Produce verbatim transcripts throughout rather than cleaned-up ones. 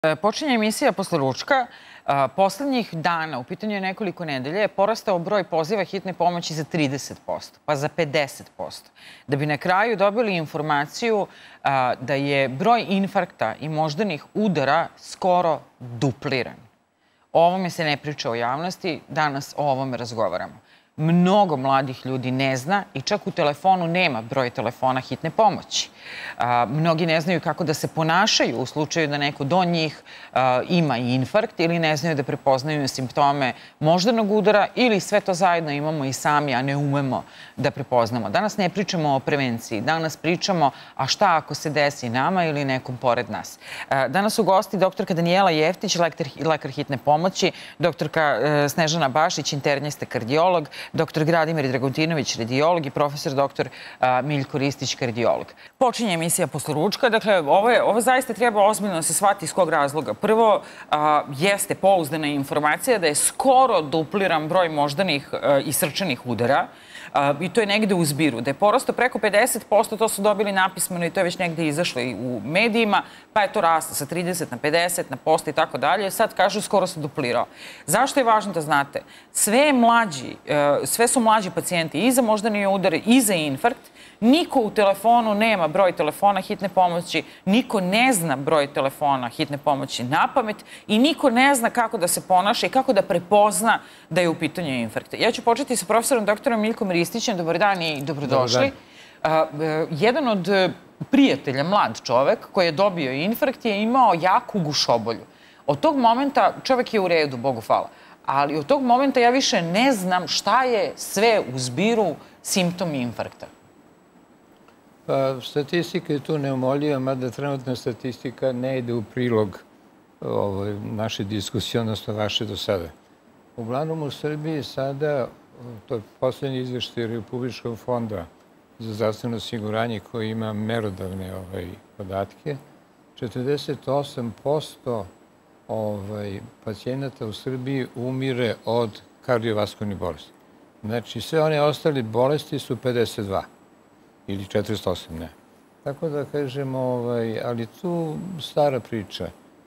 Počinje emisija posle ručka. Poslednjih dana, u pitanju je nekoliko nedelje, je porastao broj poziva hitne pomoći za trideset posto, pa za pedeset posto. Da bi na kraju dobili informaciju da je broj infarkta i moždanih udara skoro dupliran. O ovome se ne priča u javnosti, danas o ovome razgovaramo. Mnogo mladih ljudi ne zna i čak u telefonu nema broj telefona hitne pomoći. Mnogi ne znaju kako da se ponašaju u slučaju da neko do njih ima infarkt ili ne znaju da prepoznaju simptome moždanog udara ili sve to zajedno imamo i sami, a ne umemo da prepoznamo. Danas ne pričamo o prevenciji, danas pričamo a šta ako se desi nama ili nekom pored nas. Danas su gosti doktorka Danijela Jeftić, lekar hitne pomoći, doktorka Snežana Bašić, internista kardiolog, doktor Gradimir Dragutinović, radiolog i profesor doktor Miljko Ristić, kardiolog. Počinje emisija posle ručka. Dakle, ovo zaista treba ozbiljno da se shvati iz kog razloga. Prvo, jeste pouzdana informacija da je skoro dupliran broj moždanih i srčanih udara. I to je negde u zbiru. Da je porastao preko pedeset posto, to su dobili napismeno i to je već negde izašlo i u medijima, pa je to rastlo sa trideset na pedeset, na posto i tako dalje. Sad kažu skoro se duplirao. Zašto je važno da znate? Sve mlađi, sve su mlađi pacijenti i za moždani udar i za infarkt. Niko u telefonu nema broj telefona hitne pomoći, niko ne zna broj telefona hitne pomoći na pamet i niko ne zna kako da se ponaša i kako da prepozna da je u pitanju infarkta. Ja ću početi sa profesorom doktorom Miljkom Ristićem. Dobar dan i dobrodošli. Jedan od prijatelja, mlad čovek, koji je dobio infarkt, je imao jaku gušobolju. Od tog momenta čovek je u redu, Bogu hvala, ali od tog momenta ja više ne znam šta je sve u zbiru simptom infarkta. Statistika je tu neumoljiva, mada trenutna statistika ne ide u prilog naše diskusije, odnosno vaše do sada. Uglavnom u Srbiji sada, to je poslednji izveštaj Republičkog fonda za zdravstveno osiguranje koji ima merodavne podatke, četrdeset osam posto pacijenata u Srbiji umire od kardiovaskularnih bolesti. Znači, sve one ostale bolesti su pedeset dva. Ili četrdeset osam, ne. Tako da kažemo, ali tu stara priča.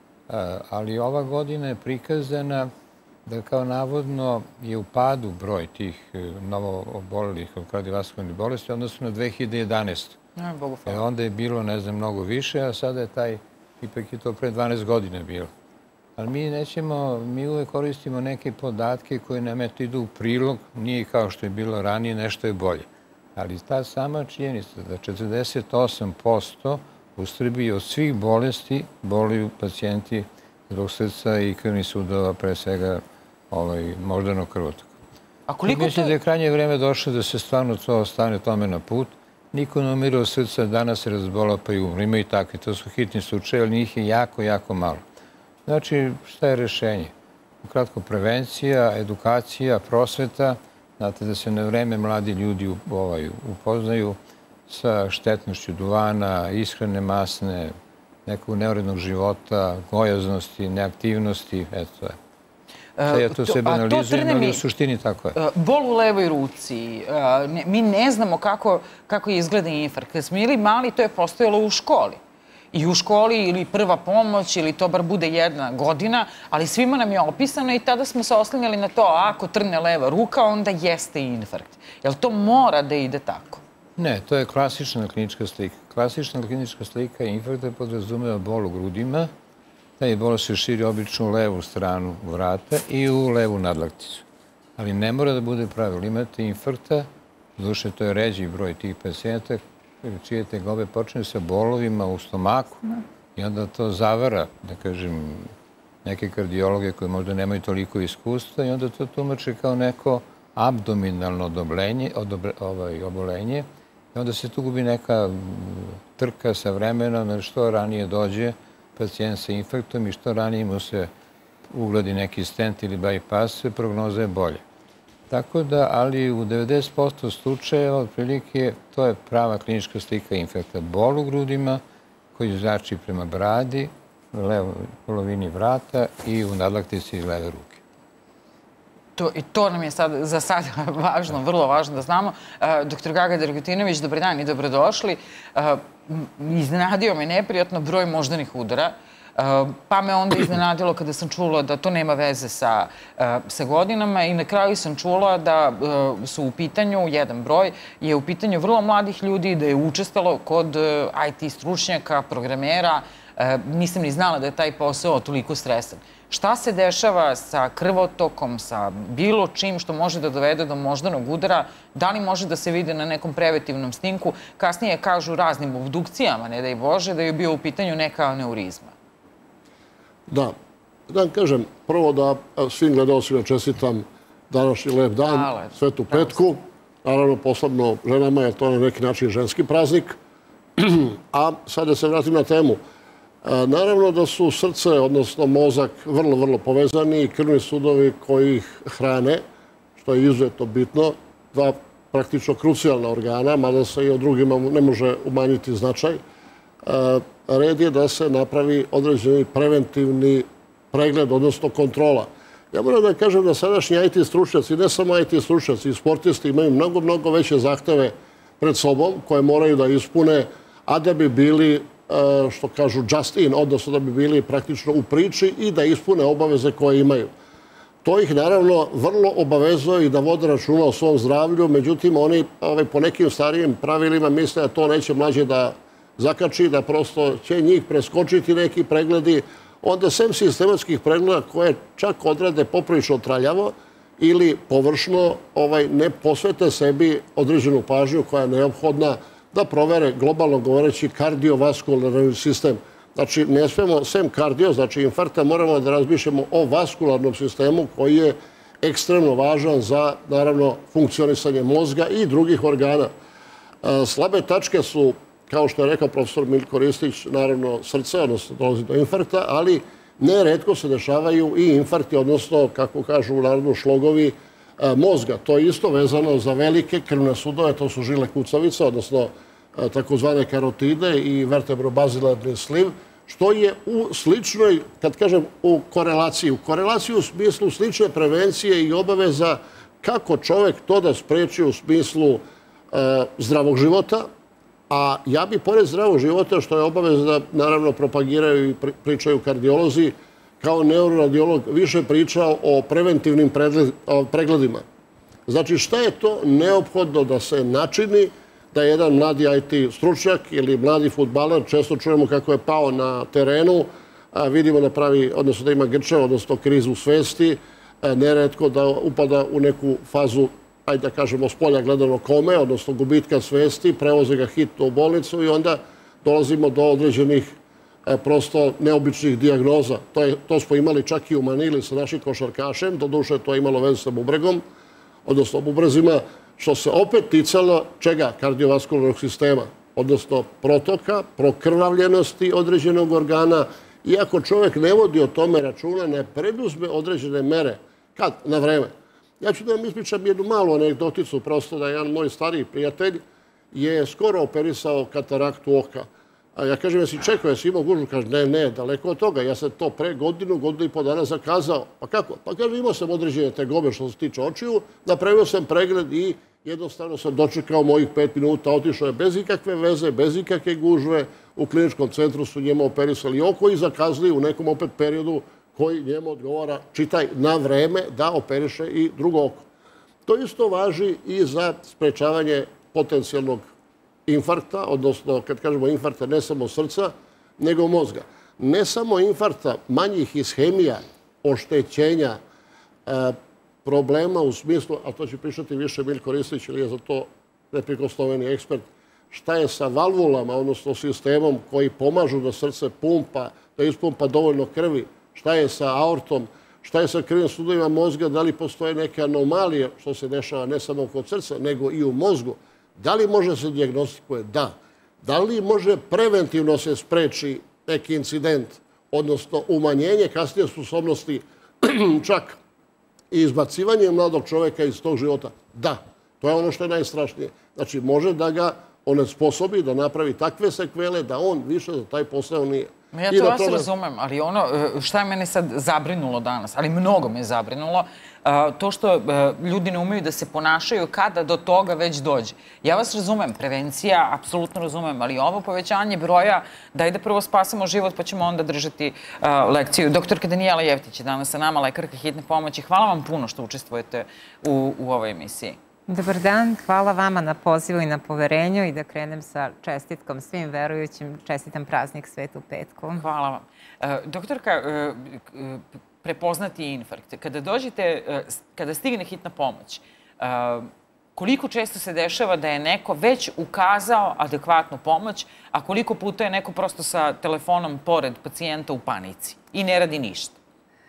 Ali ova godina je prikazana da kao navodno je u padu broj tih novo obolelih od kardiovaskularnih bolesti, odnosno na dve hiljade jedanaestu. Onda je bilo, ne znam, mnogo više, a sada je taj, ipak je to pre dvanaest godina bilo. Ali mi nećemo, mi uvek koristimo neke podatke koje nam eto idu u prilog, nije kao što je bilo ranije, nešto je bolje. Ali ta sama činjenica da četrdeset osam posto u Srbiji od svih bolesti boluju pacijenti zbog srca i krvnih sudova, pre svega moždanog krvotoka. Mislim da je krajnje vreme došlo da se stvarno to stane tome na put. Niko ne umire od srca, danas se razbola pa i umre. Ima i takvi, to su hitni slučajevi, ali njih je jako, jako malo. Znači, šta je rešenje? Ukratko, prevencija, edukacija, prosveta. Znate da se na vreme mladi ljudi upoznaju sa štetnošću duvana, ishrane masne, nekog neurednog života, gojaznosti, neaktivnosti, eto je. Sad ja to sebe analizujem, ali u suštini tako je. Bol u levoj ruci, mi ne znamo kako izgleda infarkt. Kad smo bili mali, to je postojalo u školi. I u školi ili prva pomoć ili to bar bude jedna godina, ali svima nam je opisano i tada smo se oslanjali na to, ako trne leva ruka, onda jeste infarkt. Jel to mora da ide tako? Ne, to je klasična klinička slika. Klasična klinička slika infarkta podrazumeva bol u grudima, taj bol se širi obično u levu stranu vrata i u levu nadlakticu. Ali ne mora da bude pravilo. Imate infarkta, duše to je ređi broj tih pacijenta, čije tegobe počne sa bolovima u stomaku i onda to zavara, da kažem, neke kardiologe koji možda nemaju toliko iskustva i onda to tumače kao neko abdominalno obolenje i onda se tu gubi neka trka sa vremenom, jer što ranije dođe pacijent sa infarktom i što ranije mu se ugledi neki stent ili bypass, prognoza je bolje. Tako da, ali u devedeset posto slučajeva, otprilike, to je prava klinička slika infarkta. Bol u grudima koji zrači prema bradi, u levoj polovini vrata i u nadlaktici iz leve ruke. I to nam je za sada važno, vrlo važno da znamo. Doktor Gaga Dragutinović, dobar dan i dobrodošli. Iznenadio me neprijatno broj moždanih udara. Pa me onda iznenadilo kada sam čula da to nema veze sa, sa godinama i na kraju sam čula da su u pitanju, jedan broj, je u pitanju vrlo mladih ljudi, da je učestalo kod I T stručnjaka, programera. Nisam ni znala da je taj posao toliko stresan. Šta se dešava sa krvotokom, sa bilo čim što može da dovede do moždanog udara? Da li može da se vidi na nekom preventivnom snimku? Kasnije kažu raznim obdukcijama, ne daj Bože, da je bio u pitanju neka aneurizma. Da. Da vam kažem, prvo da svim gledalcima čestitam današnji lep dan, Svetu petku. Naravno, posebno ženama je to na neki način ženski praznik. A sad da se vratim na temu. Naravno da su srce, odnosno mozak, vrlo, vrlo povezani i krvni sudovi koji ih hrane, što je izuzetno bitno, dva praktično krucijalna organa, mada se i o drugima ne može umanjiti značaj. Red je da se napravi određeni preventivni pregled, odnosno kontrola. Ja moram da kažem da sadašnji I T stručnjaci, ne samo I T stručnjaci, i sportisti imaju mnogo, mnogo veće zahteve pred sobom koje moraju da ispune, a da bi bili, što kažu, just in, odnosno da bi bili praktično u priči i da ispune obaveze koje imaju. To ih naravno vrlo obavezuje i da vode računa o svom zdravlju, međutim oni po nekim starijim pravilima misle da to neće mlađe da zakači, da prosto će njih preskočiti neki pregledi, onda sem sistematskih pregleda koje čak odrade poprilično traljavo ili površno ne posvete sebi određenu pažnju koja je neophodna da provere globalno govoreći kardiovaskularni sistem. Znači, ne smemo, sem kardio, znači infarkta, moramo da razmišljamo o vaskularnom sistemu koji je ekstremno važan za, naravno, funkcionisanje mozga i drugih organa. Slabe tačke su, kao što je rekao profesor Miljko Ristić, naravno srce, odnosno dolazi do infarkta, ali neretko se dešavaju i infarkti, odnosno, kako kažu u narodu, šlogovi mozga. To je isto vezano za velike krvne sudove, to su žile kucavice, odnosno takozvane karotide i vertebrobazilarni sliv, što je u sličnoj, kad kažem, u korelaciji. U korelaciji u smislu slične prevencije i obaveza kako čovek to da spreči u smislu zdravog života, a ja bi pored zdravog života, što je obaveza da naravno propagiraju i pričaju kardiolozi, kao neuroradiolog više pričao o preventivnim pregledima. Znači, šta je to neophodno da se načini da jedan mladi I T stručnjak ili mladi fudbaler, često čujemo kako je pao na terenu, vidimo da pravi, odnosno da ima grčev, odnosno krizu svesti, neretko da upada u neku fazu, ajde da kažemo, s polja gledano kome, odnosno gubitka svesti, prevoze ga hitno u bolnicu i onda dolazimo do određenih prosto neobičnih dijagnoza. To smo imali čak i u Manili sa našim košarkašem, doduše to je imalo veze sa bubregom, odnosno bubrezima, što se opet ticalo čega? Kardiovaskularnog sistema, odnosno protoka, prokrvavljenosti određenog organa. Iako čovjek ne vodi o tome računa, ne preduzme određene mere. Kad? Na vreme. Ja ću da vam ispričam jednu malu anegdoticu, prosto da jedan moj stariji prijatelj je skoro operisao kataraktu oka. A ja kažem, jesi čekao, jesi imao gužvu? Kaže, ne, ne, daleko od toga. Ja sam to pre godinu, godinu i po dana zakazao. Pa kako? Pa kaže, imao sam određene tegobe što se tiče očiju, napravio sam pregled i jednostavno sam dočekao mojih pet minuta, otišao je bez ikakve veze, bez ikakve gužve. U kliničkom centru su njemu operisali oko i zakazali u nekom opet periodu koji njemu odgovara, čitaj, na vreme da operiše i drugo oko. To isto važi i za sprečavanje potencijalnog infarkta, odnosno, kad kažemo infarkta, ne samo srca, nego mozga. Ne samo infarkta, manjih ishemija, oštećenja, problema u smislu, a to će pričati više Miljko Ristić, ili je za to neprikosnoveni ekspert, šta je sa valvulama, odnosno sistemom koji pomažu da srce pumpa, da ispumpa dovoljno krvi, šta je sa aortom, šta je sa krvnim sudovima mozga, da li postoje neke anomalije što se dešava ne samo kod srca, nego i u mozgu. Da li može se dijagnostikuje? Da. Da li može preventivno se spreči neki incident, odnosno umanjenje kasnije sposobnosti, čak i izbacivanje mladog čoveka iz tog života? Da. To je ono što je najstrašnije. Znači, može da ga onesposobi, da napravi takve sekvele, da on više za taj posao nije. Ja to vas razumem, ali ono, šta je mene sad zabrinulo danas, ali mnogo me zabrinulo, to što ljudi ne umeju da se ponašaju kada do toga već dođe. Ja vas razumem, prevencija, apsolutno razumem, ali ovo povećanje broja, daj da prvo spasemo život pa ćemo onda držati lekciju. Doktorka Danijela Jevtić je danas sa nama, lekarka hitne pomoći. Hvala vam puno što učestvujete u ovoj emisiji. Dobar dan, hvala vama na pozivu i na poverenju i da krenem sa čestitkom svim verujućim. Čestitam praznik Svetu petku. Hvala vam. Doktorka, prepoznati infarkt. Kada dođete, kada stigne hitna pomoć, koliko često se dešava da je neko već ukazao adekvatnu pomoć, a koliko puta je neko prosto sa telefonom pored pacijenta u panici i ne radi ništa?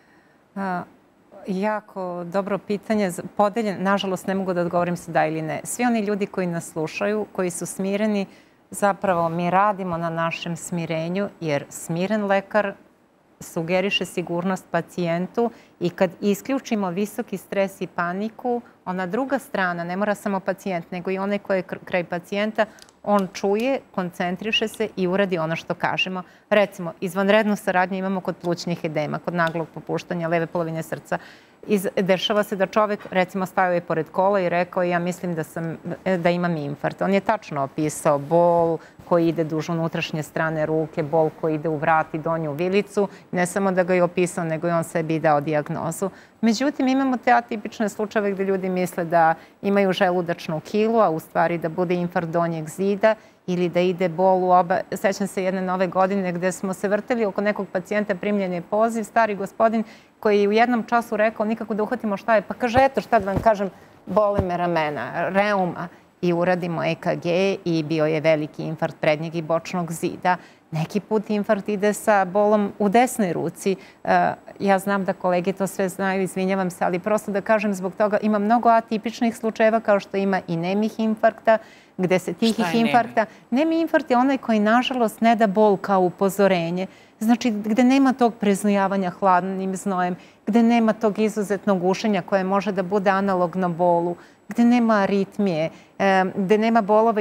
Jako dobro pitanje. Podeljen, nažalost, ne mogu da odgovorim se da ili ne. Svi oni ljudi koji nas slušaju, koji su smireni, zapravo mi radimo na našem smirenju, jer smiren lekar sugeriše sigurnost pacijentu i kad isključimo visoki stres i paniku, ona druga strana, ne mora samo pacijent, nego i onaj koji je kraj pacijenta, on čuje, koncentriše se i uradi ono što kažemo. Recimo, izvanrednu saradnju imamo kod plućnih edema, kod naglog popuštanja leve polovine srca. Dešava se da čovek, recimo, stavio je pored kola i rekao ja mislim da imam infarkt. On je tačno opisao bol koji ide duž unutrašnje strane ruke, bol koji ide u vrat i donju vilicu. Ne samo da ga je opisao, nego i on sebi dao dijagnozu. Međutim, imamo te atipične slučajeve gde ljudi misle da imaju želudačnu kilu, a u stvari da bude infarkt donjeg zida ili da ide bol u oba. Sećam se jedne nove godine gde smo se vrteli oko nekog pacijenta, primljen je poziv, stari gospodin koji je u jednom času rekao nikako da uhvatimo šta je, pa kaže eto šta da vam kažem, boli me ramena, reuma. I uradimo E K G i bio je veliki infarkt prednjeg i bočnog zida. Neki put infarkt ide sa bolom u desnoj ruci. Ja znam da kolege to sve znaju, izvinjavam se, ali prosto da kažem zbog toga ima mnogo atipičnih slučajeva kao što ima i nemih infarkta, gde se tihih infarkta. Nemi infarkt je onaj koji nažalost ne da bol kao upozorenje. Znači gde nema tog preznojavanja hladnim znojem, gde nema tog izuzetnog gušenja koje može da bude analogno bolu, gde nema aritmije, gde nema bolova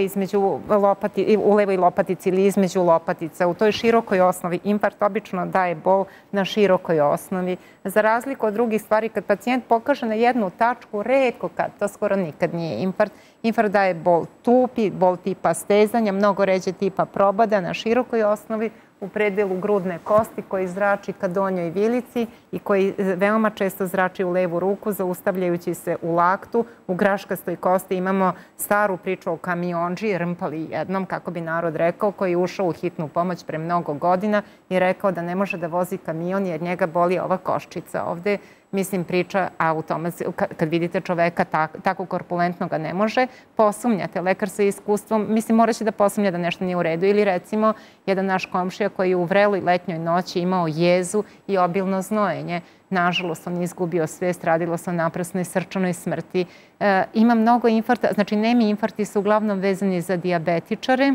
u levoj lopatici ili između lopatica. U toj širokoj osnovi infarkt obično daje bol na širokoj osnovi. Za razliku od drugih stvari, kad pacijent pokaže na jednu tačku, retko kad, to skoro nikad nije infarkt. Infarkt daje bol tupi, bol tipa stezanja, mnogo ređe tipa probada na širokoj osnovi, u predelu grudne kosti koji zrači ka donjoj vilici i koji veoma često zrači u levu ruku, zaustavljajući se u laktu. U graškastoj kosti imamo staru priču o kamionđi, rmpali jednom, kako bi narod rekao, koji je ušao u hitnu pomoć pre mnogo godina i rekao da ne može da vozi kamion jer njega boli ova koščica. Ovde, mislim, priča automatski, kad vidite čoveka tako korpulentno ga ne može, posumnjate. Lekar sa iskustvom, mislim, morat će da posumnja da nešto nije u redu. Ili recimo, jedan naš komšija koji je u vreloj letnjoj noći imao jezu i obilno znojenje. Nažalost, on je izgubio svest, radilo se o naprasnoj srčanoj smrti. Ima mnogo infarkta, znači nemi infarkti su uglavnom vezani za dijabetičare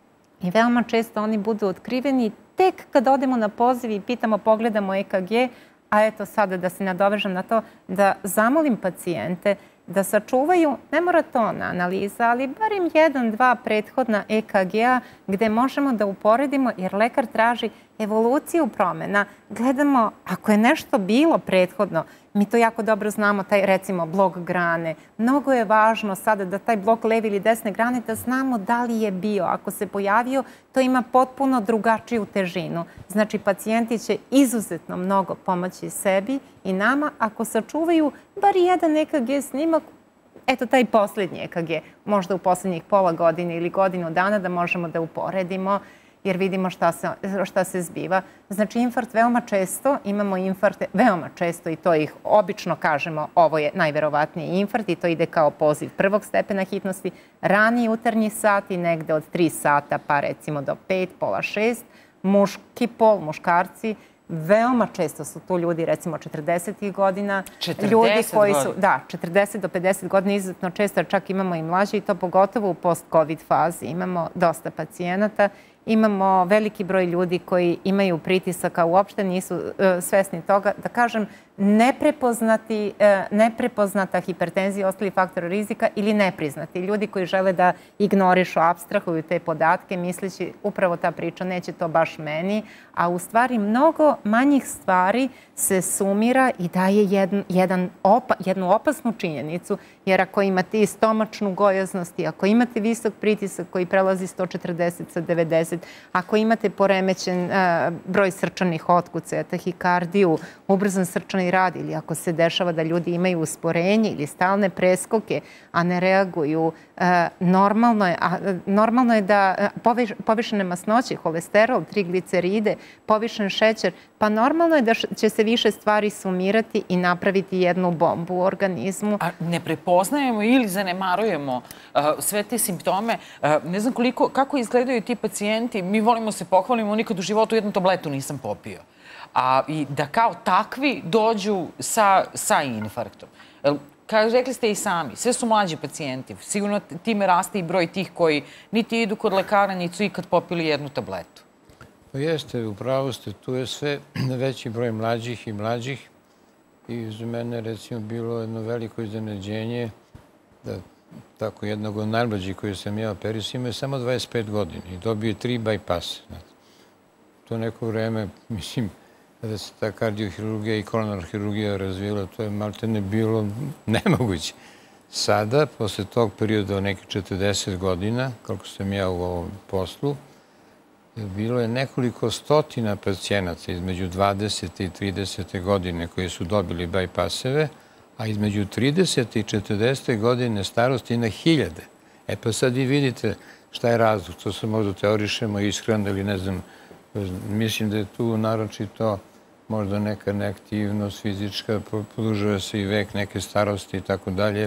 i veoma često oni budu otkriveni tek kad odemo na poziv i pitamo, pogledamo E K G, a eto sada da se nadovežem na to, da zamolim pacijente da sačuvaju, ne mora to na analiza, ali barem jedan, dva prethodna E K G-a gde možemo da uporedimo, jer lekar traži evoluciju promena. Gledamo, ako je nešto bilo prethodno, mi to jako dobro znamo, taj recimo blok grane. Mnogo je važno sada da taj blok leve ili desne grane, da znamo da li je bio. Ako se pojavio, to ima potpuno drugačiju težinu. Znači, pacijenti će izuzetno mnogo pomoći sebi i nama ako sačuvaju bar jedan E K G snimak, eto taj poslednji E K G, možda u poslednjih pola godine ili godinu dana da možemo da uporedimo jer vidimo šta se zbiva. Znači, infarkt veoma često, imamo infarkte veoma često i to ih obično kažemo, ovo je najverovatniji infarkt i to ide kao poziv prvog stepena hitnosti, rani jutarnji sati, negde od tri sata pa recimo do pet, pola šest, muški pol, muškarci, veoma često su tu ljudi, recimo četrdesetih godina. četrdeset godina? Da, četrdeset do pedeset godina, izuzetno često, čak imamo i mlađe i to pogotovo u post-covid fazi. Imamo dosta pacijenata imamo veliki broj ljudi koji imaju pritisak, a uopšte nisu svesni toga. Da kažem, neprepoznati, neprepoznata hipertenzija, ostali faktor rizika ili nepriznati. Ljudi koji žele da ignorišu, apstrahuju te podatke, misleći upravo ta priča, neće to baš meni, a u stvari mnogo manjih stvari se sumira i daje jedan, jedan opa, jednu opasnu činjenicu, jer ako imate i stomačnu gojaznost i ako imate visok pritisak koji prelazi sto četrdeset sa devedeset, ako imate poremećen uh, broj srčanih otkucaja, tahikardiju, ubrzan srčani rad ili ako se dešava da ljudi imaju usporenje ili stalne preskoke, a ne reaguju, uh, normalno je, a, normalno je da uh, poviš, povišene masnoće, holesterol, trigliceride, povišen šećer, pa normalno je da će se više stvari sumirati i napraviti jednu bombu u organizmu. A ne prepoznajemo ili zanemarujemo uh, sve te simptome. Uh, ne znam koliko, kako izgledaju ti pacijenti. Mi volimo se pohvalimo, nikad u životu jednu tabletu nisam popio. A i da kao takvi dođu sa, sa infarktom. Kao rekli ste i sami, sve su mlađi pacijenti. Sigurno time raste i broj tih koji niti idu kod lekara, niti su ikad popili jednu tabletu. Pa jeste, upravo ste, tu je sve veći broj mlađih i mlađih. I za mene, recimo, bilo jedno veliko iznenađenje da tako jednog od najmlađih koji sam ja operisao imao je samo dvadeset pet godina i dobio je tri bajpasa. To neko vreme, mislim, kada se ta kardiohirurgija i koronarna hirurgija razvila, to je maltene bilo nemoguće. Sada, posle tog perioda od nekih četrdeset godina, koliko sam ja u ovom poslu, bilo je nekoliko stotina pacijenata između dvadesete i tridesete godine koji su dobili bajpaseve, a između tridesete i četrdesete godine starosti na hiljade. E pa sad vi vidite šta je razlog. To se možda teorišemo ishrana ili ne znam. Mislim da je tu naročito možda neka neaktivnost fizička, produžuje se i vek neke starosti i tako dalje.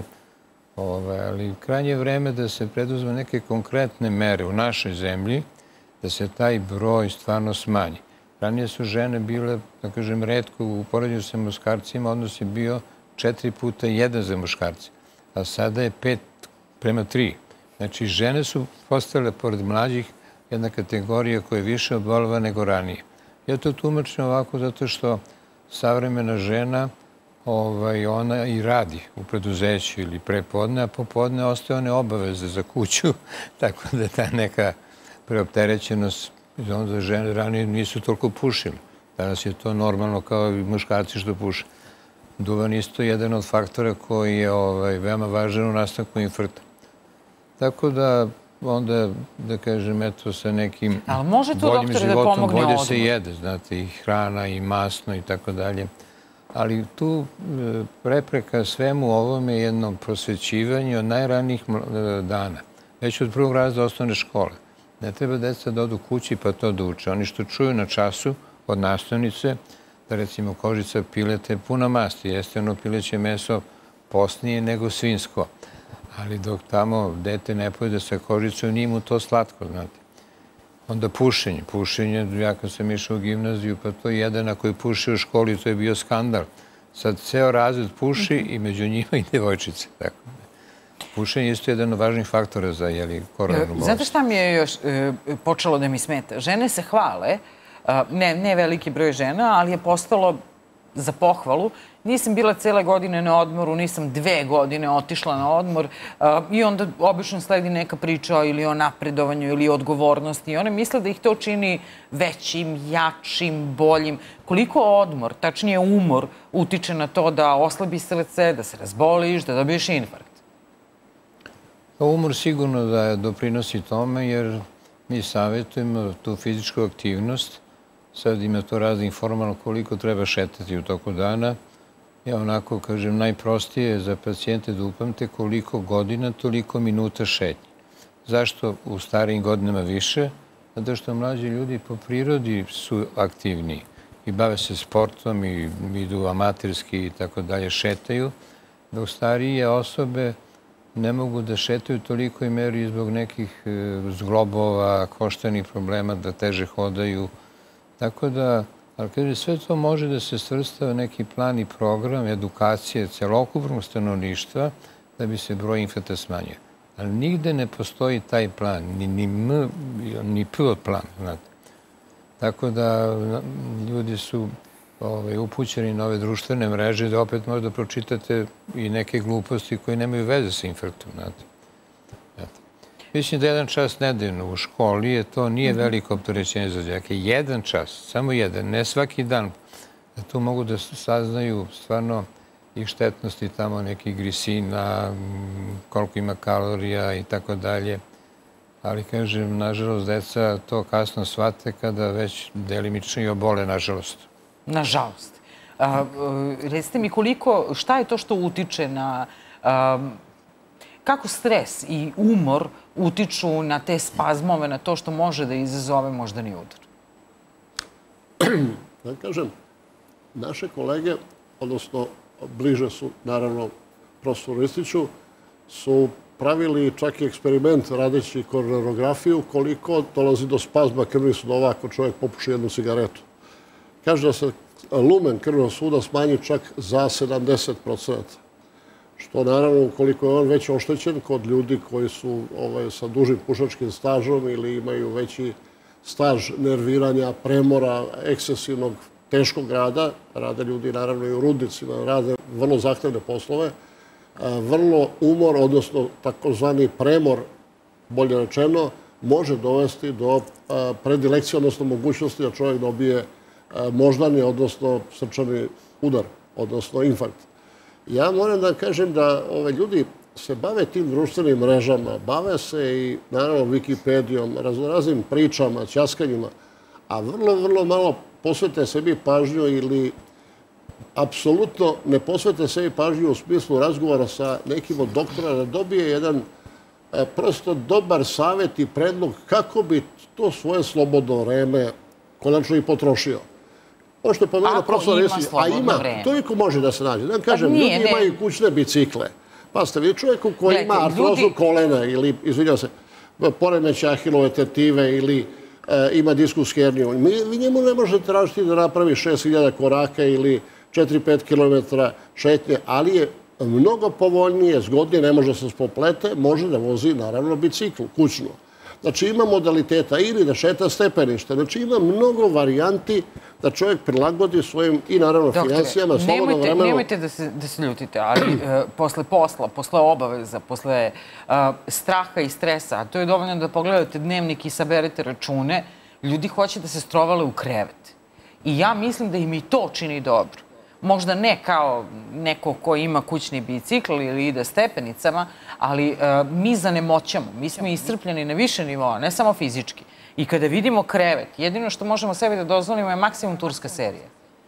Ali krajnje je vreme da se preduzme neke konkretne mere u našoj zemlji, da se taj broj stvarno smanji. Ranije su žene bile, da kažem, retko u poređenju sa muškarcima, odnos je bio četiri puta jedan za muškarci, a sada je pet prema tri. Znači, žene su postale, pored mlađih, jedna kategorija koja je više oboleva nego ranije. Ja to tumačim ovako zato što savremena žena, ovaj, ona i radi u preduzeću ili prepodne, a popodne ostaje one obaveze za kuću, tako da ta neka preopterećenost, onda žene ranije nisu toliko pušile. Danas je to normalno kao i muškarci što puše. Duvan isto je jedan od faktora koji je ovaj, veoma važan u nastanku infarkta. Tako da onda, da kažem, eto, sa nekim boljim životom bolje se jede, znate, i hrana, i masno, i tako dalje. Ali tu prepreka svemu ovome je jedno prosvećivanje od najranijih dana. Već od prvog razreda osnovne škole. Ne treba deca da odu kući pa to da uče. Oni što čuju na času od nastavnice, da recimo kožica pileta je puna masti, jeste ono pileće meso postnije nego svinjsko. Ali dok tamo dete ne pojede sa kožicom, nije mu to slatko, znate. Onda pušenje. Pušenje, ja kad sam išao u gimnaziju, pa to je jedan ako je pušio u školi, to je bio skandal. Sad ceo razred puši i među njima i devojčice. Tako. Pušenje je isto jedan od važnih faktora za koronarnu bolest. Znate šta mi je još počelo da mi smeta? Žene se hvale, ne veliki broj žena, ali je postalo za pohvalu. Nisam bila cele godine na odmoru, nisam dve godine otišla na odmor i onda obično sledi neka priča ili o napredovanju ili o odgovornosti. I one misle da ih to čini većim, jačim, boljim. Koliko odmor, tačnije umor, utiče na to da oslabi srce, da se razboliš, da dobiješ infarkt? Umor sigurno da doprinosi tome jer mi savjetujemo tu fizičku aktivnost. Sad ima to raznih formalno koliko treba šetati u toku dana. Ja onako kažem najprostije za pacijente da upamte koliko godina, toliko minuta šetnje. Zašto u starijim godinama više? Zato što mlađi ljudi po prirodi su aktivniji i bave se sportom i idu amaterski i tako dalje, šetaju. Dok starije osobe ne mogu da šetaju toliko i meri zbog nekih zglobova, koštanih problema, da teže hodaju. Tako da, ali kaže, sve to može da se svrsta u neki plan i program edukacije celokupnog stanovništva da bi se broj infarkta smanjio. Ali nigde ne postoji taj plan, ni M, ni P od plan, znate. Tako da ljudi su upućeni na ove društvene mreže da opet možda pročitate i neke gluposti koje nemaju veze sa infarktom, znate. Mislim da jedan čas nedeljno u školi, to nije veliko opterećenje za đake. Jedan čas, samo jedan, ne svaki dan. Da tu mogu da saznaju stvarno i štetnosti tamo nekih grisina, koliko ima kalorija i tako dalje. Ali, kažem, nažalost, deca to kasno shvate kada već delimično i obole, nažalost. Nažalost. Recite mi koliko, šta je to što utiče na... Kako stres i umor utiču na te spazmove, na to što može da izazove moždani udar? Da kažem, naše kolege, odnosno bliže su, naravno, profesoru Ristiću, su pravili čak i eksperiment radeći koronarografiju koliko dolazi do spazma krvnih sudova ako čovjek popuši jednu cigaretu. Kaže da se lumen krvnog suda smanji čak za sedamdeset procenata. Što naravno, ukoliko je on već oštećen kod ljudi koji su sa dužim pušačkim stažom ili imaju veći staž nerviranja, premora, ekscesivnog, teškog rada, rade ljudi naravno i u rudnicima, rade vrlo zahtevne poslove, vrlo umor, odnosno takozvani premor, bolje rečeno, može dovesti do predilekcije, odnosno mogućnosti da čovjek dobije moždani, odnosno srčani udar, odnosno infarkt. Ja moram da kažem da ljudi se bave tim društvenim mrežama, bave se i, naravno, Wikipedijom, raznoraznim pričama, ćaskanjima, a vrlo, vrlo malo posvete sebi pažnju ili apsolutno ne posvete sebi pažnju u smislu razgovora sa nekim od doktora da dobije jedan prosto dobar savjet i predlog kako bi to svoje slobodno vreme konačno i potrošio. Ovo što je pomenuo profesor Ristić, a ima, toliko može da se nađe. Da vam kažem, ljudi imaju kućne bicikle. Pa ste vidi čovjeku koji ima artrozu kolena ili, izvinjam se, poremećaj ahilove tetive ili ima diskus herniju. Vi njemu ne možete tražiti da napravi šest hiljada koraka ili četiri do pet kilometara šetnje, ali je mnogo povoljnije, zgodnije, ne može se spoplete, može da vozi, naravno, bicikl, kućno. Znači, ima modaliteta ili da šeta stepenište. Znači, ima mnogo varijanti da čovjek prilagodi svojim i, naravno, financijama, slobodno vremenu. Nemojte da se ljutite, ali posle posla, posle obaveza, posle straha i stresa, a to je dovoljno da pogledate dnevnik i saberete račune, ljudi hoće da se strovale u krevet. I ja mislim da im i to čini dobro. Možda ne kao neko ko ima kućni bicikl ili ide stepenicama, ali mi zanemoćamo. Mi smo iscrpljeni na više nivoa, ne samo fizički. I kada vidimo krevet, jedino što možemo sebi da dozvolimo je maksimum turska serija.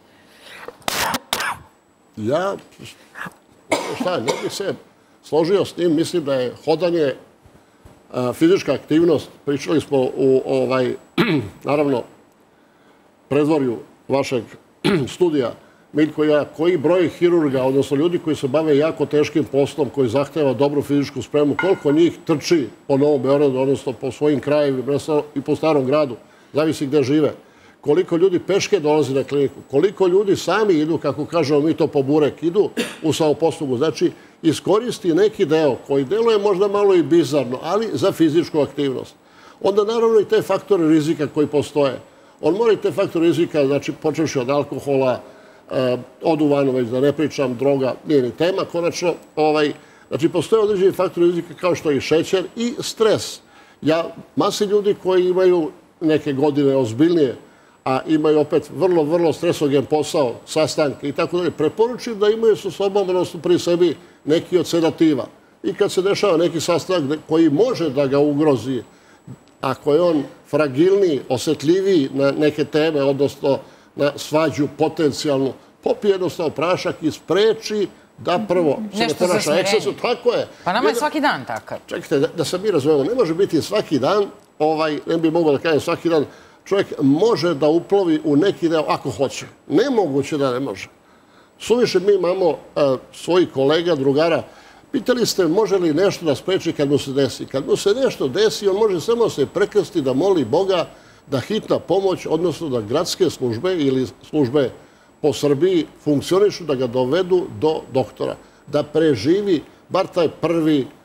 Ja, šta, ne bih se složio s tim. Mislim da je hodanje, fizička aktivnost, pričali smo u, naravno, predvorju vašeg studija, Miljko i ja, koji broj hirurga, odnosno ljudi koji se bave jako teškim poslom, koji zahteva dobru fizičku spremu, koliko njih trči po Novom Beogradu, odnosno po svojim krajevima i po Starom gradu, zavisi gde žive, koliko ljudi peške dolazi na kliniku, koliko ljudi sami idu, kako kažemo mi to po burek, idu u samoposlugu. Znači, iskoristi neki deo koji deluje možda malo i bizarno, ali za fizičku aktivnost. Onda naravno i te faktore rizika koji postoje. On mora i te faktore rizika, znači počevši od alkohola, oduvano, već da ne pričam, droga, nije ni tema, konačno. Znači, postoje određeni faktori rizika kao što je i šećer i stres. Ja, masi ljudi koji imaju neke godine ozbiljnije, a imaju opet vrlo, vrlo stresogen posao, sastanke i tako dalje, preporučujem da imaju sa sobom, odnosno pri sebi, neki od sedativa. I kad se dešava neki sastanak koji može da ga ugrozi, ako je on fragilniji, osetljiviji na neke teme, odnosno na svađu potencijalnu, popije jednostavno prašak i spreči da prvo se ne ponaša ekscesu. Tako je. Pa nama je svaki dan takav. Čekajte, da se mi razumemo, ne može biti svaki dan, ne bi mogao da kažem svaki dan, čovjek može da uplovi u neki deo ako hoće. Nemoguće da ne može. Suviše mi imamo svojih kolega, drugara. Pitali ste može li nešto da spreči kad mu se desi. Kad mu se nešto desi, on može samo se prekrsti da moli Boga da hitna pomoć, odnosno da gradske službe ili službe po Srbiji funkcionišu, da ga dovedu do doktora. Da preživi bar taj prvi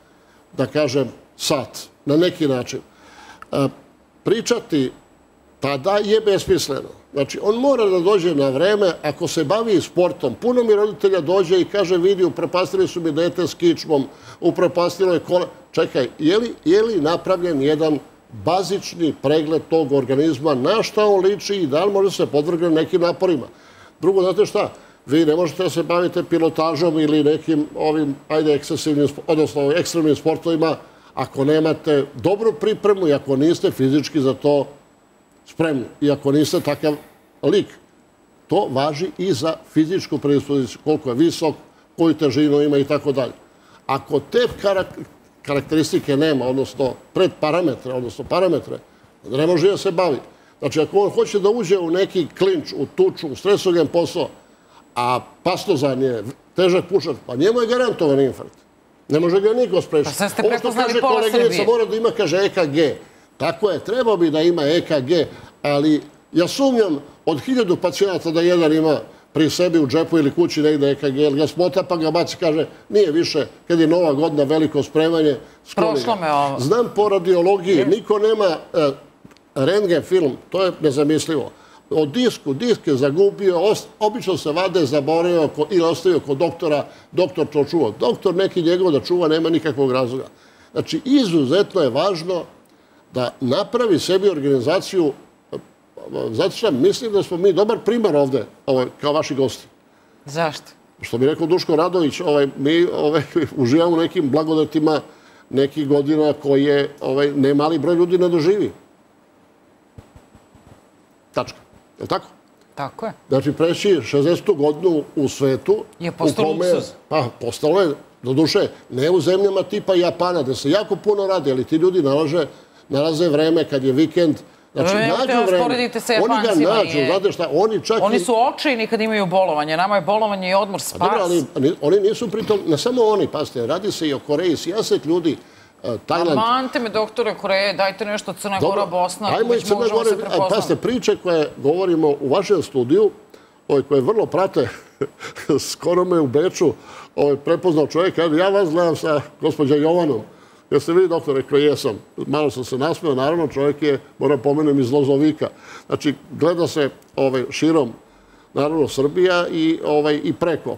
da kažem, sat, na neki način. Pričati tada je besmisleno. Znači, on mora da dođe na vreme, ako se bavi sportom. Puno mi roditelja dođe i kaže, vidi, upropastili su mi dete s kičmom, upropastilo je kola. Čekaj, je li napravljen jedan bazični pregled tog organizma, na šta on liči i da li može se podvrgne nekim naporima? Drugo, znate šta? Vi ne možete da se bavite pilotažom ili nekim ovim, ajde, ekscesivnim, odnosno ekstremnim sportovima ako nemate dobru pripremu i ako niste fizički za to spremni i ako niste takav lik. To važi i za fizičku predispoziciju, koliko je visok, koju težinu ima i tako dalje. Ako te karakteristike nema, odnosno predparametre, odnosno parametre, ne može da se bavi. Znači, ako on hoće da uđe u neki klinč, u tuču, u stresogen posao, a pastozan je težak pušač, pa njemu je garantovan infarkt. Ne može ga niko sprečiti. Pa sad ste prepoznali pola Srbije. Koleginica mora da ima, kaže, E K G. Tako je, trebao bi da ima E K G, ali ja sumnjam od hiljadu pacijenata da jedan ima pri sebi u džepu ili kući negde E K G, jer ga smota pa ga baci, kaže, nije više, kad je nova godina, veliko spremanje, skloni ga. Prošlo me ovo. Znam po radiologiji, niko nema rentgen film, to je nezamislivo. O disku, disk je zagubio, obično se vade, zaboravio ili ostavio kod doktora, doktor to čuva. Doktor neki njegov da čuva, nema nikakvog razloga. Znači, izuzetno je važno da napravi sebi organizaciju. Zato što mislim da smo mi dobar primjer ovde, kao vaši gosti. Zašto? Što bi rekao Duško Radović, mi uživamo u nekim blagodatima nekih godina koje ne mali broj ljudi ne doživi. Tačka. Je li tako? Tako je. Znači, preći šezdesetu godinu u svetu... Je postao luksuz. Pa, postalo je, do duše, ne u zemljama tipa Japana, gde se jako puno radi, ali ti ljudi nalaze vreme kad je vikend. Znači, nađu vreme. Oni ga nađu, znate šta, oni čak i... Oni su očajni kad imaju bolovanje. Nama je bolovanje i odmor spas. Dobro, ali oni nisu pritom, ne samo oni, pasite, radi se i o Koreji, sijaset ljudi, Tajland... Amante me, doktore Koreje, dajte nešto Crna Gora, Bosna, tu već Crna možemo Gora, se prepoznamo. Pasite, priče koje govorimo u vašem studiju, koje vrlo prate, skoro me u Beču prepoznao čovjek, ja vas gledam sa gospođa Jovanom. Jeste vi, doktore, rekao, jesam. Malo sam se nasmeo, naravno, čovjek je, moram pomenem, iz Lozovika. Znači, gleda se širom, naravno, Srbija i preko.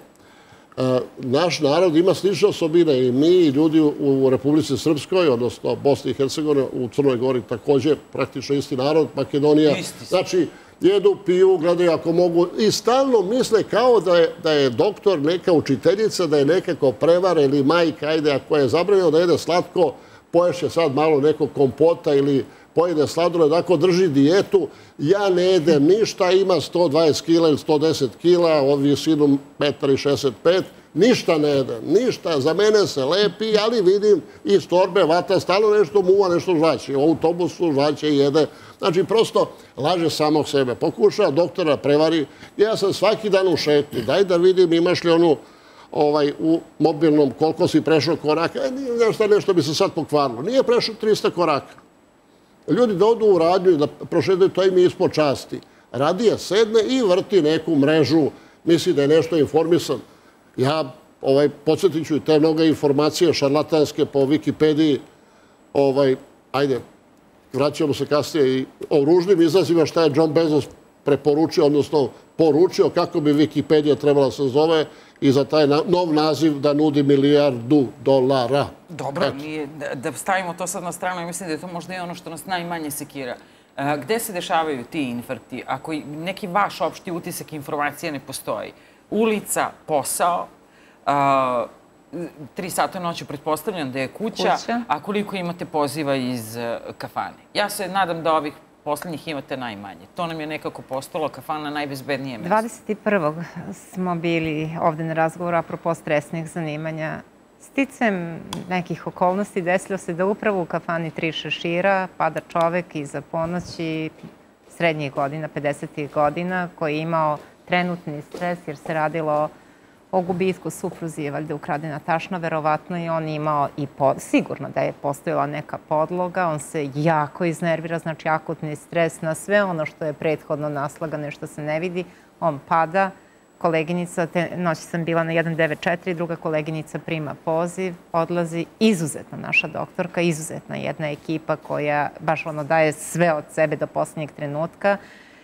Naš narod ima slične osobine i mi i ljudi u Republici Srpskoj, odnosno Bosni i Hercegovini, u Crnoj Gori također praktično isti narod, Makedonija. Znači, jedu, piju, gledaju ako mogu i stalno misle kao da je doktor neka učiteljica, da je nekako prevara ili majka, ajde, ako je zabranjeno da jede slatko, poješće sad malo nekog kompota ili pojede sladoled, ako drži dijetu, ja ne jedem ništa, ima sto dvadeset kila ili sto deset kila, od visinu jedan šezdeset pet, ništa ne jedem, ništa, za mene se lepi, ali vidim iz torbe vata, stalno nešto muva, nešto žvaće, u autobusu žvaće i jede. Znači, prosto laže samog sebe. Pokuša doktora prevari, ja sam svaki dan u šetnji, daj da vidim imaš li onu u mobilnom, koliko si prešao koraka, nešto bi se sad pokvarilo. Nije prešao trista koraka. Ljudi da odu u radnju i da prošedaju, to im je ispod časti. Radija sedne i vrti neku mrežu, misli da je nešto informisan. Ja podsjetit ću i te mnoga informacije šarlatanske po Wikipediji. Ajde, vraćamo se kasnije i o ružnim izrazima šta je John Bezos preporučio, odnosno poručio kako bi Wikipedija trebala se zove i za taj nov naziv da nudi milijardu dolara. Dobro, da stavimo to sad na stranu i mislim da je to možda i ono što nas najmanje sekira. Gde se dešavaju ti infarkti? Ako neki vaš opšti utisak informacije ne postoji, ulica, posao, tri sata noću pretpostavljam da je kuća, a koliko imate poziva iz kafane? Ja se nadam da ovih poslednjih imate najmanje. To nam je nekako postalo kafana najbezbednije mesto. dvadeset prvog smo bili ovde na razgovoru apropo stresnih zanimanja. Sticem nekih okolnosti desilo se da upravo u kafani Tri šešira pada čovek iza ponoći srednjih godina, pedesetih godina, koji je imao trenutni stres jer se radilo o gubitku supruzi, valjda ukradena tašna, verovatno i on imao i sigurno da je postojala neka podloga, on se jako iznervira, znači akutni stres na sve ono što je prethodno naslagano i što se ne vidi, on pada, koleginica, te noći sam bila na jedan devet četiri, druga koleginica prima poziv, odlazi, izuzetna naša doktorka, izuzetna jedna ekipa koja baš ono daje sve od sebe do posljednjeg trenutka.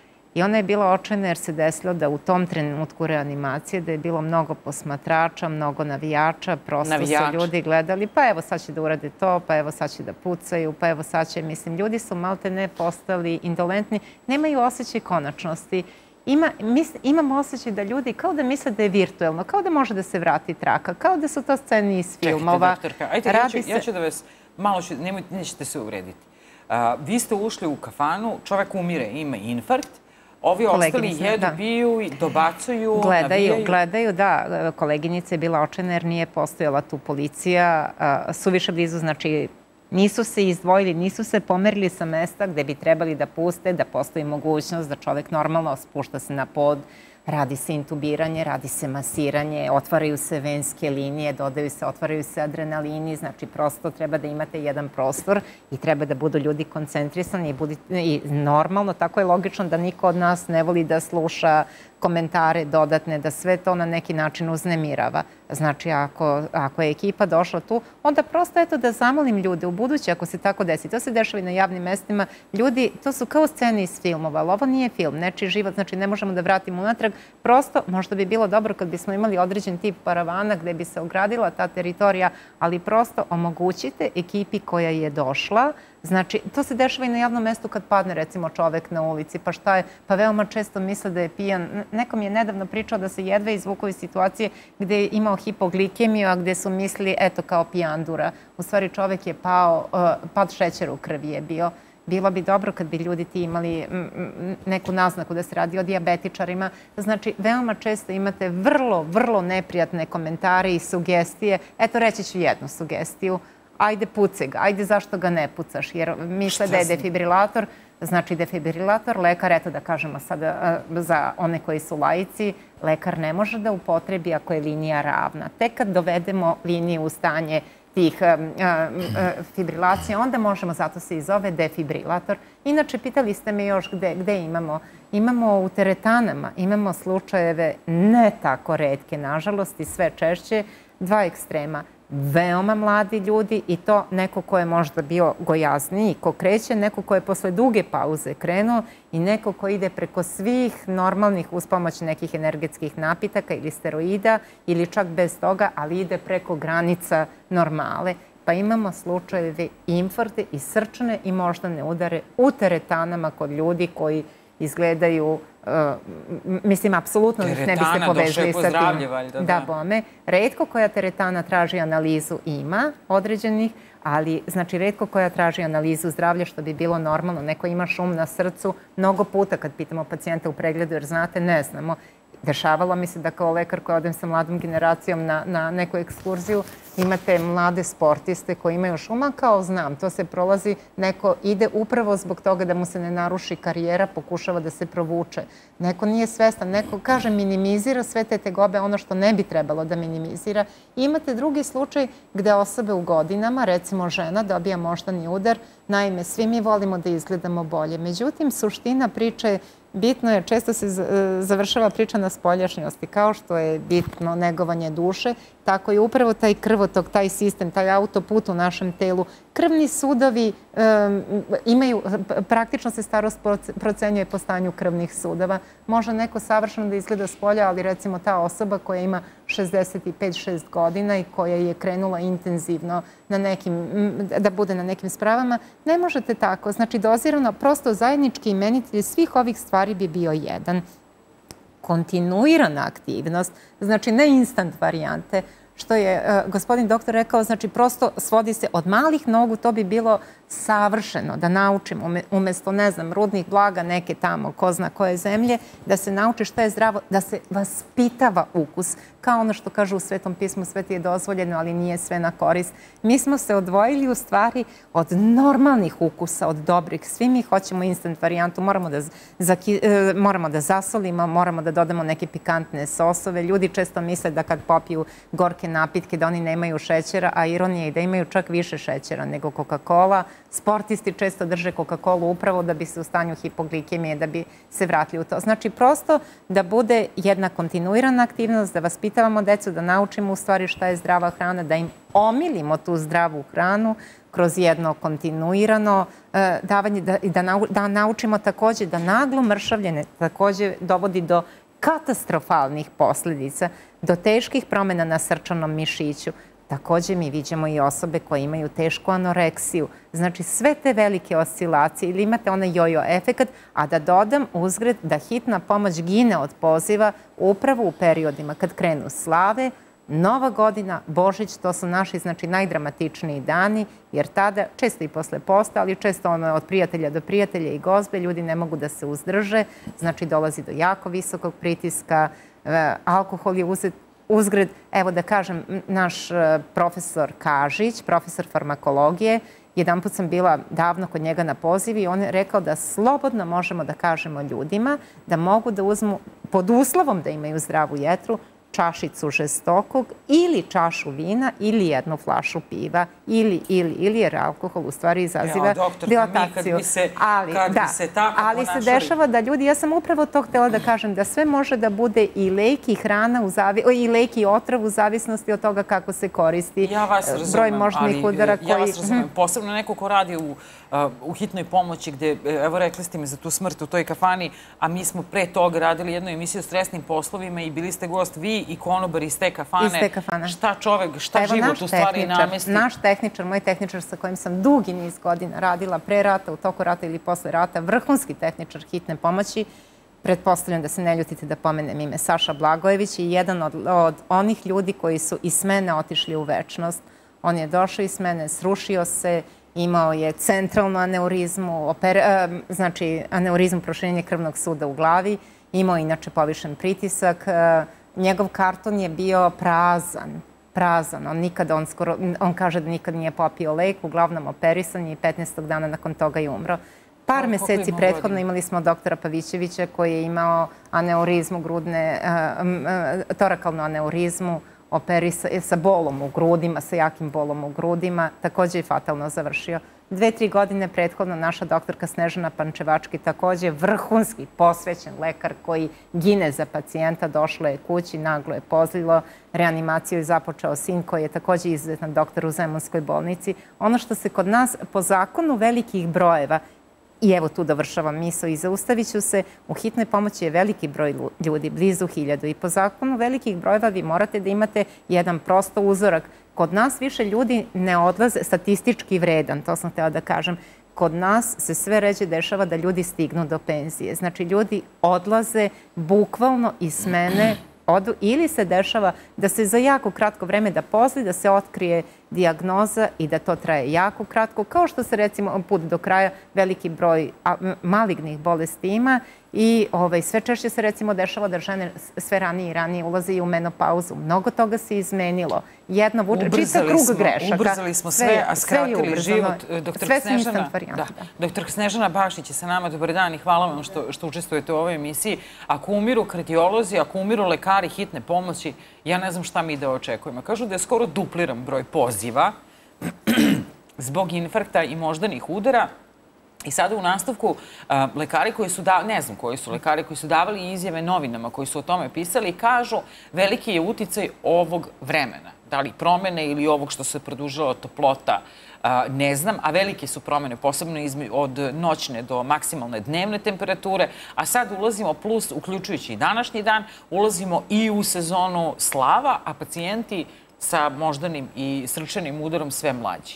I ona je bila očajna jer se desilo da u tom trenutku reanimacije da je bilo mnogo posmatrača, mnogo navijača, prosto su ljudi gledali, pa evo sad će da urade to, pa evo sad će da pucaju, pa evo sad će, mislim, ljudi su malte ne postali indolentni, nemaju osjećaj konačnosti. Ima, mis, imam osjećaj da ljudi kao da misle da je virtuelno, kao da može da se vrati traka, kao da su to scene iz filmova. Čekajte, doktorka, ajde, ja ću, ja ću da vas malo, ću, nemoj, nećete se uvrediti. Uh, vi ste ušli u kafanu, čovek umire, ima infarkt, ovi ostali jedu, piju, dobacuju, navijaju. Gledaju, da. Koleginica je bila očajna jer nije postojala tu policija. Suviše blizu, znači nisu se izdvojili, nisu se pomerili sa mesta gde bi trebali da puste, da postoji mogućnost da čovek normalno spušta se na pod, radi se intubiranje, radi se masiranje, otvaraju se venske linije, dodaju se, otvaraju se adrenalini, znači prosto treba da imate jedan prostor i treba da budu ljudi koncentrisani i, budi, i normalno, tako je logično da niko od nas ne voli da sluša komentare dodatne, da sve to na neki način uznemirava. Znači, ako, ako je ekipa došla tu, onda prosto eto da zamolim ljude u buduće, ako se tako desi. To se dešava i na javnim mestima. Ljudi, to su kao scene iz filmova, ali ovo nije film, nečiji život, znači ne možemo da vratimo unatrag. Prosto, možda bi bilo dobro kad bismo imali određen tip paravana gde bi se ogradila ta teritorija, ali prosto omogućite ekipi koja je došla. Znači, to se dešava i na javnom mestu kad padne, recimo, čovek na ulici. Pa šta je? Pa veoma često misle da je pijan. Neko mi je nedavno pričao da se jedva izvukao iz situacije gde je imao hipoglikemiju, a gde su mislili, eto, kao pijandura. U stvari, čovek je pao, pad šećera u krvi je bio. Bilo bi dobro kad bi ljudi ti imali neku naznaku da se radi o dijabetičarima. Znači, veoma često imate vrlo, vrlo neprijatne komentare i sugestije. Eto, reći ću jednu sugestiju. Ajde pucaj ga, ajde zašto ga ne pucaš, jer misle da je defibrilator, znači defibrilator, lekar, eto da kažemo sada za one koji su laici, lekar ne može da upotrebi ako je linija ravna. Tek kad dovedemo liniju u stanje tih fibrilacija, onda možemo, zato se i zove defibrilator. Inače, pitali ste me još gde, gde imamo. Imamo u teretanama, imamo slučajeve ne tako retke, nažalost, i sve češće, dva ekstrema. Veoma mladi ljudi i to neko ko je možda bio gojazniji, ko kreće, neko ko je posle duge pauze krenuo i neko ko ide preko svih normalnih uz pomoć nekih energetskih napitaka ili steroida ili čak bez toga, ali ide preko granica normale. Pa imamo slučajeve infarkte i srčane i moždane udare u teretanama kod ljudi koji izgledaju, mislim, apsolutno ne biste povezali sa tim. Da, bome. Retko koja teretana traži analizu ima određenih, ali, znači, retko koja traži analizu zdravlja, što bi bilo normalno. Neko ima šum na srcu mnogo puta kad pitamo pacijenta u pregledu, jer znate, ne znamo. Dešavalo mi se da kao lekar koji odem sa mladom generacijom na, na neku ekskurziju, imate mlade sportiste koji imaju šuma, kao znam, to se prolazi, neko ide upravo zbog toga da mu se ne naruši karijera, pokušava da se provuče. Neko nije svestan, neko kaže minimizira sve te tegobe, ono što ne bi trebalo da minimizira. I imate drugi slučaj gde osobe u godinama, recimo žena, dobija moždani udar. Naime, svi mi volimo da izgledamo bolje. Međutim, suština priče je, bitno je, često se završava priča na spoljašnjosti, kao što je bitno negovanje duše, tako je upravo taj krvotok, taj sistem, taj autoput u našem telu. Krvni sudovi imaju, praktično se starost procenjuje po stanju krvnih sudova. Može neko savršeno da izgleda s polja, ali recimo ta osoba koja ima šezdeset pet šest godina i koja je krenula intenzivno na nekim, da bude na nekim spravama, ne možete tako. Znači, dozirano, prosto zajednički imenitelj svih ovih stvari bi bio jedan. Kontinuirana aktivnost, znači ne instant varijante, što je gospodin doktor rekao, znači prosto svodi se od malih nogu, to bi bilo savršeno da naučimo, umesto, ne znam, rudnih blaga neke tamo, ko zna koje zemlje, da se nauči što je zdravo, da se vaspitava ukus. Kao ono što kažu u Svetom pismu, sve ti je dozvoljeno, ali nije sve na korist. Mi smo se odvojili u stvari od normalnih ukusa, od dobrih. Svi mi hoćemo instant varijantu, moramo da, moramo da zasolimo, moramo da dodamo neke pikantne sosove. Ljudi često misle da kad popiju gorke napitke da oni nemaju šećera, a ironija je da imaju čak više šećera nego Coca-Cola. Sportisti često drže Coca-Colu upravo da bi se u stanju hipoglikemije, da bi se vratili u to. Znači, prosto da bude jedna kontinuirana aktivnost, da vaspitavamo decu, da naučimo u stvari šta je zdrava hrana, da im omilimo tu zdravu hranu kroz jedno kontinuirano davanje, da naučimo takođe da naglo mršavljenje takođe dovodi do katastrofalnih posljedica, do teških promjena na srčanom mišiću. Takođe mi vidimo i osobe koje imaju tešku anoreksiju. Znači sve te velike oscilacije ili imate onaj jojo efekat, a da dodam uzgred da hitna pomoć gine od poziva upravo u periodima kad krenu slave, Nova godina, Božić, to su naši znači najdramatičniji dani, jer tada, često i posle posta, ali često ono od prijatelja do prijatelja i gozbe, ljudi ne mogu da se uzdrže, znači dolazi do jako visokog pritiska, alkohol je uzet uzgred. Evo da kažem, naš profesor Kažić, profesor farmakologije, jedan put sam bila davno kod njega na pozivi i on je rekao da slobodno možemo da kažemo ljudima da mogu da uzmu, pod uslovom da imaju zdravu jetru, čašicu žestokog ili čašu vina ili jednu flašu piva ili, ili, ili jer alkohol u stvari izaziva dilataciju. Ali, da, ali se dešava da ljudi, ja sam upravo to htjela da kažem, da sve može da bude i lek i hrana, i lek i otrov u zavisnosti od toga kako se koristi broj moždanih udara koji... Ja vas razumem, posebno neko ko radi u hitnoj pomoći gde, evo rekli ste mi za tu smrt u toj kafani, a mi smo pre toga radili jednu emisiju o stresnim poslovima i bili ste gost vi i konobar iz te kafane. Iz te kafane. Šta čovek, šta život u stvari namesti? Naš tehničar, moj tehničar sa kojim sam dugi niz godina radila pre rata, u toku rata ili posle rata, vrhunski tehničar hitne pomoći, pretpostavljam da se ne ljutite da pomenem ime, Saša Blagojević je jedan od, od onih ljudi koji su iz mene otišli u večnost. On je došao iz mene, srušio se, imao je centralnu aneurizmu, oper, znači aneurizmu proširenja krvnog suda u glavi, imao je inače povišen pritisak, njegov karton je bio prazan, prazan. On nikada, on skoro, on kaže da nikad nije popio lek, uglavnom operisan je i petnaestog dana nakon toga je umro. Par meseci prethodno imali smo doktora Pavićevića koji je imao aneurizmu grudne, torakalnu aneurizmu, operisa sa bolom u grudima, sa jakim bolom u grudima, takođe je fatalno završio. Dve, tri godine prethodno naša doktorka Snežana Pančevački, takođe vrhunski posvećen lekar koji gine za pacijenta, došla je kući, naglo je pozlilo, reanimaciju je započeo sin koji je takođe izuzetan doktor u Zemunskoj bolnici. Ono što se kod nas po zakonu velikih brojeva, i evo tu dovršavam misao i zaustavit ću se, u hitnoj pomoći je veliki broj ljudi, blizu hiljadu. I po zakonu velikih brojeva vi morate da imate jedan prosto uzorak. Kod nas više ljudi ne odlaze, statistički vredan, to sam htjela da kažem. Kod nas se sve ređe dešava da ljudi stignu do penzije. Znači ljudi odlaze bukvalno iz smene, odu, ili se dešava da se za jako kratko vreme da pozli, da se otkrije dijagnoza i da to traje jako kratko, kao što se recimo put do kraja veliki broj malignih bolesti ima i ovaj, sve češće se recimo dešava da žene sve ranije i ranije ulaze i u menopauzu. Mnogo toga se izmenilo. Jedno vuče, čista krug grešaka. Ubrzali smo sve, a skratili život. Sve su instant varijante. Doktor Snežana Bašić je sa nama. Dobar dan i hvala vam što, što učestvujete u ovoj emisiji. Ako umiru kardiolozi, ako umiru lekari hitne pomoći, ja ne znam šta mi da očekujemo. Kažu da je skoro dupliran broj poziva zbog infarkta i moždanih udara. I sada u nastavku lekari koji su, ne znam koji su lekari koji su davali izjave novinama, koji su o tome pisali, kažu veliki je uticaj ovog vremena. Da li promene ili ovog što se produžila toplota, ne znam, a velike su promene, posebno od noćne do maksimalne dnevne temperature, a sad ulazimo plus, uključujući i današnji dan, ulazimo i u sezonu slava, a pacijenti sa moždanim i srčanim udarom sve mlađi.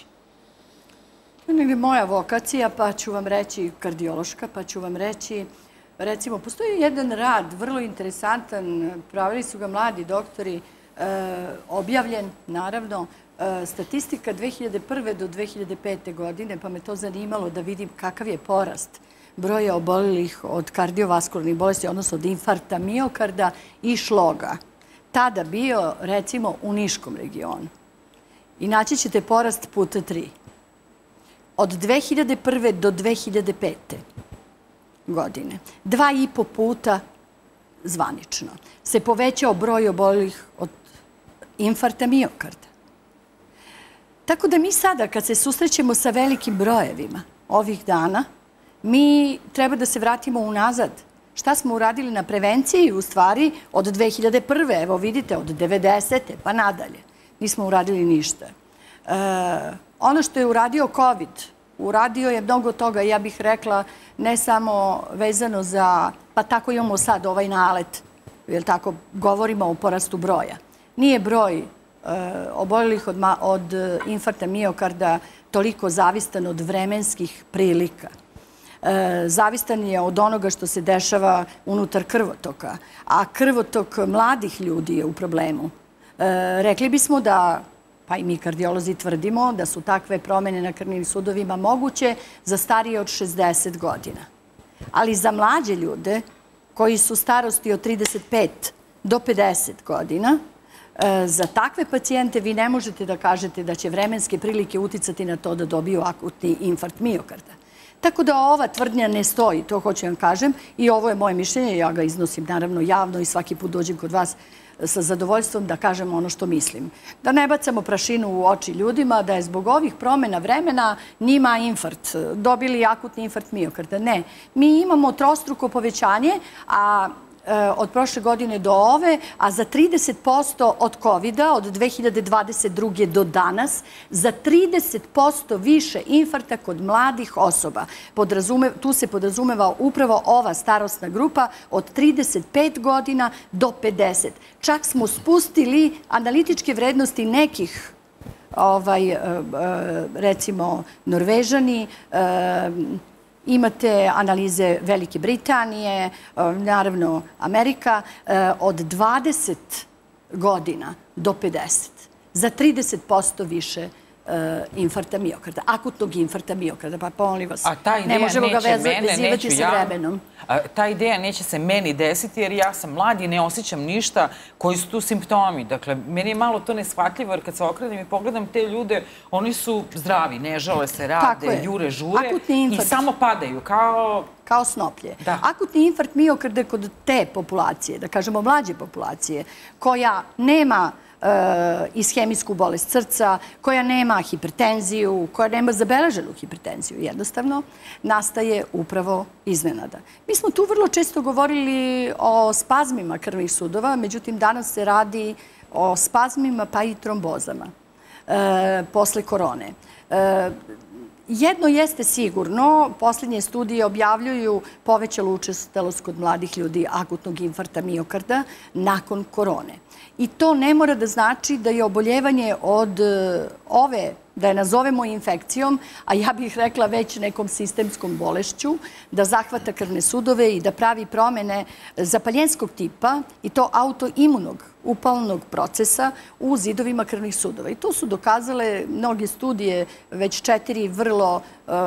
To je moja vokacija, pa ću vam reći, kardiološka, pa ću vam reći, recimo, postoji jedan rad, vrlo interesantan, pravili su ga mladi doktori, objavljen, naravno, statistika dve hiljade prve do dve hiljade pete godine, pa me to zanimalo da vidim kakav je porast broja obolelih od kardiovaskularnih bolesti, odnosno od infarkta miokarda i šloga. Tada bio, recimo, u Niškom regionu. I naći ćete porast puta tri. Od dve hiljade prve do dve hiljade pete godine. Dva i po puta zvanično. Se povećao broj obolelih od infarkta miokarda. Tako da mi sada, kad se susrećemo sa velikim brojevima ovih dana, mi treba da se vratimo unazad. Šta smo uradili na prevenciji, u stvari, od dve hiljade prve. Evo vidite, od devedesete pa nadalje. Nismo uradili ništa. Ono što je uradio COVID, uradio je mnogo toga, ja bih rekla, ne samo vezano za, pa tako imamo sad ovaj nalet, jer tako govorimo o porastu broja. Nije broj oboljelih od infarkta miokarda toliko zavistan od vremenskih prilika. Zavistan je od onoga što se dešava unutar krvotoka, a krvotok mladih ljudi je u problemu. Rekli bismo da, pa i mi kardiolozi tvrdimo, da su takve promene na krvnim sudovima moguće za starije od šezdeset godina. Ali za mlađe ljude, koji su starosti od trideset pet do pedeset godina, za takve pacijente vi ne možete da kažete da će vremenske prilike uticati na to da dobiju akutni infarkt miokarda. Tako da ova tvrdnja ne stoji, to hoću vam kažem, i ovo je moje mišljenje, ja ga iznosim naravno javno i svaki put dođem kod vas sa zadovoljstvom da kažem ono što mislim. Da ne bacamo prašinu u oči ljudima, da je zbog ovih promjena vremena njima infarkt, dobili akutni infarkt miokarda. Ne, mi imamo trostruko povećanje, a od prošle godine do ove, a za trideset posto od kovida, od dve hiljade dvadeset druge do danas, za trideset posto više infarkta kod mladih osoba. Tu se podrazumeva upravo ova starosna grupa od trideset pet godina do pedeset. Čak smo spustili analitičke vrednosti nekih, recimo, Norvežani, imate analize Velike Britanije, naravno Amerika, od dvadeset godina do pedeset. Za trideset posto više infarkta miokarda, akutnog infarkta miokarda. Pa molim vas, ne možemo ga vezivati sa vremenom. Ta ideja neće se meni desiti jer ja sam mlad i ne osjećam ništa. Koji su tu simptomi? Dakle, meni je malo to neshvatljivo jer kad se okrenem i pogledam te ljude, oni su zdravi, ne žale se, rade, jure, žure i samo padaju kao... Kao snoplje. Akutni infarkt miokarda kod te populacije, da kažemo mlađe populacije, koja nema ishemijsku bolest srca, koja nema hipertenziju, koja nema zabeleženu hipertenziju, jednostavno, nastaje upravo iznenada. Mi smo tu vrlo često govorili o spazmima krvnih sudova, međutim, danas se radi o spazmima pa i trombozama posle korone. Jedno jeste sigurno, posljednje studije objavljuju povećalu učestalost kod mladih ljudi akutnog infarkta miokarda nakon korone. I to ne mora da znači da je oboljevanje od ove, da je nazovemo infekcijom, a ja bih rekla već nekom sistemskom bolešću, da zahvata krvne sudove i da pravi promene zapaljenskog tipa i to autoimunog upalnog procesa u zidovima krvnih sudova. I to su dokazale mnoge studije, već četiri vrlo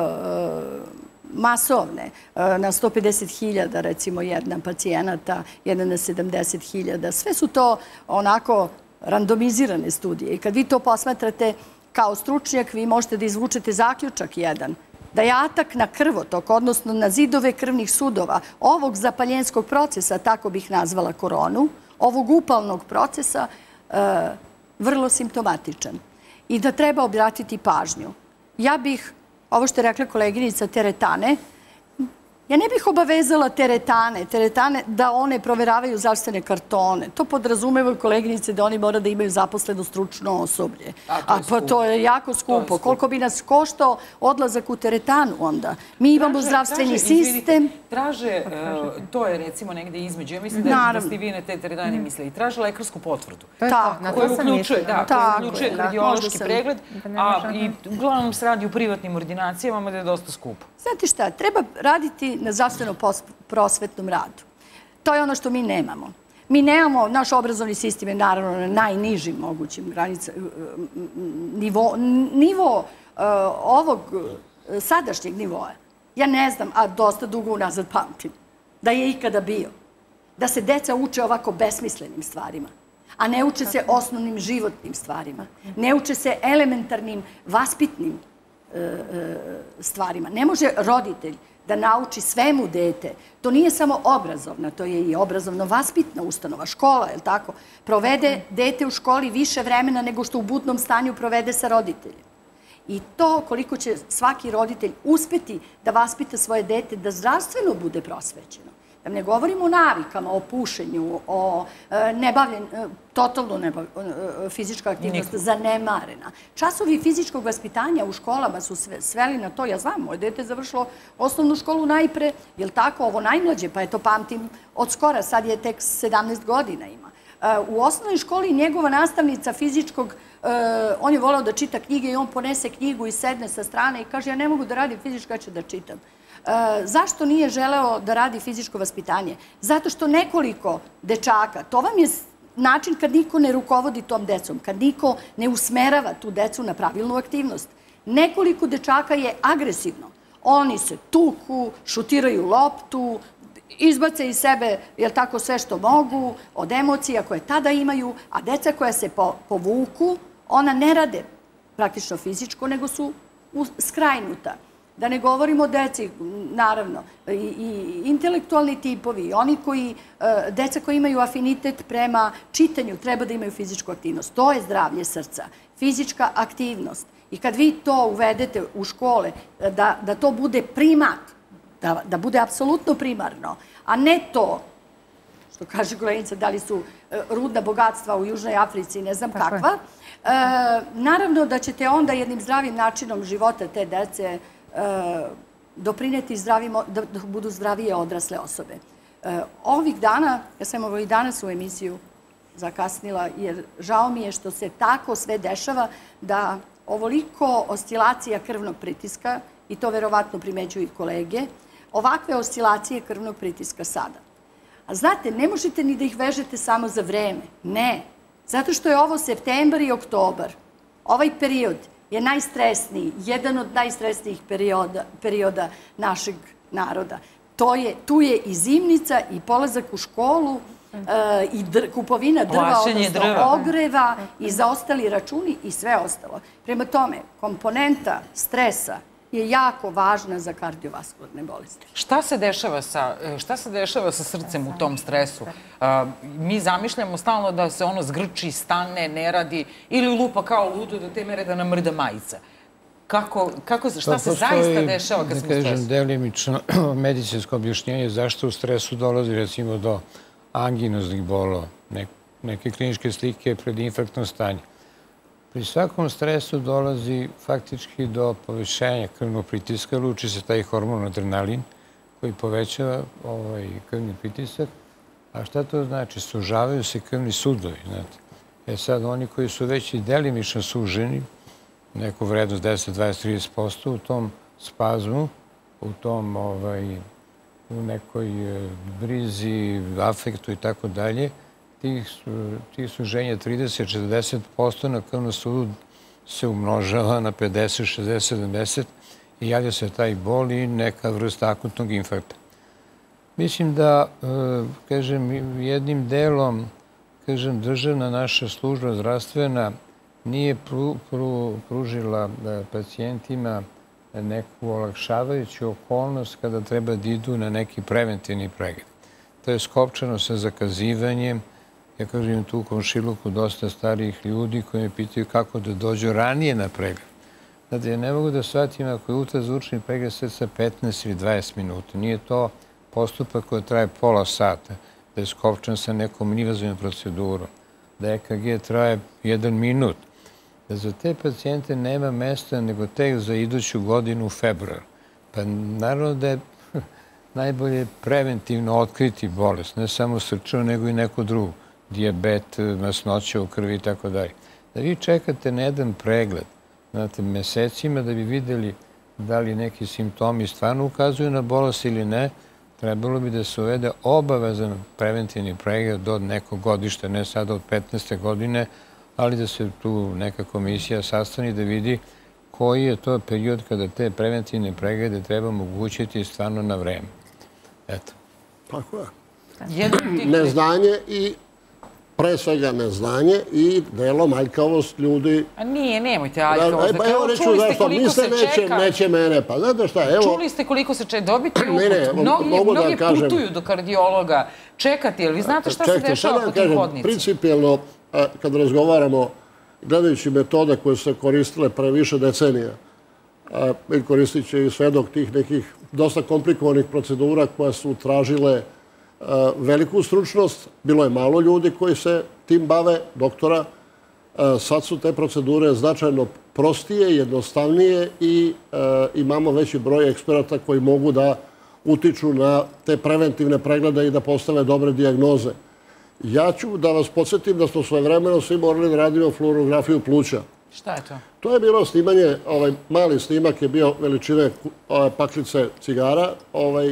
masovne, na sto pedeset hiljada, recimo, jedna pacijenata, jedna na sedamdeset hiljada. Sve su to onako randomizirane studije. I kad vi to posmatrate kao stručnjak, vi možete da izvučete zaključak jedan, da je atak na krvotok, odnosno na zidove krvnih sudova, ovog zapaljenskog procesa, tako bih nazvala koronu, ovog upalnog procesa, vrlo simptomatičan. I da treba obratiti pažnju. Ja bih, ovo što je rekla koleginica, teretane, ja ne bih obavezala teretane, teretane da one proveravaju zdravstvene kartone. To podrazumevaju koleginice da oni mora da imaju zaposleno stručno osoblje. A pa to je jako skupo. Koliko bi nas koštao odlazak u teretanu onda? Mi imamo zdravstveni sistem. Traže, to je recimo negde između, ja mislim da ste vi na te teretane mislili, traže lekarsku potvrdu. Koja uključuje kardiološki pregled, a i uglavnom se radi u privatnim ordinacijama, da je dosta skupo. Znate šta, treba raditi na zdravstveno-prosvetnom radu. To je ono što mi nemamo. Mi nemamo, naš obrazovni sistem je naravno na najnižim mogućim granicama. Nivo ovog sadašnjeg nivoa, ja ne znam, a dosta dugo unazad pamtim, da je ikada bio. Da se deca uče ovako besmislenim stvarima, a ne uče se osnovnim životnim stvarima. Ne uče se elementarnim, vaspitnim stvarima. Ne može roditelj da nauči svemu dete. To nije samo obrazovna, to je i obrazovno-vaspitna ustanova, škola, je li tako? Provede dete u školi više vremena nego što u budnom stanju provede sa roditeljem. I to koliko će svaki roditelj uspeti da vaspita svoje dete, da zdravstveno bude prosvećeno. Da ne govorimo o navikama, o pušenju, o nebavljenju, totalno fizička aktivnost zanemarena. Časovi fizičkog vaspitanja u školama su sveli na to, ja znam, moje dete je završilo osnovnu školu najpre, je li tako, ovo najmlađe, pa je to pamtim od skora, sad je tek sedamnaest godina ima. U osnovnoj školi njegova nastavnica fizičkog, on je voleo da čita knjige i on ponese knjigu i sedne sa strane i kaže ja ne mogu da radim fizičko, ja ću da čitam. Zašto nije želeo da radi fizičko vaspitanje? Zato što nekoliko dečaka, to vam je način kad niko ne rukovodi tom decom, kad niko ne usmerava tu decu na pravilnu aktivnost. Nekoliko dečaka je agresivno. Oni se tuku, šutiraju loptu, izbace iz sebe, jel tako, sve što mogu, od emocija koje tada imaju, a deca koja se povuku, ona ne rade praktično fizičko, nego su skrajnuta. Da ne govorimo o deci, naravno, i intelektualni tipovi, oni koji, deca koji imaju afinitet prema čitanju, treba da imaju fizičku aktivnost. To je zdravlje srca, fizička aktivnost. I kad vi to uvedete u škole, da to bude primat, da bude apsolutno primarno, a ne to, što kaže koleginica, da li su rudna bogatstva u Južnoj Africi, ne znam kakva, naravno da ćete onda jednim zdravim načinom života te dece doprineti da budu zdravije odrasle osobe. Ovih dana, ja sam ovo i danas u emisiju zakasnila, jer žao mi je što se tako sve dešava da ovoliko oscilacija krvnog pritiska, i to verovatno primećuju i kolege, ovakve oscilacije krvnog pritiska sada. A znate, ne možete ni da ih vežete samo za vreme. Ne. Zato što je ovo septembar i oktobar. Ovaj period je najstresniji, jedan od najstresnijih perioda našeg naroda. Tu je i zimnica, i polazak u školu, i kupovina drva, odnosno ogreva, i zaostali računi i sve ostalo. Prema tome, komponenta stresa je jako važna za kardiovaskularne bolesti. Šta se dešava sa srcem u tom stresu? Mi zamišljamo stalno da se ono zgrči, stane, ne radi ili lupa kao ludo do te mere da nam mrda majica. Šta se zaista dešava kad smo u stresu? Da kažem, delimično medicinsko objašnjenje zašto u stresu dolazi recimo do anginoznih bolova, neke kliničke slike predinfarktno stanje. Pri svakom stresu dolazi faktički do povećanja krvnog pritiska, luči se taj hormon adrenalin koji povećava krvni pritisak. A šta to znači? Sužavaju se krvni sudovi. E sad, oni koji su već i delimično suženi, neku vrednost deset, dvadeset, trideset posto u tom spazmu, u tom u nekoj brizi, afektu i tako dalje, tih suženja trideset do četrdeset posto na krvnom sudu se umnožava na pedeset, šezdeset, sedamdeset i javlja se taj bol i neka vrsta akutnog infarkta. Mislim da, kažem, jednim delom, kažem, državna naša služba zdravstvena nije pružila pacijentima neku olakšavajuću okolnost kada treba da idu na neki preventivni pregled. To je skopčano sa zakazivanjem. Ja kažem, tu u komšiluku dosta starijih ljudi koji me pitaju kako da dođu ranije na pregled. Znate, ja ne mogu da shvatim ako je ultrazvučni pregled srca petnaest ili dvadeset minuta. Nije to postupak koji traje pola sata, da je skopčan sa nekom invazivnom procedurom, da E K G traje jedan minut, da za te pacijente nema mesta nego tek za iduću godinu u februar. Pa naravno da je najbolje preventivno otkriti bolest, ne samo srčanu, nego i neku drugu. Dijabet, masnoća u krvi i tako dalje. Da vi čekate na jedan pregled, znate, mesecima da bi videli da li neki simptomi stvarno ukazuju na bolest ili ne, trebalo bi da se uvede obavezan preventivni pregled od nekog godišta, ne sada od petnaeste godine, ali da se tu neka komisija sastani da vidi koji je to period kada te preventivne preglede treba omogućiti stvarno na vreme. Eto. Tako je. Neznanje i pre svega neznanje i delom aljkavost ljudi. A nije, nemojte aljkavost. Pa evo reću zašto, niste neće mene, pa znate šta, evo... Čuli ste koliko se čeka, dobiti uput. Mnogi putuju do kardiologa, čekati, jer vi znate šta se dešava po tim hodnicima? Principijalno, kad razgovaramo, gledajući metode koje su se koristile pre više decenija, i koristit će i svedok tih nekih dosta komplikovanih procedura koja su tražile veliku stručnost. Bilo je malo ljudi koji se tim bave, doktora. Sad su te procedure značajno prostije, jednostavnije i imamo veći broj eksperata koji mogu da utiču na te preventivne preglede i da postave dobre dijagnoze. Ja ću da vas podsjetim da smo svojevremeno svi morali da radimo fluorografiju pluća. Šta je to? To je bilo snimanje, ovaj mali snimak je bio veličine paklice cigara, ovaj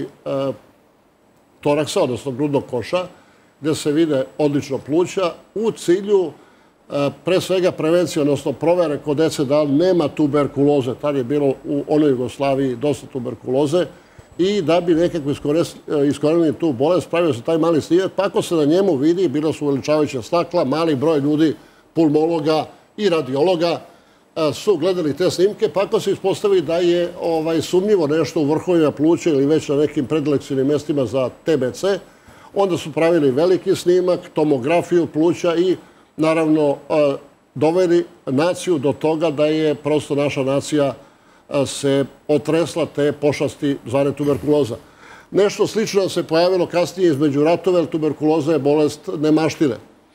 toraksa, odnosno grudnog koša, gde se vide odlično pluća u cilju pre svega prevencije, odnosno provere kod dece da nema tuberkuloze. Tad je bilo u onoj Jugoslaviji dosta tuberkuloze i da bi nekako iskorenili tu bolest, pravio se taj mali snimak, pa ako se na njemu vidi, bilo su uveličavajuća stakla, mali broj ljudi, pulmologa i radiologa su gledali te snimke, pa ako se ispostavi da je sumnjivo nešto u vrhovima pluća ili već na nekim predilekcijnim mestima za T B C, onda su pravili veliki snimak, tomografiju pluća i naravno doveli naciju do toga da je prosto naša nacija se otresla te pošasti zvane tuberkuloza. Nešto slično se pojavilo kasnije između ratova, jer tuberkuloza je bolest nemaštine.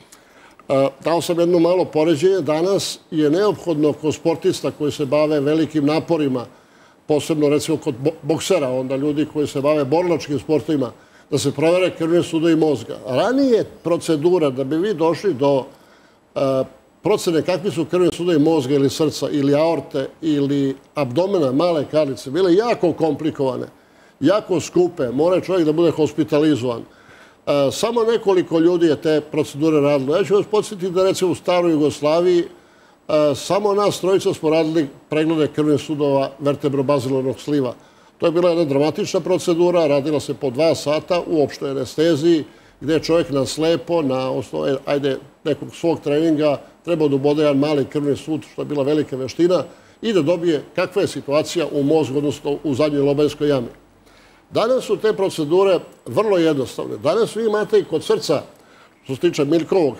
Dao sam jedno malo poređenje. Danas je neophodno kod sportista koji se bave velikim naporima, posebno recimo kod boksera, onda ljudi koji se bave borilačkim sportovima, da se provere krvni sudovi mozga. Ranije procedura da bi vi došli do procene kakvi su krvni sudovi mozga ili srca ili aorte ili abdomena male karlice bile jako komplikovane, jako skupe, mora čovjek da bude hospitalizovan. Samo nekoliko ljudi je te procedure radilo. Ja ću vas podsjetiti da recimo u staroj Jugoslaviji samo nas trojica smo radili preglede krvnih sudova vertebrobazilarnog sliva. To je bila jedna dramatična procedura, radila se po dva sata u opštoj anesteziji, gde je čovjek na slepo, na osnovu nekog svog treninga, trebao da ubode jedan mali krvni sud, što je bila velika veština, i da dobije kakva je situacija u mozgu, odnosno u zadnjoj lobanjskoj jami. Danas su te procedure vrlo jednostavne. Danas vi imate i kod srca, što se tiče Miljkovog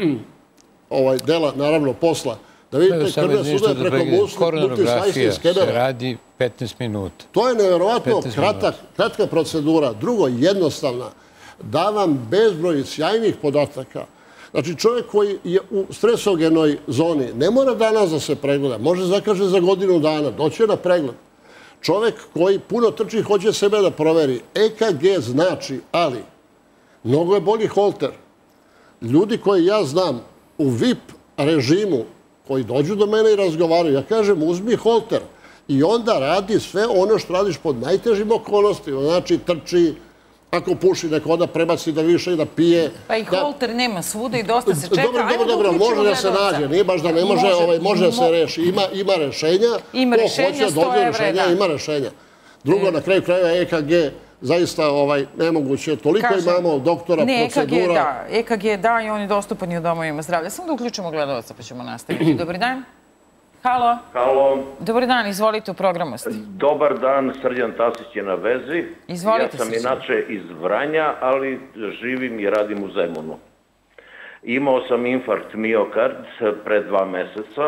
dela, naravno, posla, da vidite krvne sudove preko multistajskih skenera. Se radi petnaest minuta. To je nevjerovatno kratka procedura. Drugo, jednostavna. Da vam bezbroj sjajnih podataka. Znači, čovjek koji je u stresogenoj zoni ne mora danas da se pregleda. Može zakaže za godinu dana. Doće na pregled. Čovjek koji puno trči hoće sebe da proveri. E K G znači, ali mnogo je bolji holter. Ljudi koji ja znam u V I P režimu, koji dođu do mene i razgovaraju, ja kažem uzmi holter i onda radi sve ono što radiš pod najtežim okolnostima. Znači, trči, ako puši, neko onda prebaci da više i da pije. Pa i holter nema svuda i dosta se čeka. Dobro, dobro, dobro, može da se nađe. Nije baš da ne može, može da se reši. Ima rešenja. Ima rešenja, sto evra. Ima rešenja. Drugo, na kraju krajeva E K G zaista nemoguće. Toliko imamo doktora, procedura. Ne, E K G da i on je dostupan i u domovima zdravlja. Samo da uključimo gledalca pa ćemo nastaviti. Dobar dan. Halo. Halo. Dobar dan, izvolite, u programu ste. Dobar dan, Srđan Tasić je na vezi. Izvolite, ja sam inače iz Vranja, ali živim i radim u Zemunu. Imao sam infarkt miokard pre dva meseca.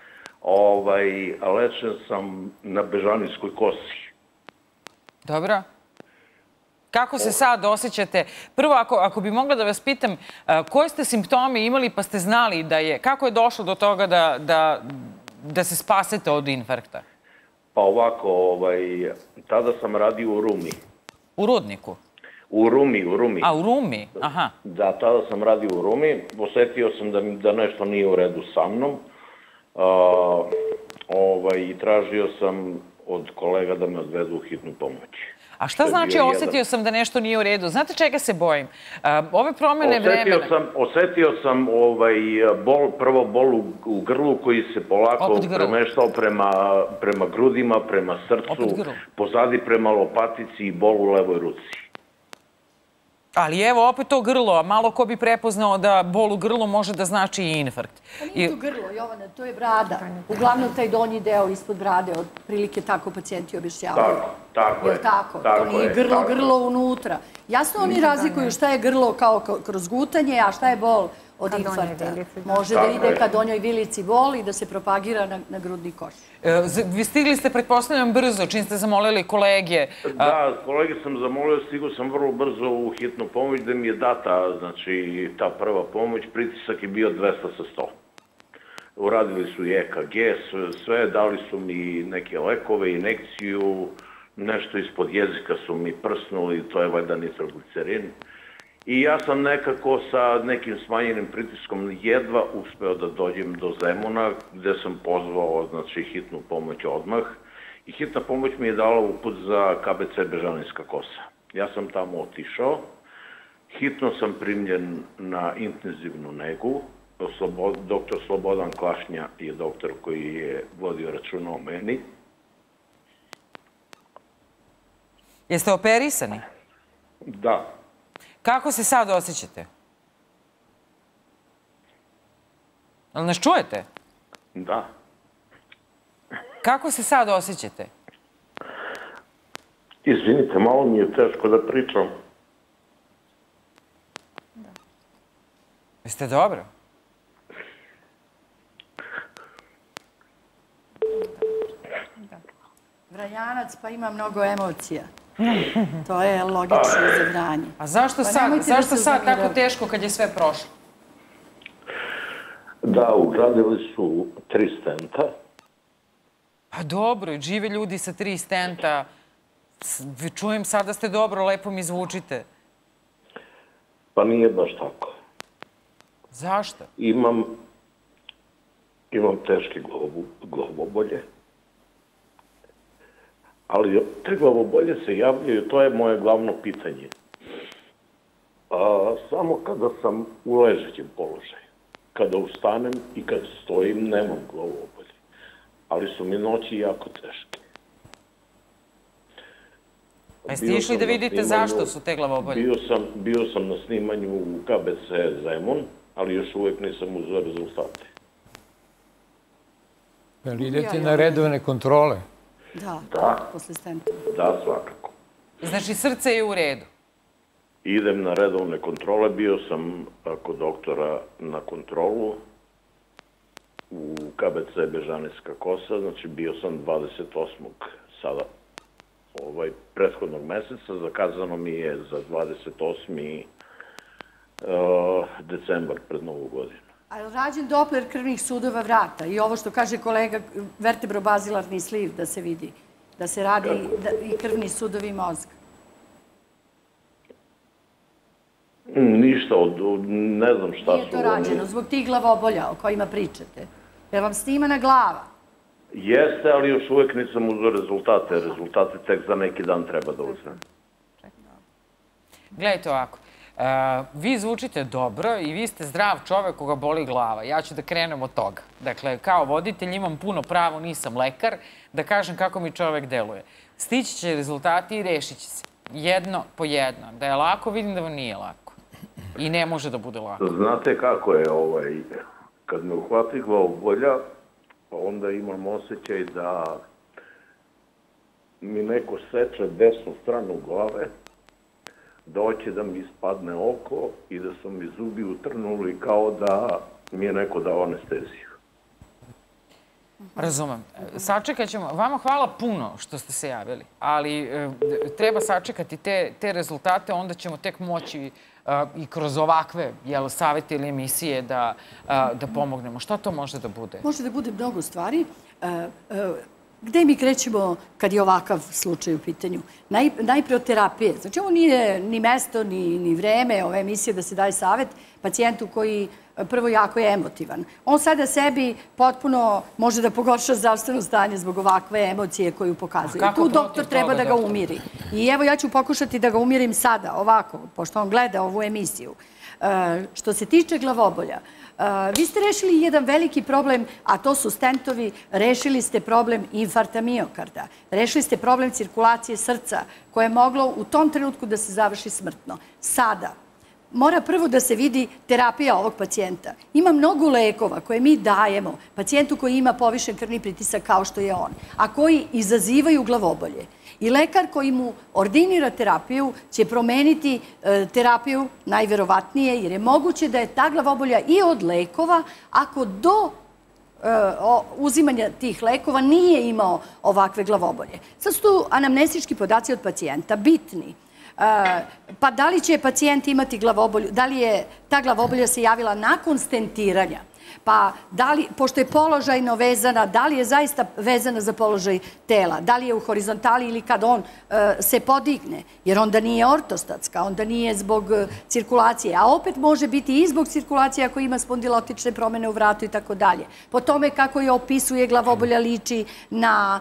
Lečen sam na Bežanijskoj kosi. Dobro. Kako se sad osjećate? Prvo, ako bi mogla da vas pitam, koje ste simptome imali pa ste znali da je... Kako je došlo do toga da... da se spasete od infarkta? Pa ovako, tada sam radio u Rumi. U Rudniku? U Rumi, u Rumi. A, u Rumi, aha. Da, tada sam radio u Rumi. Osetio sam da nešto nije u redu sa mnom. I tražio sam od kolega da me odvedu u hitnu pomoć. A šta znači osetio sam da nešto nije u redu? Znate čega se bojim? Ove promene vremena... Osetio sam prvo bol u grlu koji se polako premeštao prema grudima, prema srcu, pozadi prema lopatici i bol u levoj ruci. Ali evo, opet to grlo, a malo ko bi prepoznao da bol u grlu može da znači i infarkt. Pa nije to grlo, Jovana, to je brada. Uglavnom taj donji deo ispod brade, od prilike tako pacijenti objašnjavaju. Tako, tako je. Tako, to nije grlo, grlo unutra. Jasno oni razlikuju šta je grlo kao kroz gutanje, a šta je bol od infarkta. Može da ide ka donjoj vilici bol i da se propagira na grudni koš. Vi stigli ste, pretpostavljam, brzo, čim ste zamolili kolege. Da, kolege sam zamolio, stigao sam vrlo brzo u hitnu pomoć da mi je data, znači, ta prva pomoć, pritisak je bio dvesta sa sto. Uradili su i E K G, sve, dali su mi neke lekove, injekciju, nešto ispod jezika su mi prsnuli, to je valjda nitroglicerin. I ja sam nekako sa nekim smanjenim pritiskom jedva uspeo da dođem do Zemuna, gde sam pozvao, znači, hitnu pomoć odmah. I hitna pomoć mi je dala uput za K B C Bežanijska kosa. Ja sam tamo otišao, hitno sam primljen na intenzivnu negu. Doktor Slobodan Klašnja je doktor koji je vodio računa o meni. Jeste operisani? Da. Kako se sad osjećate? Ali nas čujete? Da. Kako se sad osjećate? Izvinite, malo mi je teško da pričam. Jeste dobro? Vranjanac pa ima mnogo emocija. To je logično za Vranje. A zašto sad, zašto sad tako teško kad je sve prošlo? Da, ugradili su tri stenta. Pa dobro, žive ljudi sa tri stenta. Čujem sad da ste dobro, lepo mi zvučite. Pa nije baš tako. Zašto? Imam, imam teške glavobolje. Ali te glavobolje se javljaju, to je moje glavno pitanje. A, samo kada sam u ležećem položaju, kada ustanem i kada stojim, nemam glavobolje. Ali su mi noći jako teške. A jeste išli da vidite zašto su te glavobolje? Bio sam, bio sam na snimanju u K B C Zemun, ali još uvek nisam uzeo rezultate. Ali idete na redovne kontrole? Da, da, posle stenta. Da, svakako. Znači, srce je u redu? Idem na redovne kontrole, bio sam kod doktora na kontrolu u K B C Bežanijska kosa, znači bio sam dvadeset osmog sada, ovaj, prethodnog meseca, zakazano mi je za dvadeset osmi decembar pred Novu godinu. A je li rađen Doppler krvnih sudova vrata i ovo što kaže kolega vertebrobazilarni sliv da se vidi, da se radi i krvni sudovi mozga? Ništa, ne znam šta su. Nije to rađeno, zbog tih glavobolja o kojima pričate. Je vam snimana glava? Jeste, ali još uvek nisam uzeo rezultate. Rezultate tek za neki dan treba da uzmem. Gledajte ovako. Vi zvučite dobro i vi ste zdrav čovek koga boli glava. Ja ću da krenem od toga. Dakle, kao voditelj imam puno pravo, nisam lekar, da kažem kako mi čovek deluje. Stići će rezultati i rešit će se. Jedno po jedno. Da je lako, vidim da vam nije lako. I ne može da bude lako. Znate kako je, ovaj, kad me uhvati glavobolja, onda imam osjećaj da mi neko seče desnu stranu glave, da hoće da mi ispadne oko i da su mi zubi utrnuli kao da mi je neko dao anesteziju. Razumem. Sačekat ćemo. Vama hvala puno što ste se javili, ali treba sačekati te rezultate, onda ćemo tek moći i kroz ovakve savete ili emisije da pomognemo. Šta to može da bude? Može da bude mnogo stvari. Gde mi krećemo kad je ovakav slučaj u pitanju? Najpre od terapije. Znači, ovo nije ni mesto, ni vreme ove emisije da se daje savet pacijentu koji prvo jako je emotivan. On sada sebi potpuno može da pogorša zdravstveno stanje zbog ovakve emocije koju pokazuje. Tu doktor treba da ga umiri. I evo, ja ću pokušati da ga umirim sada, ovako, pošto on gleda ovu emisiju. Što se tiče glavobolja, Vi ste rešili jedan veliki problem, a to su stentovi. Rešili ste problem infarkta miokarda. Rešili ste problem cirkulacije srca, koje je moglo u tom trenutku da se završi smrtno. Sada, mora prvo da se vidi terapija ovog pacijenta. Ima mnogo lekova koje mi dajemo pacijentu koji ima povišen krvni pritisak kao što je on, a koji izazivaju glavobolje. I lekar koji mu ordinira terapiju će promeniti terapiju najverovatnije, jer je moguće da je ta glavobolja i od lekova, ako do uzimanja tih lekova nije imao ovakve glavobolje. Sad su tu anamnestički podaci od pacijenta bitni. Pa da li će pacijent imati glavobolju, da li je ta glavobolja se javila nakon stentiranja, pa da li, pošto je položajno vezana, da li je zaista vezana za položaj tela, da li je u horizontali ili kad on se podigne, jer onda nije ortostatska, onda nije zbog cirkulacije, a opet može biti i zbog cirkulacije ako ima spondilotične promene u vratu i tako dalje. Po tome kako je opisuje glavobolja liči na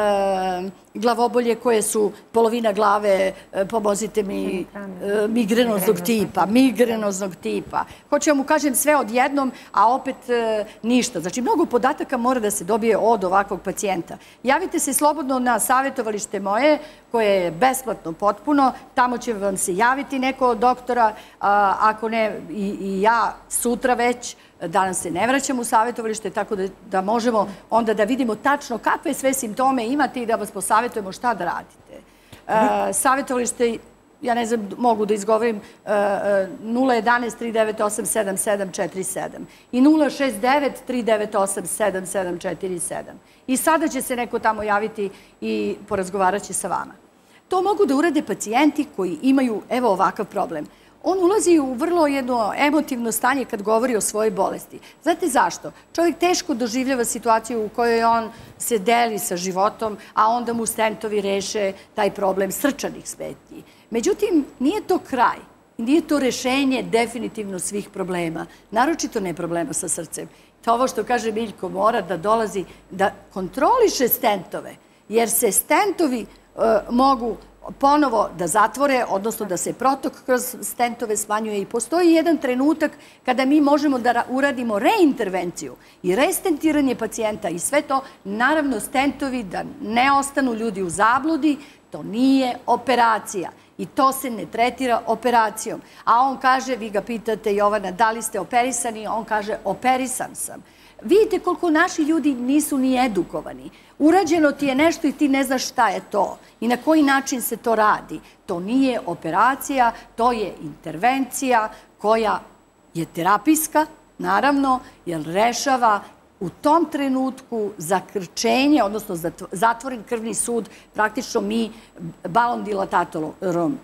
glavobolje koje su polovina glave, pomozite mi, migrenoznog tipa, migrenoznog tipa. Hoću vam mu kažem sve odjednom, a opet ništa. Znači, mnogo podataka mora da se dobije od ovakvog pacijenta. Javite se slobodno na savjetovalište moje, koje je besplatno potpuno. Tamo će vam se javiti neko od doktora, ako ne i ja sutra već. Danas se ne vraćam u savjetovalište, tako da možemo onda da vidimo tačno kakve sve simptome imate i da vas posavjetujemo šta da radite. Savjetovalište, ja ne znam, mogu da izgovorim, nula jedanaest tri devet osam sedam sedam četiri sedam i nula šest devet tri devet osam sedam sedam četiri sedam. I sada će se neko tamo javiti i porazgovarat će sa vama. To mogu da urade pacijenti koji imaju, evo, ovakav problem. On ulazi u vrlo jedno emotivno stanje kad govori o svojoj bolesti. Znate zašto? Čovjek teško doživljava situaciju u kojoj on se deli sa životom, a onda mu stentovi reše taj problem srčanih smetnji. Međutim, nije to kraj. Nije to rešenje definitivno svih problema. Naročito ne problema sa srcem. To ovo što kaže Miljko, mora da dolazi, da kontroliše stentove, jer se stentovi mogu ponovo da zatvore, odnosno da se protok kroz stentove smanjuje i postoji jedan trenutak kada mi možemo da uradimo reintervenciju i restentiranje pacijenta i sve to, naravno stentovi da ne ostanu ljudi u zabludi, to nije operacija i to se ne tretira operacijom. A on kaže, vi ga pitate, Jovana, da li ste operisani? On kaže, operisan sam. Vidite koliko naši ljudi nisu ni edukovani. Urađeno ti je nešto i ti ne znaš šta je to i na koji način se to radi. To nije operacija, to je intervencija koja je terapijska, naravno, jer rešava u tom trenutku zakrčenje, odnosno zatvoren krvni sud, praktično mi balon dilatatorom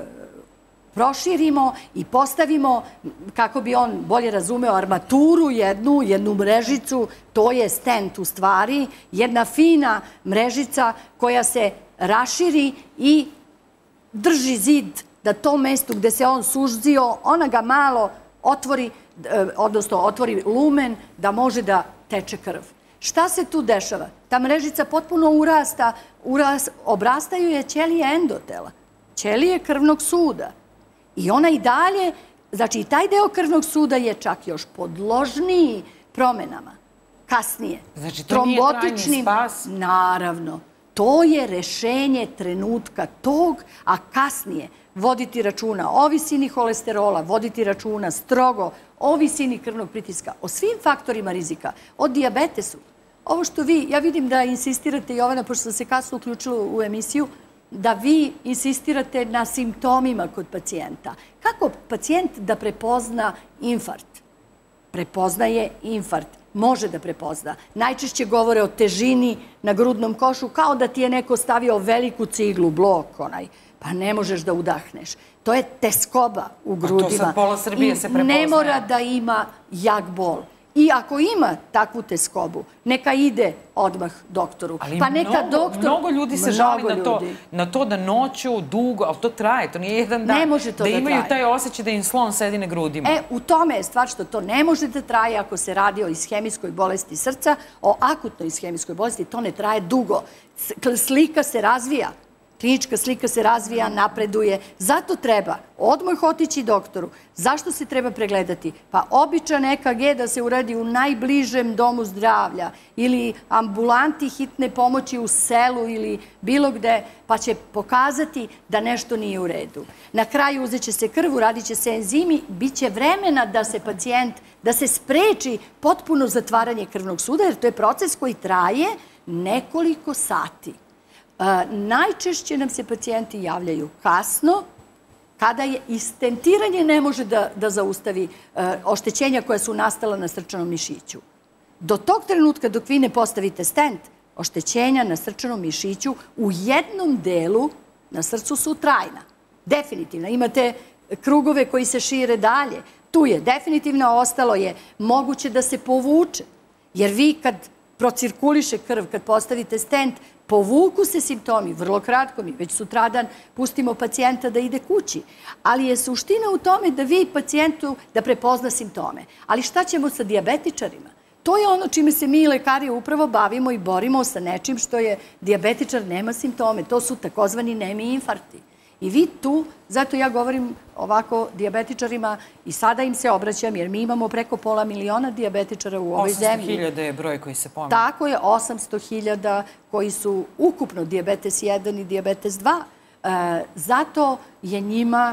proširimo i postavimo, kako bi on bolje razumeo, armaturu jednu, jednu mrežicu, to je stent u stvari, jedna fina mrežica koja se raširi i drži zid na tom mestu gde se on sužzio, ona ga malo otvori, odnosno otvori lumen da može da teče krv. Šta se tu dešava? Ta mrežica potpuno urasta, obrastaju je ćelije endotela, ćelije krvnog suda. I ona i dalje, znači i taj deo krvnog suda je čak još podložniji promenama. Kasnije. Znači to nije trajni spas? Naravno. To je rešenje trenutka tog, a kasnije voditi računa o visini holesterola, voditi računa strogo o visini krvnog pritiska, o svim faktorima rizika, o dijabetesu. Ovo što vi, ja vidim da insistirate, Jovana, pošto sam se kasno uključila u emisiju, da vi insistirate na simptomima kod pacijenta. Kako pacijent da prepozna infarkt? Prepoznaje infarkt. Može da prepozna. Najčešće govore o težini na grudnom košu, kao da ti je neko stavio veliku ciglu, blok onaj. Pa ne možeš da udahneš. To je teskoba u grudima. A to sad pola Srbije se prepoznaje. Ne mora da ima jak bol. I ako ima takvu teskobu, neka ide odmah doktoru. Ali mnogo ljudi se žali na to da noću, dugo, ali to traje, to nije jedan dan. Ne može to da traje. Da imaju taj osjećaj da im slon sedi na grudima. E, u tome je stvar što to ne može da traje ako se radi o ishemijskoj bolesti srca, o akutnoj ishemijskoj bolesti, to ne traje dugo. Slika se razvija. klinička slika se razvija, napreduje. Zato treba odmah otići doktoru. Zašto se treba pregledati? Pa običan E K G da se uradi u najbližem domu zdravlja ili ambulanti hitne pomoći u selu ili bilo gde, pa će pokazati da nešto nije u redu. Na kraju uzet će se krv, uradit će se enzimi, bit će vremena da se pacijent, da se spreči potpuno zatvaranje krvnog suda, jer to je proces koji traje nekoliko sati. Najčešće nam se pacijenti javljaju kasno, kada je i stentiranje ne može da zaustavi oštećenja koja su nastala na srčanom mišiću. Do tog trenutka dok vi ne postavite stent, oštećenja na srčanom mišiću u jednom delu na srcu su trajna. Definitivno. Imate krugove koji se šire dalje. Tu je definitivno, ostalo je moguće da se povuče. Jer vi kad procirkuliše krv, kad postavite stent, povuku se simptomi, vrlo kratko, mi već sutradan pustimo pacijenta da ide kući. Ali je suština u tome da vi pacijentu da prepozna simptome. Ali šta ćemo sa dijabetičarima? To je ono čime se mi lekari upravo bavimo i borimo sa nečim što je dijabetičar nema simptome. To su takozvani nemi infarkti. I vi tu, zato ja govorim ovako dijabetičarima i sada im se obraćam jer mi imamo preko pola miliona dijabetičara u ovoj zemlji. osamsto hiljada je broj koji se pominje. Tako je, osamsto hiljada koji su ukupno dijabetes jedan i dijabetes dva. Zato je njima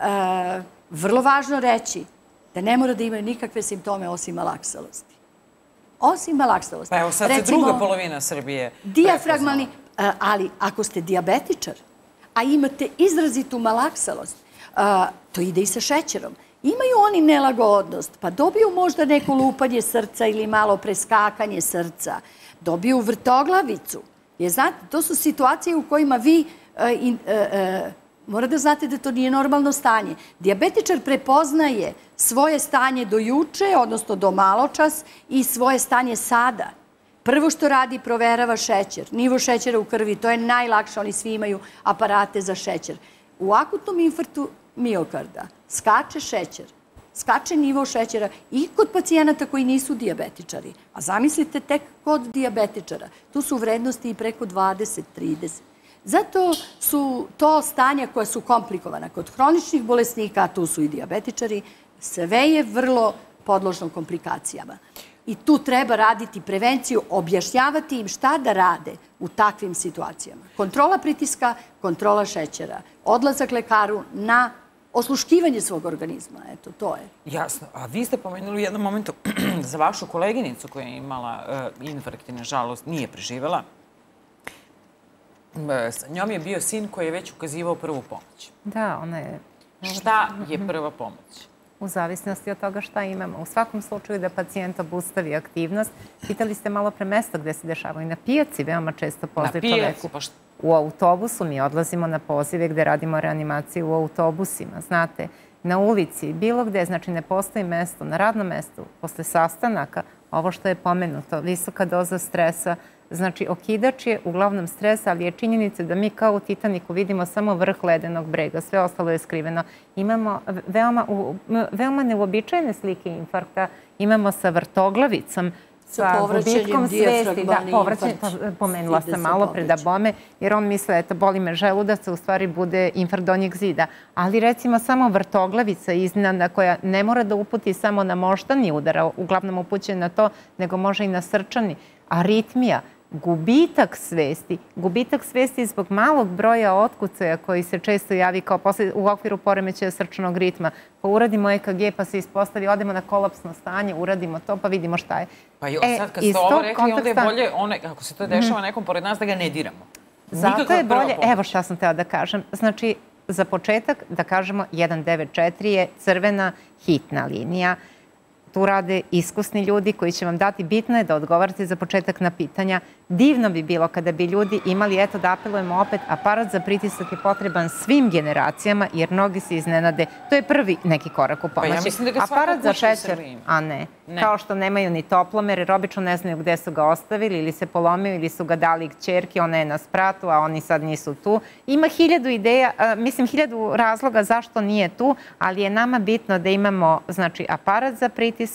vrlo važno reći da ne mora da imaju nikakve simptome osim malaksalosti. Osim malaksalosti. Pa evo sad se druga polovina Srbije dijafragmalni, ali ako ste dijabetičar, a imate izrazitu malaksalost, to ide i sa šećerom. Imaju oni nelagodnost, pa dobiju možda neko lupanje srca ili malo preskakanje srca, dobiju vrtoglavicu. Jer znate, to su situacije u kojima vi morate da znate da to nije normalno stanje. Dijabetičar prepoznaje svoje stanje do juče, odnosno do maločas, i svoje stanje sada. Prvo što radi, proverava šećer, nivo šećera u krvi, to je najlakše, oni svi imaju aparate za šećer. U akutnom infarktu miokarda skače šećer, skače nivo šećera i kod pacijenata koji nisu dijabetičari. A zamislite tek kod dijabetičara, tu su vrednosti i preko dvadeset trideset. Zato su to stanja koja su komplikovana. Kod hroničnih bolesnika, a tu su i dijabetičari, sve je vrlo podložno komplikacijama. I tu treba raditi prevenciju, objašnjavati im šta da rade u takvim situacijama. Kontrola pritiska, kontrola šećera, odlazak lekaru na osluškivanje svog organizma. Eto, to je. Jasno. A vi ste pomenuli u jednom momentu za vašu koleginicu koja je imala infarkt i, nažalost, nije preživela. Sa njom je bio sin koji je već ukazivao prvu pomoć. Da, ona je... Šta je prva pomoć? U zavisnosti od toga šta imamo. U svakom slučaju da pacijent obustavi aktivnost. Pitali ste malo pre mesta gde se dešavaju. Na pijaci veoma često poziv čoveku. U autobusu mi odlazimo na pozive gde radimo reanimaciju u autobusima. Znate, na ulici, bilo gde, znači ne postoji mesto, na radnom mestu, posle sastanaka, ovo što je pomenuto, visoka doza stresa, znači okidač je uglavnom stres, ali je činjenica da mi kao u Titaniku vidimo samo vrh ledenog brega, sve ostalo je skriveno. Imamo veoma neuobičajene slike infarkta, imamo sa vrtoglavicom, sa gubitkom svesti, da, povraćanje, pomenula sam malo pre da bome, jer on misle, eto, boli me želudac, u stvari bude infarkt donjeg zida. Ali recimo samo vrtoglavica iznenadna koja ne mora da uputi samo na moždani udar, uglavnom upućuje na to, nego može i na srčani, aritmija, gubitak svesti, gubitak svesti zbog malog broja otkucaja koji se često javi kao u okviru poremećaja srčanog ritma. Pa uradimo E K G, pa se ispostavi, odemo na kolapsno stanje, uradimo to, pa vidimo šta je. Pa i sad kad ste ovo rekli, onda je bolje, ako se to dešava nekom pored nas, da ga ne diramo. Zato je bolje, evo šta sam htela da kažem, znači za početak da kažemo jedan devet četiri je crvena hitna linija. Tu rade iskusni ljudi koji će vam dati, bitno je da odgovarate za početak na pitanja. Divno bi bilo kada bi ljudi imali, eto da apelujemo opet, aparat za pritisak je potreban svim generacijama jer mnogi se iznenade. To je prvi neki korak u pomoći. Pa ja mislim da ga svaka kuća u Srbiji ima. A ne. Kao što nemaju ni toplomer jer obično ne znaju gde su ga ostavili ili se polomio ili su ga dali kćerki, ona je na spratu, a oni sad nisu tu. Ima hiljadu ideja, mislim hiljadu razloga zašto nije tu, ali je nama bitno da imamo znači aparat za pritisak,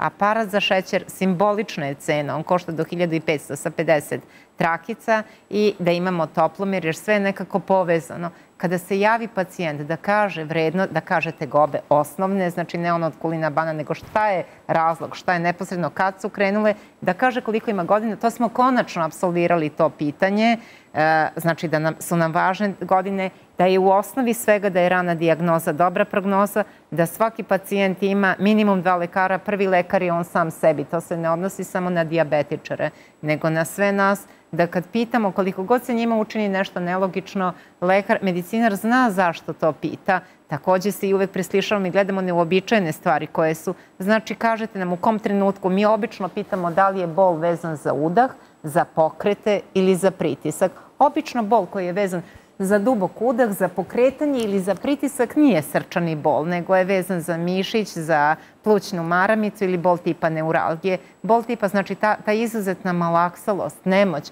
Aparat za šećer simbolična je cena, on košta do hiljadu petsto sa pedeset trakica i da imamo toplomjer jer sve je nekako povezano. Kada se javi pacijent da kaže vredno, da kaže tegobe osnovne, znači ne ono od kulina bana, nego šta je razlog, šta je neposredno, kad su krenule, da kaže koliko ima godina, to smo konačno apsolvirali to pitanje, znači da su nam važne godine, da je u osnovi svega da je rana dijagnoza dobra prognoza, da svaki pacijent ima minimum dva lekara, prvi lekar je on sam sebi, to se ne odnosi samo na dijabetičare, nego na sve nas, da kad pitamo koliko god se njima učini nešto nelogično, lekar, medicinar zna zašto to pita. Takođe se i uvek preslišavamo i gledamo neuobičajene stvari koje su. Znači, kažete nam u kom trenutku, mi obično pitamo da li je bol vezan za udah, za pokrete ili za pritisak. Obično bol koji je vezan za dubok udah, za pokretanje ili za pritisak nije srčani bol, nego je vezan za mišić, za plućnu maramicu ili bol tipa neuralgije. Bol tipa znači ta, ta izuzetna malaksalost, nemoć,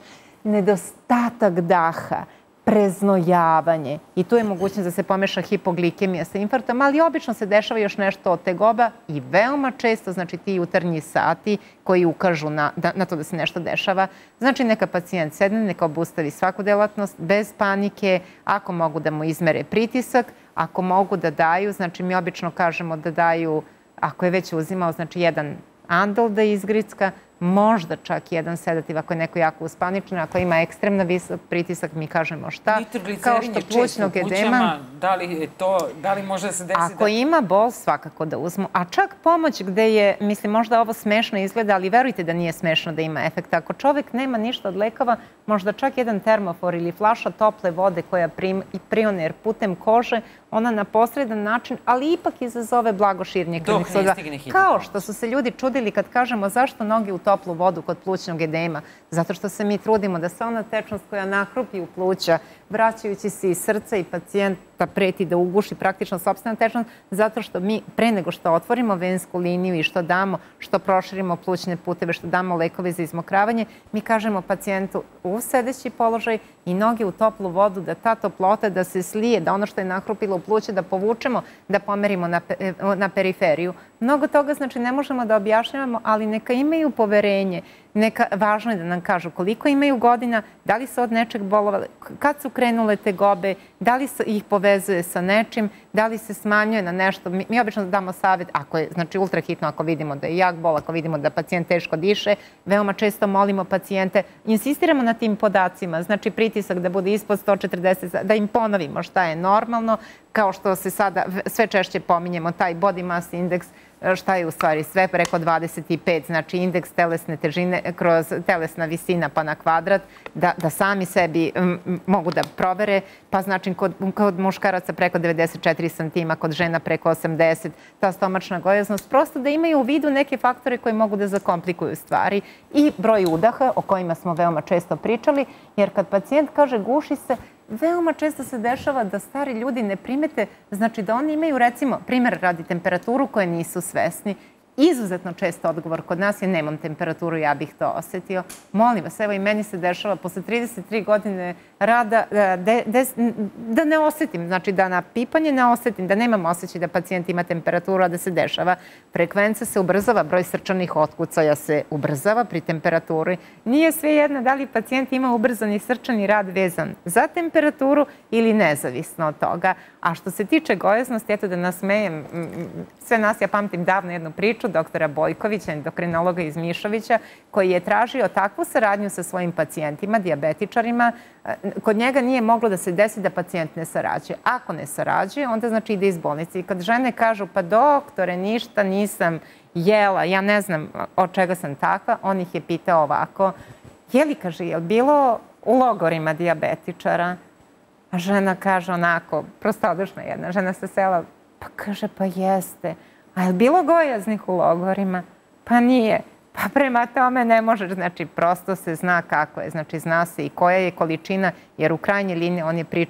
nedostatak daha, preznojavanje i tu je mogućnost da se pomeša hipoglikemija sa infarktom, ali obično se dešava još nešto od tegoba i veoma često, znači ti jutarnji sati koji ukažu na, da, na to da se nešto dešava. Znači neka pacijent sedne, neka obustavi svaku delatnost bez panike, ako mogu da mu izmere pritisak, ako mogu da daju, znači mi obično kažemo da daju, ako je već uzimao, znači jedan andol da izgricka, možda čak jedan sedativ ako je neko jako uspaničen, ako ima ekstremno visok pritisak, mi kažemo šta. Nitroglicerin je često u kućama, da li je to, da li može da se desi? Ako ima bol, svakako da uzmu. A čak pomoć gde je, mislim, možda ovo smešno izgleda, ali verujte da nije smešno da ima efekta. Ako čovek nema ništa od lekova, možda čak jedan termofor ili flaša tople vode koja prioner putem kože, ona na posredan način, ali ipak izazove blago širenje krvnih sudova. Kao što su se ljudi čudili kad kažemo zašto noge u toplu vodu kod plućnog edema. Zato što se mi trudimo da sva ona tečnost koja nakrupi u pluća, vraćajući se iz srca i pacijenta preti da uguši praktično sopstvena tečnost, zato što mi pre nego što otvorimo vensku liniju i što damo, što proširimo plućne puteve, što damo lekove za izmokravanje, mi kažemo pacijentu u sedeći položaj i noge u toplu vodu, da ta toplota da se slije, da ono što je nakrupilo u pluće da povučemo, da pomerimo na, na periferiju. Mnogo toga znači ne možemo da objašnjavamo, ali neka imaju poverenje. Neka, važno je da nam kažu koliko imaju godina, da li su od nečeg bolovali, kad su krenule tegobe, da li se ih povezuje sa nečim, da li se smanjuje na nešto. Mi, mi obično damo savjet, ako je znači ultrahitno, ako vidimo da je jak bol, ako vidimo da pacijent teško diše, veoma često molimo pacijente, insistiramo na tim podacima, znači pritisak da bude ispod sto četrdeset, da im ponovimo šta je normalno, kao što se sada sve češće pominjemo, taj body mass index, šta je u stvari sve preko dvadeset pet, znači indeks telesne težine kroz telesna visina pa na kvadrat, da, da sami sebi m, mogu da provere, pa znači kod, kod muškaraca preko devedeset četiri santima, kod žena preko osamdeset, ta stomačna gojaznost, prosto da imaju u vidu neke faktore koji mogu da zakomplikuju stvari i broj udaha o kojima smo veoma često pričali, jer kad pacijent kaže guši se, veoma često se dešava da stari ljudi ne primete, znači da oni imaju, recimo, primjer radi temperaturu koje nisu svesni. Izuzetno često odgovor kod nas je nemam temperaturu, ja bih to osetio. Molim vas, evo i meni se dešava posle trideset tri godine rada da, de, de, da ne osetim, znači da na pipanje ne osetim, da nemam osjećaj da pacijent ima temperaturu, a da se dešava. Frekvenca se ubrzava, broj srčanih otkucaja se ubrzava pri temperaturi. Nije svejedno da li pacijent ima ubrzani srčani rad vezan za temperaturu ili nezavisno od toga. A što se tiče gojaznosti, eto da nasmejem, sve nas, ja pamtim davno jednu priču, doktora Bojkovića, endokrinologa iz Mišovića, koji je tražio takvu saradnju sa svojim pacijentima, dijabetičarima. Kod njega nije moglo da se desi da pacijent ne sarađuje. Ako ne sarađuje, onda znači ide iz bolnice. I kad žene kažu, pa doktore, ništa nisam jela, ja ne znam od čega sam takva, on ih je pitao ovako, je li, kaže, je li bilo u logorima dijabetičara? A žena kaže onako, prostodušna jedna, žena se sela, pa kaže, pa jeste. A je li bilo gojaznih u logorima? Pa nije. Pa prema tome ne možeš, znači prosto se zna kako je, znači zna se i koja je količina, jer u krajnjoj liniji on je pričao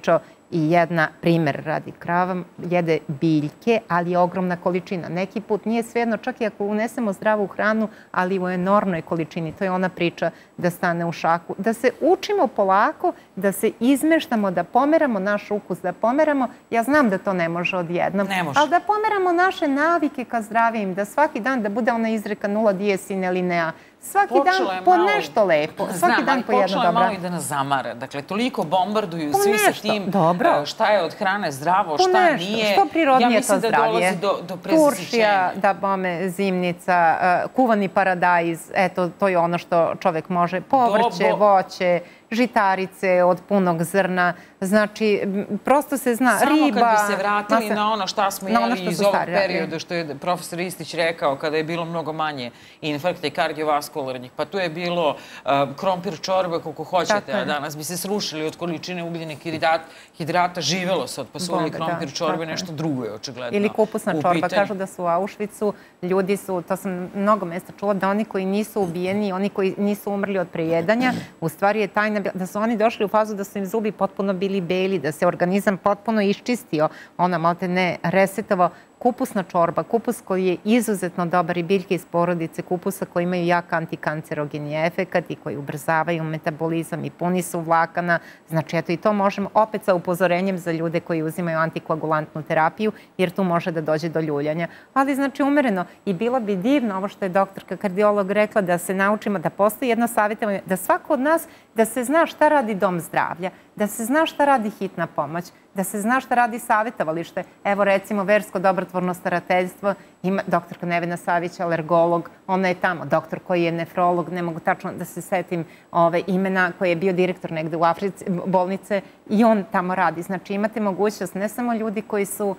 i jedna, primer radi krava, jede biljke, ali je ogromna količina. Neki put nije svejedno, čak i ako unesemo zdravu hranu, ali u enormnoj količini. To je ona priča da stane u šaku. Da se učimo polako, da se izmeštamo, da pomeramo naš ukus, da pomeramo. Ja znam da to ne može odjednom, ali da pomeramo naše navike ka zdravijim, da svaki dan da bude ona izreka nula dies in alinea. Svaki dan po nešto lepo. Svaki dan po jedno dobro. Počelo je malo i da nas zamara. Dakle, toliko bombarduju svi sa tim šta je od hrane zdravo, šta nije. Što prirodnije to zdravije. Turšija, da bome, zimnica, kuvani paradajz, eto, to je ono što čovek može. Povrće, voće, žitarice od punog zrna. Znači, prosto se zna, riba... Samo kad bi se vratili na ono šta smo jeli iz ovog perioda, što je profesor Ristić rekao, kada je bilo mnogo manje infarkta i kardiovaskularnih, pa tu je bilo krompir čorbe koliko hoćete, a danas bi se srušili od količine ugljenih hidrata, živelo se od posvojili krompir čorbe, nešto drugo je očigledno. Ili kupusna čorba. Kažu da su u Auschwitzu, ljudi su, to sam mnogo mesta čula, da oni koji nisu ubijeni, oni koji nisu umrli od prejedanja, u stvari je tajna da su oni došli u fazu da su im zubi potpuno bili beli, da se organizam potpuno iščistio, ona malte ne resetovao. Kupusna čorba, kupus koji je izuzetno dobar i biljke iz porodice kupusa koji imaju jak antikancerogeni efekat i koji ubrzavaju metabolizam i puni su vlakana. Znači, eto i to možemo opet sa upozorenjem za ljude koji uzimaju antikoagulantnu terapiju, jer tu može da dođe do ljuljanja. Ali, znači, umereno. I bilo bi divno ovo što je doktorka kardiolog rekla, da se naučimo, da postoji jedno savjetovanje, da svako od nas, da se zna šta radi dom zdravlja, da se zna šta radi hitna pomoć, da se zna šta radi savjetovalište. Evo, recimo, versko dobrotvorno starateljstvo, ima doktorka Nevena Savić, alergolog, ona je tamo, doktor koji je nefrolog, ne mogu tačno da se setim imena, koji je bio direktor negde u Africi, bolnice, i on tamo radi. Znači, imate mogućnost ne samo ljudi koji su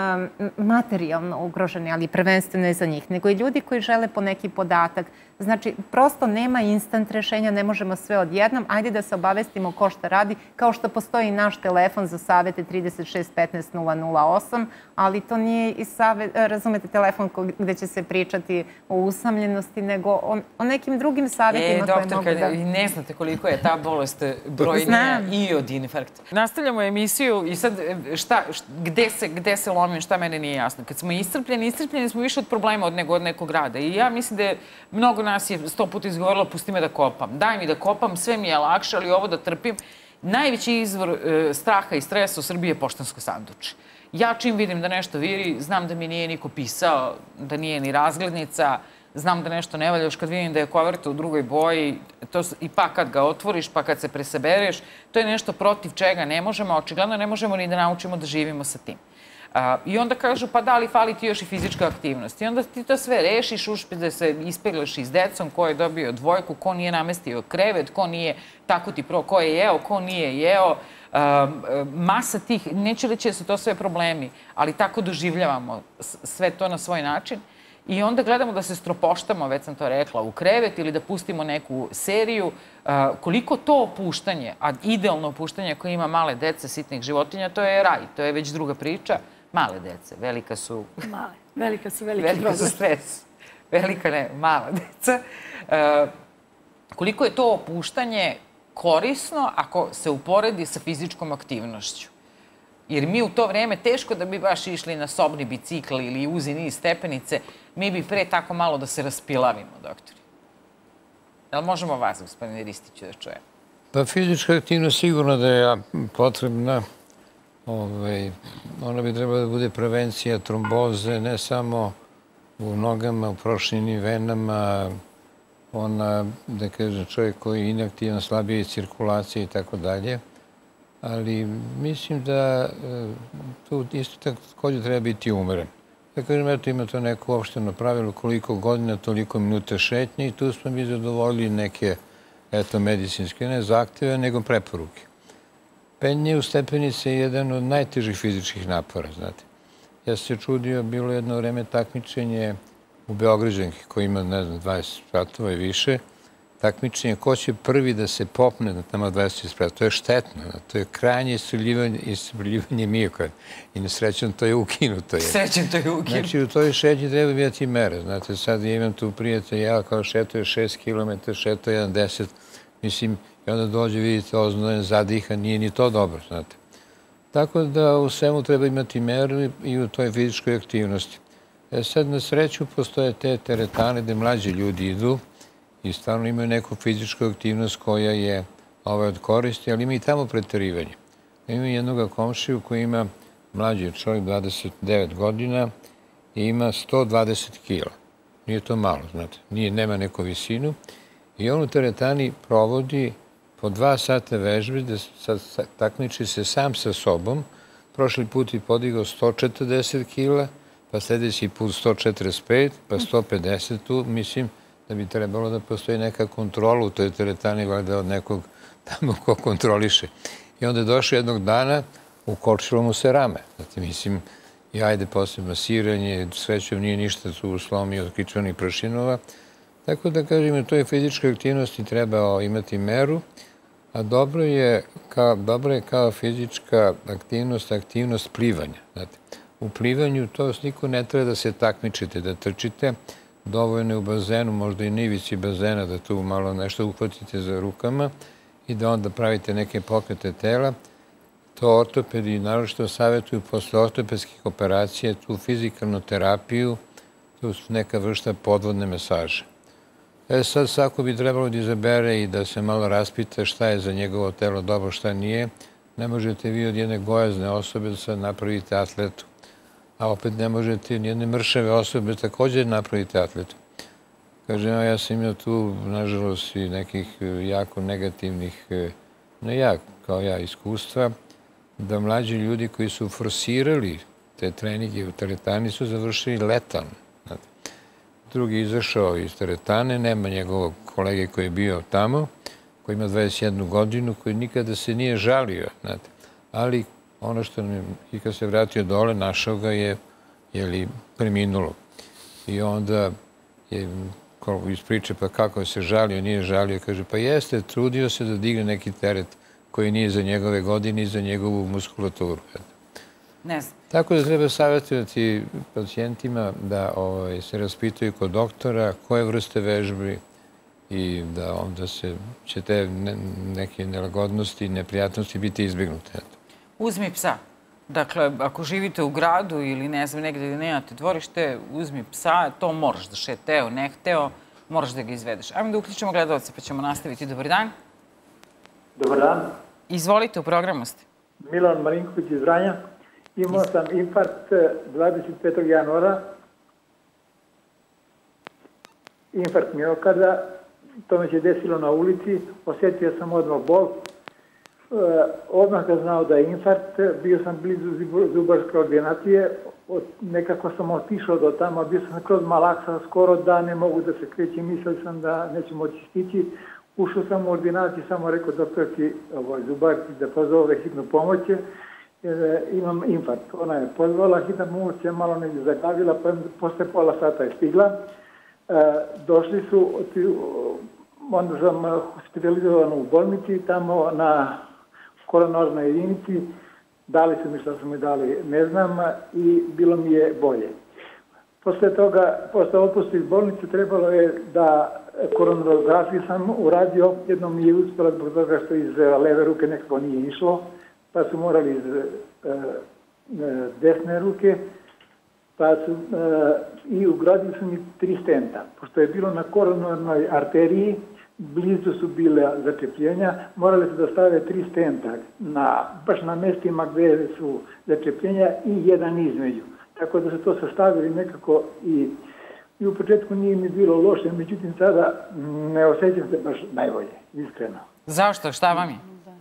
materijalno ugroženi, ali prvenstveno je za njih, nego i ljudi koji žele po neki podatak. Znači, prosto nema instant rešenja, ne možemo sve odjednom. Ajde da se obavestimo ko šta radi, kao što postoji i naš telefon za savete trideset šest petnaest nula nula osam, ali to nije i savet, razumete, telefon gde će se pričati o usamljenosti, nego o nekim drugim savetima koje mogu da... E, doktorka, ne znate koliko je ta bolest brojnija i od infarkta. Nastavljamo emisiju i sad, gde se lomim, šta mene nije jasno. Kad smo iscrpljeni, iscrpljeni smo više od problema od nego od nekog rada. I ja mislim da je mnogo nas je sto puta izgovorilo, pusti me da kopam. Daj mi da kopam, sve mi je lakše, ali ovo da trpim. Najveći izvor straha i stresa u Srbiji je poštansko sanduče. Ja čim vidim da nešto viri, znam da mi nije niko pisao, da nije ni razglednica, znam da nešto ne valja, još kad vidim da je koverta u drugoj boji, i pa kad ga otvoriš, pa kad se presabereš, to je nešto protiv čega ne možemo, očigledno ne možemo ni da naučimo da živimo sa tim. I onda kažu, pa da li fali ti još i fizička aktivnost? I onda ti to sve rešiš, ušpi da se ispeglaš i s decom, ko je dobio dvojku, ko nije namestio krevet, ko nije, tako ti pro, ko je jeo, ko nije jeo. Masa tih, neću reći da su to sve problemi, ali tako doživljavamo sve to na svoj način. I onda gledamo da se stropoštamo, već sam to rekla, u krevet ili da pustimo neku seriju. Koliko to opuštanje, a idealno opuštanje koje ima male dece, sitnih životinja, to je raj, to je već druga priča. Male dece, velika su... Male, velika su veliki problem. Velika su stres. Velika ne, mala deca. Koliko je to opuštanje korisno ako se uporedi sa fizičkom aktivnošću? Jer mi u to vreme teško da bi baš išli na sobni bicikl ili uzi niz stepenice, mi bi pre tako malo da se raspilavimo, doktori. Jel možemo vas, gospodine Ristiću, da čujemo? Pa fizička aktivnost sigurno da je potrebna. Ona bi trebala da bude prevencija tromboze, ne samo u nogama, u prošljinim venama, ona, da kažem, čovjek koji je inaktivan, slabije cirkulacije i tako dalje. Ali mislim da tu isto također treba biti umeren. Da kažem, eto ima to neko uopšteno pravilo koliko godina, toliko minuta šetnje i tu smo mi zadovoljili neke, eto, medicinske, ne zahteve, nego preporuke. Penje u stepenice je jedan od najtežih fizičkih napora, znate. Ja sam se čudio, bilo jedno vreme takmičenje u Beograđanki koji ima, ne znam, dvadeset spratova i više, takmičenje ko će prvi da se popne na tamo dvadeset spratova. To je štetno, to je krajnje iscrpljivanje miokarda. I nesrećno to je ukinuto. Srećno to je ukinuto. Znači, u toj šetnji treba biti mere. Znate, sad imam tu prijatelj, ja kao šeto je šest kilometara, šeto je jedan deset, mislim, i onda dođe, vidite, oznojen, zadiha, nije ni to dobro, znate. Tako da u svemu treba imati meru i u toj fizičkoj aktivnosti. E sad, na sreću, postoje te teretane gde mlađi ljudi idu i stvarno imaju neku fizičku aktivnost koja je od koristi, ali ima i tamo preterivanje. Ima jednog komšiju koji ima mlađi čovjek, dvadeset devet godina, i ima sto dvadeset kila. Nije to malo, znate. Nije, nema neku visinu. I on u teretani provodi po dva sata vežbe, da takmiči se sam sa sobom. Prošli put je podigao sto četrdeset kila, pa sljedeći put sto četrdeset pet, pa sto pedeset tu. Mislim da bi trebalo da postoji neka kontrola u toj teretani, valjda od nekog tamo ko kontroliše. I onda je došao jednog dana, ukočilo mu se rame. Znate, mislim, i ajde posle masiranje, srećom nije ništa tu slomio od kičanih prašinova. Tako da, kažem, u toj fizičkoj aktivnosti treba imati meru, a dobro je kao fizička aktivnost, aktivnost plivanja. Znate, u plivanju to niko ne treba da se takmičite, da trčite, dovoljno je u bazenu, možda i na ivici bazena, da tu malo nešto uhvatite za rukama i da onda pravite neke pokrete tela. To ortopedi naročito savjetuju posle ortopedskih operacija, tu fizikalnu terapiju, tu neka vrsta podvodne masaže. E sad, svako bi trebalo da izabere i da se malo raspita šta je za njegovo telo dobro, šta nije. Ne možete vi od jedne gojazne osobe da sad napravite atletu, a opet ne možete od jedne mršave osobe također napravite atletu. Kažem, ja sam imao tu, nažalost, i nekih jako negativnih, ne ja, kao ja, iskustva, da mlađi ljudi koji su forsirali te treninge u teretani su završili letalno. Drugi je izašao iz teretane, nema njegovog kolege koji je bio tamo, koji ima dvadeset jednu godinu, koji nikada se nije žalio. Ali ono što nam je, i kad se vratio dole, našao ga je preminulo. I onda je iz priče, pa kako se žalio, nije žalio, kaže, pa jeste, trudio se da digne neki teret koji nije za njegove godine i za njegovu muskulaturu. Ne znam. Tako da treba savjetovati pacijentima da se raspitaju kod doktora koje vrste vežbi i da onda će te neke nelagodnosti i neprijatnosti biti izbjegnute. Uzmi psa. Dakle, ako živite u gradu ili ne znam, negdje gdje nemate dvorište, uzmi psa, to moraš da šeteo, ne hteo, moraš da ga izvedeš. Ajmo da uključimo gledalce pa ćemo nastaviti. Dobar dan. Dobar dan. Izvolite, u programu ste. Milan Marinković iz Vranja. Imao sam infarkt dvadeset petog januara. Infarkt miokarda. To mi se desilo na ulici. Osjetio sam odmah bol. Odmah ga znao da je infarkt. Bio sam blizu zubarske ordinacije. Nekako sam otišao do tamo. Bio sam kroz Malaksa skoro da ne mogu da se krećem. Mislio sam da neću moći stići. Ušao sam u ordinaciju, samo rekao doktorki zubarki da pozove hitnu pomoć. Imam infarkt. Ona je pozvala, hitna pomoć je malo negdje zaglavila, pa posle pola sata je stigla. Došli su, onda sam hospitalizovan u bolnici, tamo na koronarnoj jedinici. Dali su mi što su mi dali, ne znam, i bilo mi je bolje. Posle toga, posle otpusta iz bolnice, trebalo je da koronarografiju sam uradio. Jednom mi je uspjela zbog toga što iz leve ruke nekako nije išlo, pa su morali iz desne ruke, pa su i ugradili su mi tri stenta. Pošto je bilo na koronarnoj arteriji, blizu su bile začepljenja, morali su da stave tri stenta, baš na mestima gdje su začepljenja i jedan između. Tako da su to sastavili nekako i I u početku nije mi bilo loše, međutim sada ne osjećam se baš najbolje, iskreno. Zašto? Šta vam je?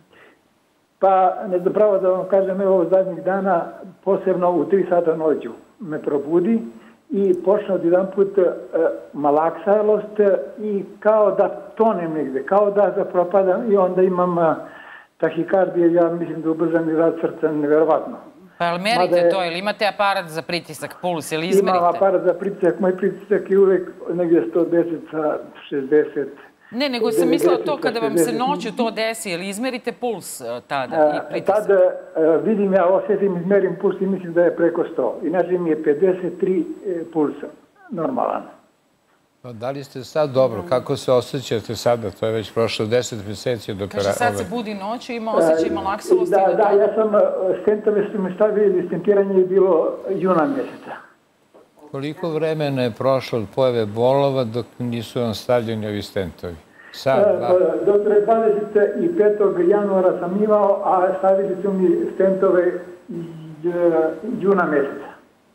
Pa, ne znam pravo da vam kažem, evo zadnjih dana, posebno u tri sata noću me probudi i počne od jedan put malaksalost i kao da tonem negde, kao da zapropadam i onda imam tahikardije, ja mislim da ubrzam i rad srca nevjerovatno. Pa jel merite to ili imate aparat za pritisak, puls, ili izmerite? Imam aparat za pritisak, moj pritisak je uvek negdje sto deset sa šezdeset. Ne, nego sam mislila to kada vam se noću to desi, ili izmerite puls tada i pritisak? Tada vidim, ja osjetim, izmerim puls i mislim da je preko sto. Inače mi je pedeset tri pulsa, normalan. Da li ste sad dobro? Kako se osjećate sada? To je već prošlo deset mjeseci dok... Kaže, sad se budi noću, ima osjećaj malaksalosti. Da, da, ja sam, stentove su mi stavili, stentiranje je bilo juna mjeseca. Koliko vremena je prošlo od pojave bolova dok nisu vam stavljeni ovi stentovi? Sad, dva? Doktore, dvadeset petog januara sam imao, a stavili su mi stentove juna mjeseca.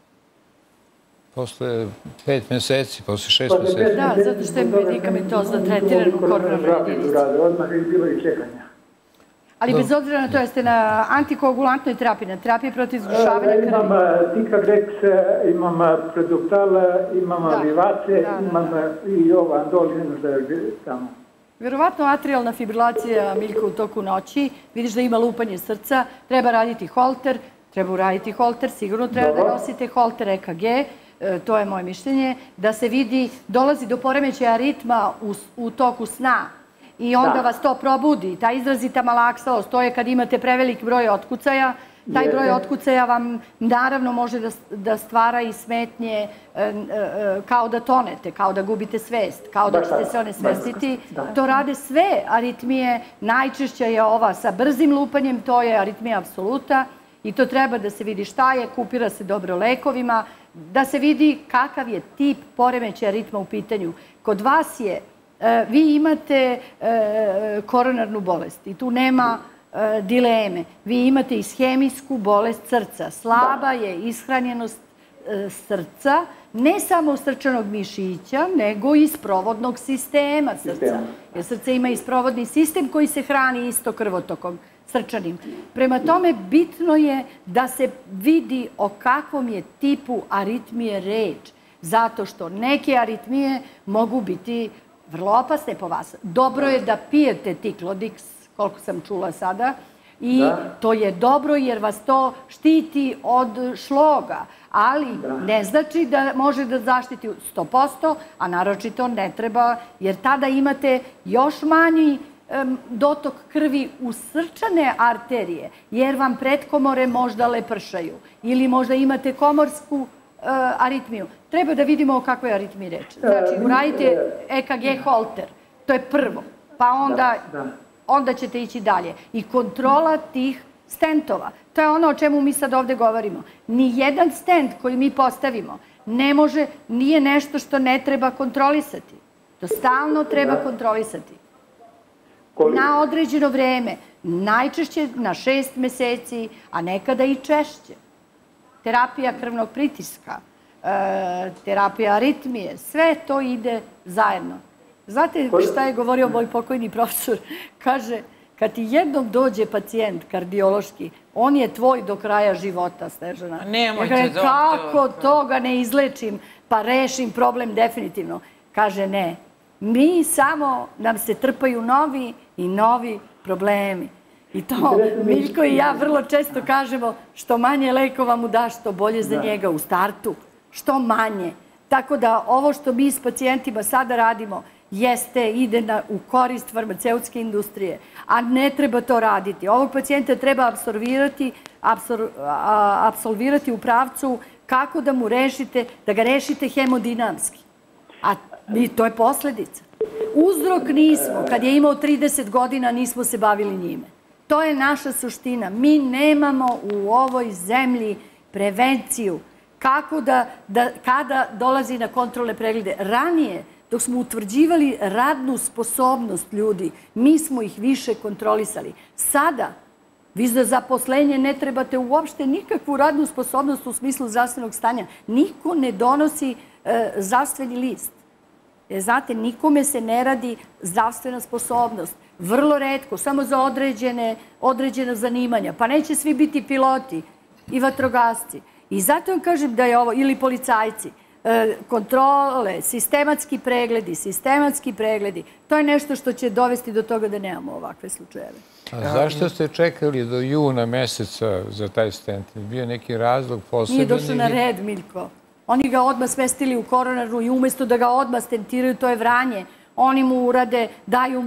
Posle pet mjeseci, posle šest mjeseci. Da, zato što je medikamentozno tretirano koronarnu jedinicu. Odmah je bilo i čekanja. Ali bez obzira na to, jeste na antikoagulantnoj terapiji, na terapiji protiv zgrušavanja krvi? Imam Tikagrex, imam Preduktal, imam Vivace, imam i ovo Andol, ne znam da je tamo. Verovatno atrijalna fibrilacija, Miljko, u toku noći, vidiš da ima lupanje srca, treba raditi holter, treba uraditi holter, sigurno treba da nosite holter E K G, to je moje mišljenje, da se vidi, dolazi do poremećaja ritma u toku sna i onda vas to probudi. Ta izrazita malaksalost, to je kad imate prevelik broj otkucaja, taj broj otkucaja vam naravno može da stvara i smetnje kao da tonete, kao da gubite svest, kao da ćete se onesvestiti. To rade sve aritmije, najčešće je ova sa brzim lupanjem, to je aritmija apsoluta i to treba da se vidi šta je, kupira se dobro lekovima, da se vidi kakav je tip poremećaja ritma u pitanju. Kod vas je, vi imate koronarnu bolest i tu nema dileme. Vi imate ishemijsku bolest srca. Slaba je ishranjenost srca, ne samo srčanog mišića, nego i sprovodnog sistema srca. Jer srce ima i sprovodni sistem koji se hrani isto krvotokom srčanim. Prema tome, bitno je da se vidi o kakvom je tipu aritmije reč. Zato što neke aritmije mogu biti vrlo opasne po vas. Dobro je da pijete Tiklodix, koliko sam čula sada, i to je dobro jer vas to štiti od šloga, ali ne znači da može da zaštiti sto posto, a naročito ne treba, jer tada imate još manji dotok krvi u srčane arterije, jer vam pretkomore možda lepršaju ili možda imate komorsku aritmiju. Treba da vidimo o kakvoj aritmiji reč. Znači, uradite E K G holter, to je prvo, pa onda... onda ćete ići dalje. I kontrola tih stentova. To je ono o čemu mi sad ovde govorimo. Nijedan stent koji mi postavimo ne može, nije nešto što ne treba kontrolisati. To stalno treba kontrolisati. Na određeno vreme, najčešće na šest meseci, a nekada i češće. Terapija krvnog pritiska, terapija aritmije, sve to ide zajedno. Znate šta je govorio moj pokojni profesor? Kaže, kad ti jednom dođe pacijent kardiološki, on je tvoj do kraja života, Snežana. Nemojte, doktor. Kako toga ne izlečim, pa rešim problem definitivno. Kaže, ne. Mi samo, nam se trpaju novi i novi problemi. I to Miljko i ja vrlo često kažemo, što manje lekova mu daš, što bolje za njega u startu. Što manje. Tako da ovo što mi s pacijentima sada radimo, jeste, ide u korist farmaceutske industrije, a ne treba to raditi. Ovog pacijenta treba apsolvirati u pravcu kako da mu rešite, da ga rešite hemodinamski. A to je posledica. Uzrok nismo, kad je imao trideset godina, nismo se bavili njime. To je naša suština. Mi nemamo u ovoj zemlji prevenciju. Kako da, kada dolazi na kontrolne preglede. Ranije, dok smo utvrđivali radnu sposobnost ljudi, mi smo ih više kontrolisali. Sada, vi za zaposlenje ne trebate uopšte nikakvu radnu sposobnost u smislu zdravstvenog stanja. Niko ne donosi zdravstveni list. Znate, nikome se ne radi zdravstvena sposobnost. Vrlo retko, samo za određena zanimanja. Pa neće svi biti piloti i vatrogasci. I zato vam kažem da je ovo, ili policajci, kontrole, sistematski pregledi, sistematski pregledi, to je nešto što će dovesti do toga da nemamo ovakve slučajeve. A zašto ste čekali do juna meseca za taj stent? Bio neki razlog posebno? Nije došlo na red, Miljko. Oni ga odmah smestili u koronarnu i umjesto da ga odmah stentiraju, to je vranje. Oni mu urade, daju mu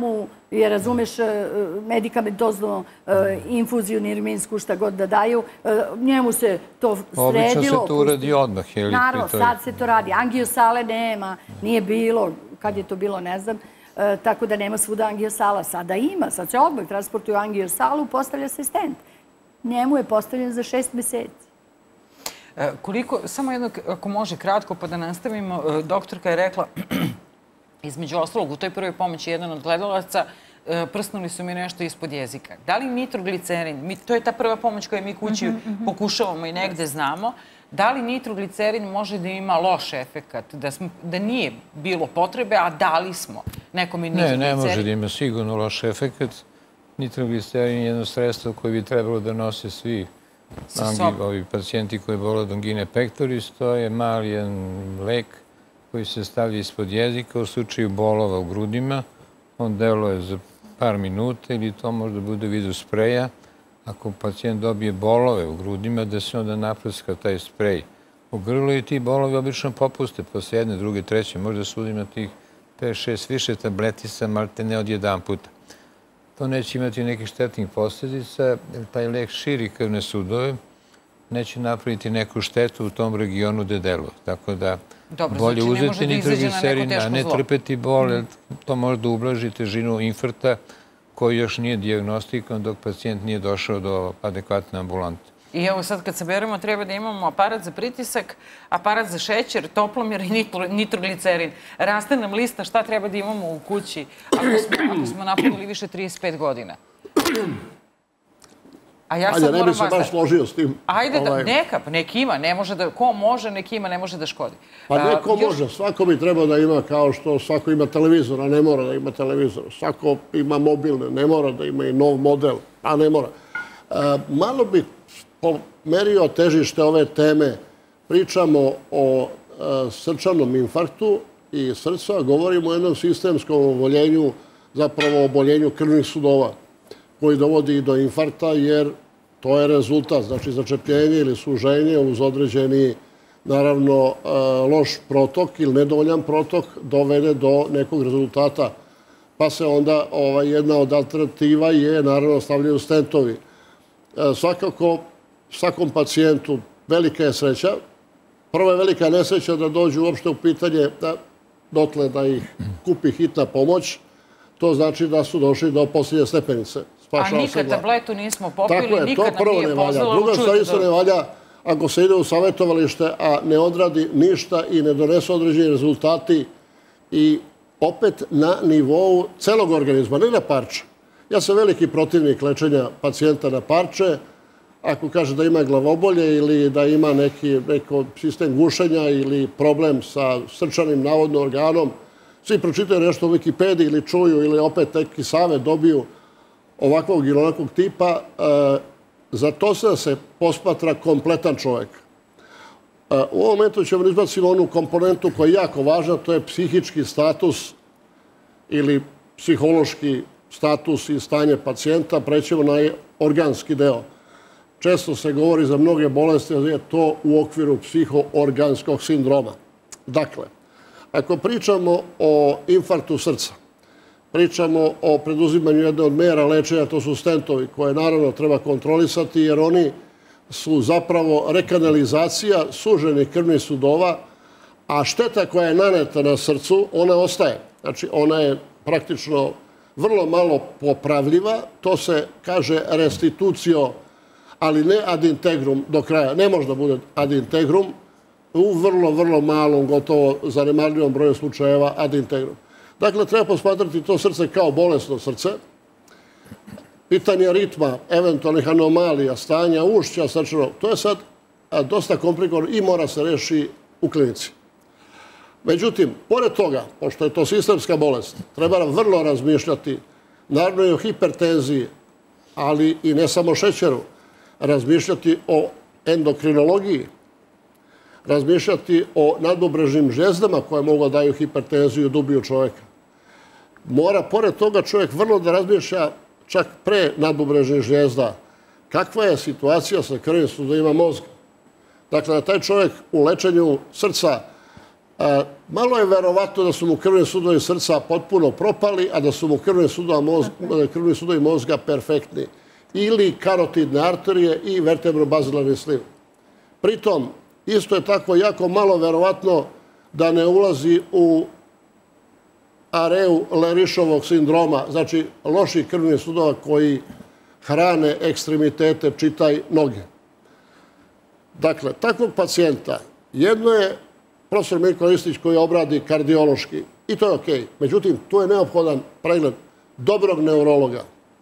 jer razumeš medikamentoznu infuziju, nirminsku, šta god da daju, njemu se to sredilo. Obično se to uradi odmah. Naravno, sad se to radi. Angiosale nema, nije bilo, kad je to bilo, ne znam, tako da nema svuda angiosala. Sada ima, sad se odmah transportuju angiosalu, postavlja se stent. Njemu je postavljen za šest meseci. Koliko, samo jedno, ako može kratko, pa da nastavimo, doktorka je rekla, između ostalog, u toj prvoj pomoći jedan od gledalaca, prsnuli su mi nešto ispod jezika. Da li nitroglicerin, to je ta prva pomoć koju mi kući pokušavamo i negde znamo, da li nitroglicerin može da ima loš efekat, da nije bilo potrebe, a dali smo nekom i nitroglicerin? Ne, ne može da ima sigurno loš efekat. Nitroglicerin je jedno sredstvo koje bi trebalo da nose svi ovi pacijenti koji bole od angine pectoris. To je mali jedan lek koji se stavlja ispod jezika u slučaju bolova u grudima. On deluje za par minuta ili to može bude u vidu spreja. Ako pacijent dobije bolove u grudima, da se onda naprska taj sprej u grlu i ti bolovi obično popuste posle jedne, druge, treće. Možda se uzima tih pet šest više tabletica, malte ne od jedan puta. To neće imati nekih štetnih posljedica, jer taj lek širi krvne sudove, neće napraviti neku štetu u tom regionu gde deluje. Tako da bolje uzeti nitroglicerin, a ne trpeti bol, jer to može da ublaži težinu infarkta koji još nije dijagnostikovan dok pacijent nije došao do adekvatne ambulante. I evo sad kad saberemo treba da imamo aparat za pritisak, aparat za šećer, toplomjer i nitroglicerin. Raste nam lista šta treba da imamo u kući ako smo napunili više trideset pet godina. Ajde, ne bi se baš složio s tim. Ajde, neka, neki ima, ne može da, ko može, neki ima, ne može da škodi. Pa neko može, svako bi trebao da ima kao što svako ima televizor, a ne mora da ima televizor. Svako ima mobilne, ne mora da ima i nov model, a ne mora. Malo bi pomerio težište ove teme. Pričamo o srčanom infarktu i srca, govorimo o jednom sistemskom oboljenju, zapravo oboljenju krvnih sudova, koji dovodi do infarkta, jer to je rezultat, znači začepljenje ili suženje uz određeni, naravno, loš protok ili nedovoljan protok dovede do nekog rezultata. Pa se onda jedna od alternativa je, naravno, stavljaju stentovi. Svakako, svakom pacijentu velika je sreća. Prva je velika nesreća da dođu uopšte u pitanje dotle da ih kupi hitna pomoć. To znači da su došli do posljednje stepenice. A nikad tabletu nismo popili, nikad nam nije pozvalo. Tako je, to prvo ne valja. Druga stvar isto ne valja ako se ide u savjetovalište, a ne odradi ništa i ne donesu određeni rezultati i opet na nivou celog organizma, ne na parče. Ja sam veliki protivnik lečenja pacijenta na parče. Ako kaže da ima glavobolje ili da ima neki sistem gušenja ili problem sa srčanim navodno organom, svi pročitaju nešto u Wikipediji ili čuju ili opet neki savet dobiju ovakvog ili onakvog tipa, za to se da se posmatra kompletan čovjek. U ovom momentu ćemo izbaciti onu komponentu koja je jako važna, to je psihički status ili psihološki status i stanje pacijenta, prećemo na organski deo. Često se govori za mnoge bolesti da je to u okviru psihoorganskog sindroma. Dakle, ako pričamo o infarktu srca, pričamo o preduzimanju jedne od mera lečenja, to su stentovi, koje naravno treba kontrolisati, jer oni su zapravo rekanalizacija suženih krvnih sudova, a šteta koja je naneta na srcu, ona ostaje. Znači, ona je praktično vrlo malo popravljiva, to se kaže restitucio, ali ne ad integrum do kraja. Ne može da bude ad integrum, u vrlo, vrlo malom, gotovo zanemarljivom broju slučajeva ad integrum. Dakle, treba posmatrati to srce kao bolesno srce. Pitanje ritma, eventualnih anomalija, stanja ušća srčanog, to je sad dosta komplikovano i mora se reši u klinici. Međutim, pored toga, pošto je to sistemska bolest, treba vrlo razmišljati, naravno i o hipertenziji, ali i ne samo šećeru, razmišljati o endokrinologiji, razmišljati o nadbubrežnim žljezdama koje mogu da daju hipertenziju i dubiju čovjeka. Mora, pored toga, čovjek vrlo da razmišlja čak pre nadbubrežnih žljezda kakva je situacija sa krvnim sudovima mozga. Dakle, da taj čovjek u lečenju srca Malo je verovatno da su mu krvni sudovi srca potpuno propali, a da su mu krvni sudovi mozga perfektni. Ili karotidne arterije i vertebrobazilarni sliv. Pritom, isto je tako jako malo verovatno da ne ulazi u areu Lerišovog sindroma, znači loših krvnih sudova koji hrane ekstremitete, čitaj noge. Dakle, takvog pacijenta jedno je profesor Mirko Ristić koji obradi kardiološki i to je okej. Međutim, tu je neophodan pregled dobrog neurologa.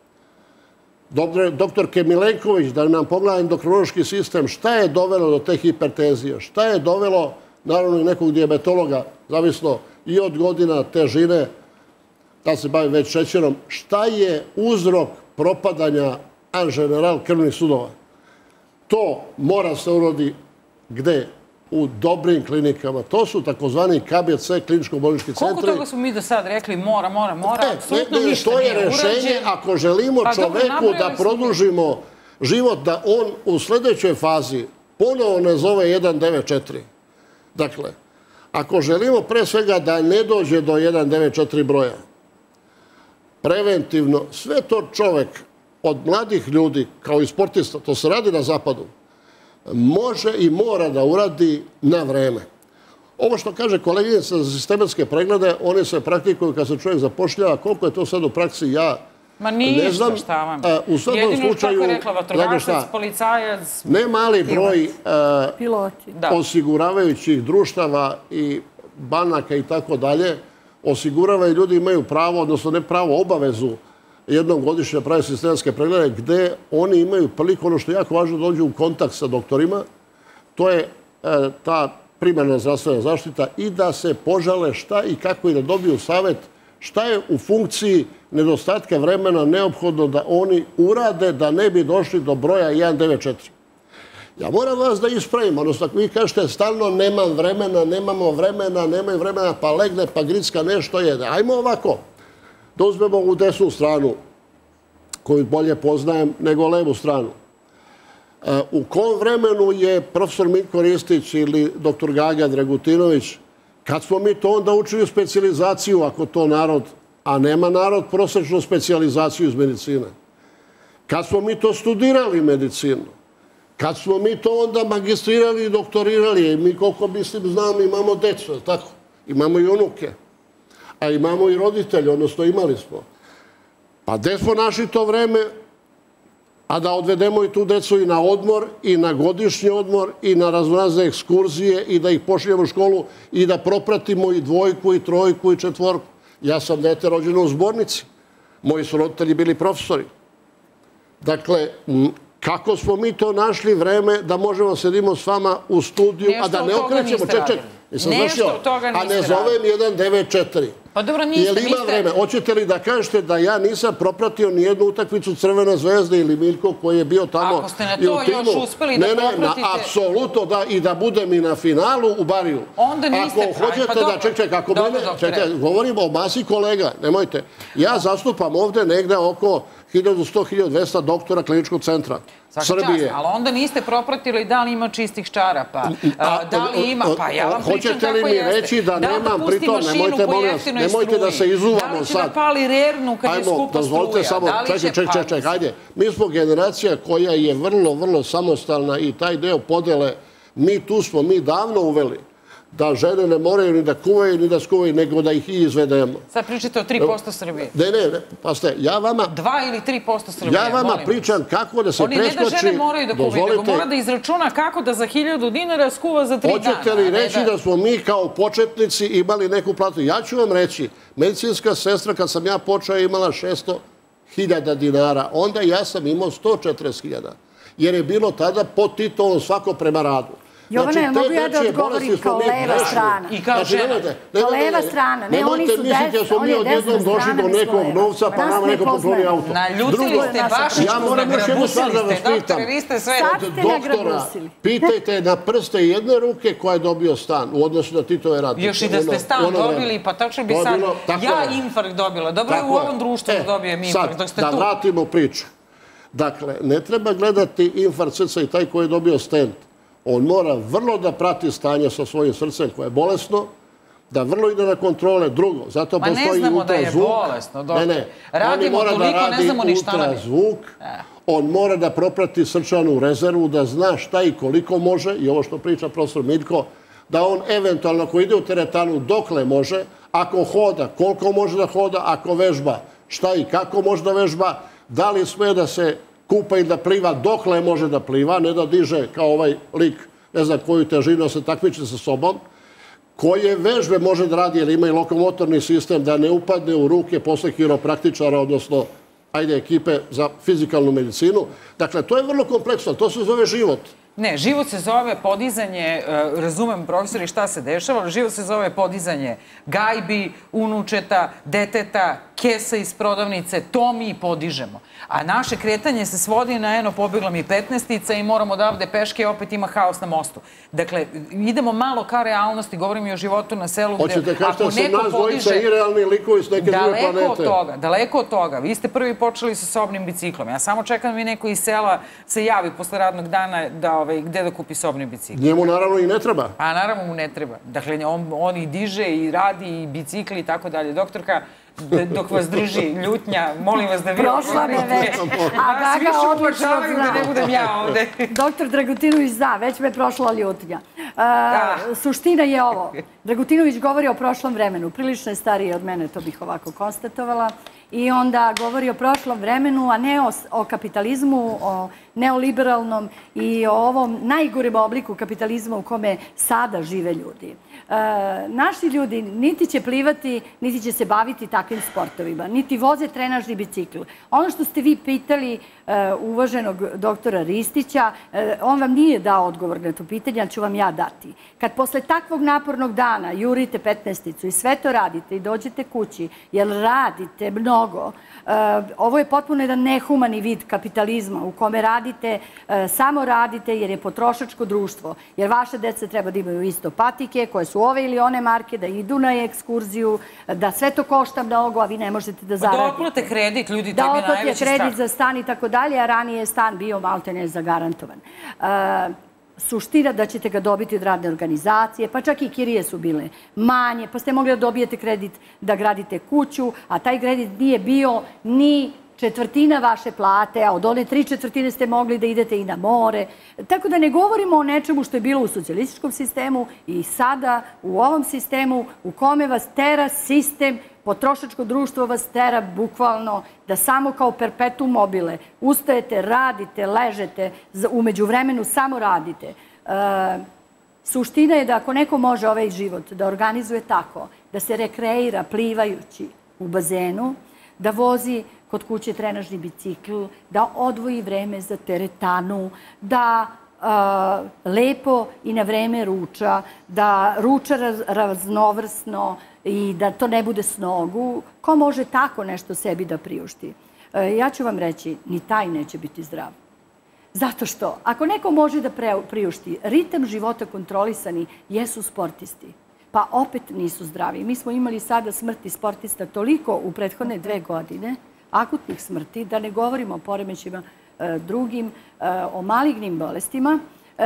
Doktorke Milenković, da nam pogleda endokrinološki sistem, šta je dovelo do te hipertenzije, šta je dovelo, naravno i nekog dijabetologa, zavisno i od godina, težine, da se bavi već šećerom, šta je uzrok propadanja en general krvnih sudova. To mora se urodi gde? U dobrim klinikama. To su takozvani K B C, kliničko-bolnički centri. Koliko toga smo mi do sad rekli mora, mora, mora, apsolutno ništa nije urađeno. To je rešenje ako želimo čoveku da produžimo život, da on u sledećoj fazi ponovo ne zove jedan devet četiri. Dakle, ako želimo pre svega da ne dođe do jedan devet četiri broja, preventivno, sve to čovek od mladih ljudi, kao i sportista, to se radi na zapadu, može i mora da uradi na vreme. Ovo što kaže koleginica za sistematske preglede, oni se praktikuju kad se čovjek zapošljava. Koliko je to sad u praksi, ja ne znam. Ma ništa, šta vam. U svakom slučaju, jedino je rekla vatrogasac, policajac, ne mali broj osiguravajućih društava i banaka i tako dalje, osiguravaju ljudi imaju pravo, odnosno ne pravo, obavezu jednom godišnje pravi sistematske preglede gde oni imaju priliku, ono što je jako važno, dođu u kontakt sa doktorima, to je ta primarna zdravstvena zaštita i da se požale šta i kako i da dobiju savjet šta je u funkciji nedostatka vremena neophodno da oni urade da ne bi došli do broja jedan devet četiri. Ja moram vas da ispravim, odnosno ako vi kažete stalno nemam vremena, nemamo vremena, nemaju vremena, pa legne, pa gricka nešto jede. Ajmo ovako. Da uzmemo u desnu stranu, koju bolje poznajem nego levu stranu. U kom vremenu je profesor Mirko Ristić ili doktor Gaga Dragutinović, kad smo mi to onda učili specijalizaciju, ako to narod, a nema narod prosečnu specijalizaciju iz medicine. Kad smo mi to studirali medicinu, kad smo mi to onda magistrirali i doktorirali, mi koliko mislim znam imamo decu, tako? Imamo i unuke. A imamo i roditelje, odnosno imali smo. Pa gde smo našli to vreme, a da odvedemo i tu decu i na odmor, i na godišnji odmor, i na raznorazne ekskurzije, i da ih pošaljemo u školu, i da propratimo i dvojku, i trojku, i četvorku. Ja sam dete rođeno u zbornici. Moji su roditelji bili profesori. Dakle, kako smo mi to našli vreme da možemo sedimo s vama u studiju, a da ne okrećemo, ček, ček, nešto od toga niste radili. A ne zovem jedan devet četiri. Pa dobro, niste, niste. Jel ima vreme? Hoćete li da kažete da ja nisam propratio nijednu utakmicu Crvena zvezda ili Miljko koji je bio tamo? Ako ste na to još uspeli da propratite... Ne, ne, apsolutno da, i da budem i na finalu u Bariju. Onda niste pravi. Ako hoćete da, ček, ček, ako mene, čekaj, govorimo o masi kolega, nemojte. Ja zastupam ovde negde oko hiljadu sto do hiljadu dvesta doktora kliničkog centra Srbije. Ali onda niste propratili da li ima čistih čarapa, da li ima, pa ja vam pričam kako jeste. Hoćete li mi reći da nemam, pritom, nemojte, molim vas, nemojte da se izuvamo sad. Da li će da pali rernu kad je skupa struja? Čekaj, čekaj, čekaj, hajde. Mi smo generacija koja je vrlo, vrlo samostalna i taj deo podele, mi tu smo, mi davno uveli da žene ne moraju ni da kuvaju, ni da skuvaju, nego da ih i izvedemo. Sad pričate o tri posto Srbije. Ne, ne, ne, pa ste, ja vama... Dva ili tri posto Srbije, ja vama pričam kako da se preskoči... Oni ne da žene moraju da kuvaju, nego mora da izračuna kako da za hiljadu dinara skuva za tri dana. Hoćete li reći da smo mi kao početnici imali neku platu? Ja ću vam reći, medicinska sestra kad sam ja počeo imala šesto hiljada dinara, onda ja sam imao sto četrdeset hiljada, jer je bilo tada pod titulom svako prema radu. Jovana, mogu ja da odgovorim kao leva strana? I kao žena. Kao leva strana. Ne, oni su desna, on je desna strana, mi smo leva. Novca, pa nama neko pokloni auto. Naljutili ste Bašićku, nagrabusili ste, doktore, vi ste sve... Doktora, pitajte na prste jedne ruke koja je dobio stan u odnosu na Titove radnike. Još i da ste stan dobili, pa tačno bi sad ja infarkt dobila. Dobro je u ovom društvu da dobijem infarkt, dok ste tu. Sad, da vratimo priču. Dakle, ne treba gledati infarkt srca i taj koji je dobio stent. On mora vrlo da prati stanje sa svojim srcem koje je bolesno, da vrlo ide na kontrole. Drugo, zato postoji ultrazvuk. Ma ne znamo da je bolesno, doktor. Ne, ne. Radimo toliko, ne znamo ni šta nam je. Ultrazvuk, on mora da proprati srčanu rezervu, da zna šta i koliko može, i ovo što priča profesor Miljko, da on eventualno, ako ide u teretanu, dokle može, ako hoda, koliko može da hoda, ako vežba, šta i kako može da vežba, da li sme da se kupa i da pliva, dokle može da pliva, ne da diže kao ovaj lik, ne znam koju težinu se takmiči sa sobom, koje vežbe može da radi, jer ima i lokomotorni sistem, da ne upadne u ruke posle hiropraktičara, odnosno, ajde, ekipe za fizikalnu medicinu. Dakle, to je vrlo kompleksno, to se zove život. Ne, život se zove podizanje, razumem profesori šta se dešava, ali život se zove podizanje gajbi, unučeta, deteta, kesa iz prodavnice, to mi podižemo. A naše kretanje se svodi na eno pobjegla mi petnestica i moramo odavde peške, opet ima haos na mostu. Dakle, idemo malo ka realnosti, govorim i o životu na selu. Hoćete kažete da su nas dvojica irealni likovi s neke druge planete? Daleko od toga, daleko od toga. Vi ste prvi počeli sa sobnim biciklom. Ja samo čekam da mi neko iz sela se javi posle radnog dana da gde da kupi sobni bicikl. Njemu naravno i ne treba. A naravno mu ne treba. Dakle, on i diže i radi i bicikli i tako dalje. Doktorka, dok vas drži ljutnja, molim vas da vi... Prošla me već. A da ga odlično zna. Da ne budem ja ovde. Doktor Dragutinović zna, već me prošla ljutnja. Suština je ovo. Dragutinović govori o prošlom vremenu. Prilično je stariji od mene, to bih ovako konstatovala. I onda govori o prošlom vremenu, a ne o kapitalizmu, o neoliberalnom i o ovom najgorem obliku kapitalizma u kome sada žive ljudi. Naši ljudi niti će plivati, niti će se baviti takvim sportovima, niti voze trenažni bicikl. Ono što ste vi pitali uvaženog doktora Ristića, on vam nije dao odgovor na to pitanje, ali ću vam ja dati. Kad posle takvog napornog dana jurite petnaesticu i sve to radite i dođete kući, jer radite mnogo, ovo je potpuno jedan nehumani vid kapitalizma u kome radite, samo radite jer je potrošačko društvo, jer vaše deca treba da imaju isto patike koje su ove ili one marke, da idu na ekskurziju, da sve to košta mnogo, a vi ne možete da zaradite. Da otplate kredit, ljudi, to da je najveći strah. Da otplate kredit za stan i tako dalje, a ranije je stan bio maltene zagarantovan. Suština da ćete ga dobiti od radne organizacije, pa čak i kirije su bile manje, pa ste mogli da dobijete kredit da gradite kuću, a taj kredit nije bio ni četvrtina vaše plate, a od one tri četvrtine ste mogli da idete i na more. Tako da ne govorimo o nečemu što je bilo u socijalističkom sistemu i sada u ovom sistemu u kome vas tera sistem, potrošačko društvo vas tera bukvalno da samo kao perpetuum mobile ustajete, radite, ležete, umeđu vremenu samo radite. Suština je da ako neko može ovaj život da organizuje tako, da se rekreira plivajući u bazenu, da vozi kod kuće trenažni bicikl, da odvoji vreme za teretanu, da lepo i na vreme ruča, da ruča raznovrsno i da to ne bude s nogu. Ko može tako nešto sebi da priušti? Ja ću vam reći, ni taj neće biti zdrav. Zato što, ako neko može da priušti ritam života kontrolisani, jesu sportisti. Pa opet nisu zdravi. Mi smo imali sada smrti sportista toliko u prethodne dve godine, akutnih smrti, da ne govorimo o poremećima drugim, o malignim bolestima.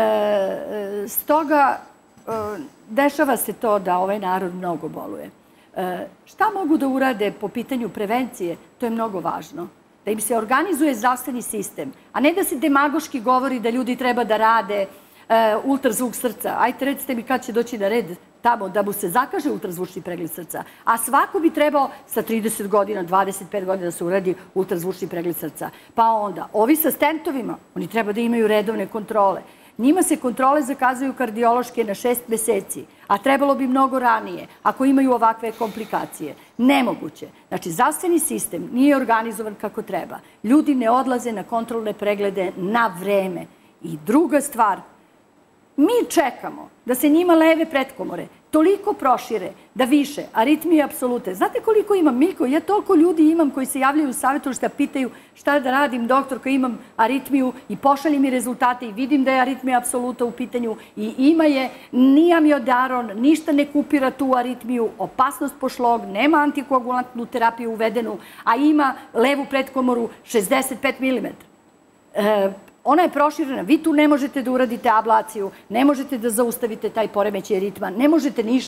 Stoga dešava se to da ovaj narod mnogo boluje. Šta mogu da urade po pitanju prevencije? To je mnogo važno. Da im se organizuje zdravstveni sistem, a ne da se demagoški govori da ljudi treba da rade ultrazvuk srca. Ajte, recite mi kad će doći na red tamo da mu se zakaže ultrazvučni pregled srca. A svako bi trebao sa trideset godina, dvadeset pet godina da se uradi ultrazvučni pregled srca. Pa onda, ovi sa stentovima, oni treba da imaju redovne kontrole. Njima se kontrole zakazuju kardiološke na šest meseci, a trebalo bi mnogo ranije, ako imaju ovakve komplikacije. Nemoguće. Znači, zdravstveni sistem nije organizovan kako treba. Ljudi ne odlaze na kontrolne preglede na vreme. I druga stvar, mi čekamo da se njima leve pretkomore toliko prošire, da više, aritmije apsolute. Znate koliko imam, Miljko? Ja toliko ljudi imam koji se javljaju u savjetovališta, pitaju šta da radim, doktor, koji imam aritmiju i pošalji mi rezultate i vidim da je aritmija apsoluta u pitanju i ima je, nije miodaron, ništa ne kupira tu aritmiju, opasnost po šlog, nema antikoagulantnu terapiju uvedenu, a ima levu pretkomoru šezdeset pet milimetara. Ona je proširena, vi tu ne možete da uradite ablaciju, ne možete da zaustavite taj poremećaj ritma, ne možete ništa.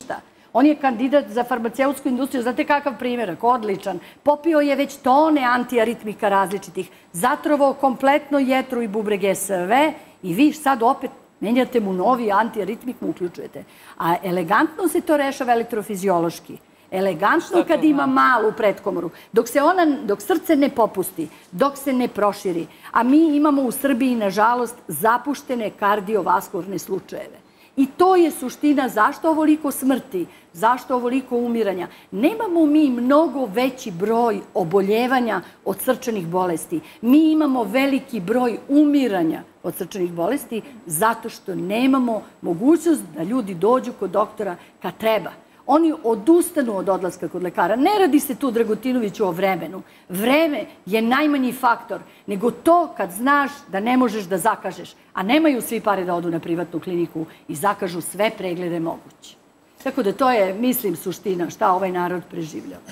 On je kandidat za farmaceutsku industriju. Znate kakav primjerak? Odličan. Popio je već tone antiaritmika različitih. Zatrovao kompletno jetru i bubrege sve i vi sad opet menjate mu novi antiaritmik, mu uključujete. A elegantno se to rešava elektrofiziološki. Elegantno kad ima malu pretkomoru. Dok se ona, dok srce ne popusti, dok se ne proširi. A mi imamo u Srbiji, nažalost, zapuštene kardiovaskularne slučajeve. I to je suština zašto ovoliko smrti, zašto ovoliko umiranja. Nemamo mi mnogo veći broj oboljevanja od srčanih bolesti. Mi imamo veliki broj umiranja od srčanih bolesti zato što nemamo mogućnost da ljudi dođu kod doktora kad treba. Oni odustanu od odlaska kod lekara. Ne radi se tu, Dragutinoviću, o vremenu. Vreme je najmanji faktor, nego to kad znaš da ne možeš da zakažeš, a nemaju svi pare da odu na privatnu kliniku i zakažu sve preglede moguće. Tako da to je, mislim, suština šta ovaj narod preživljava.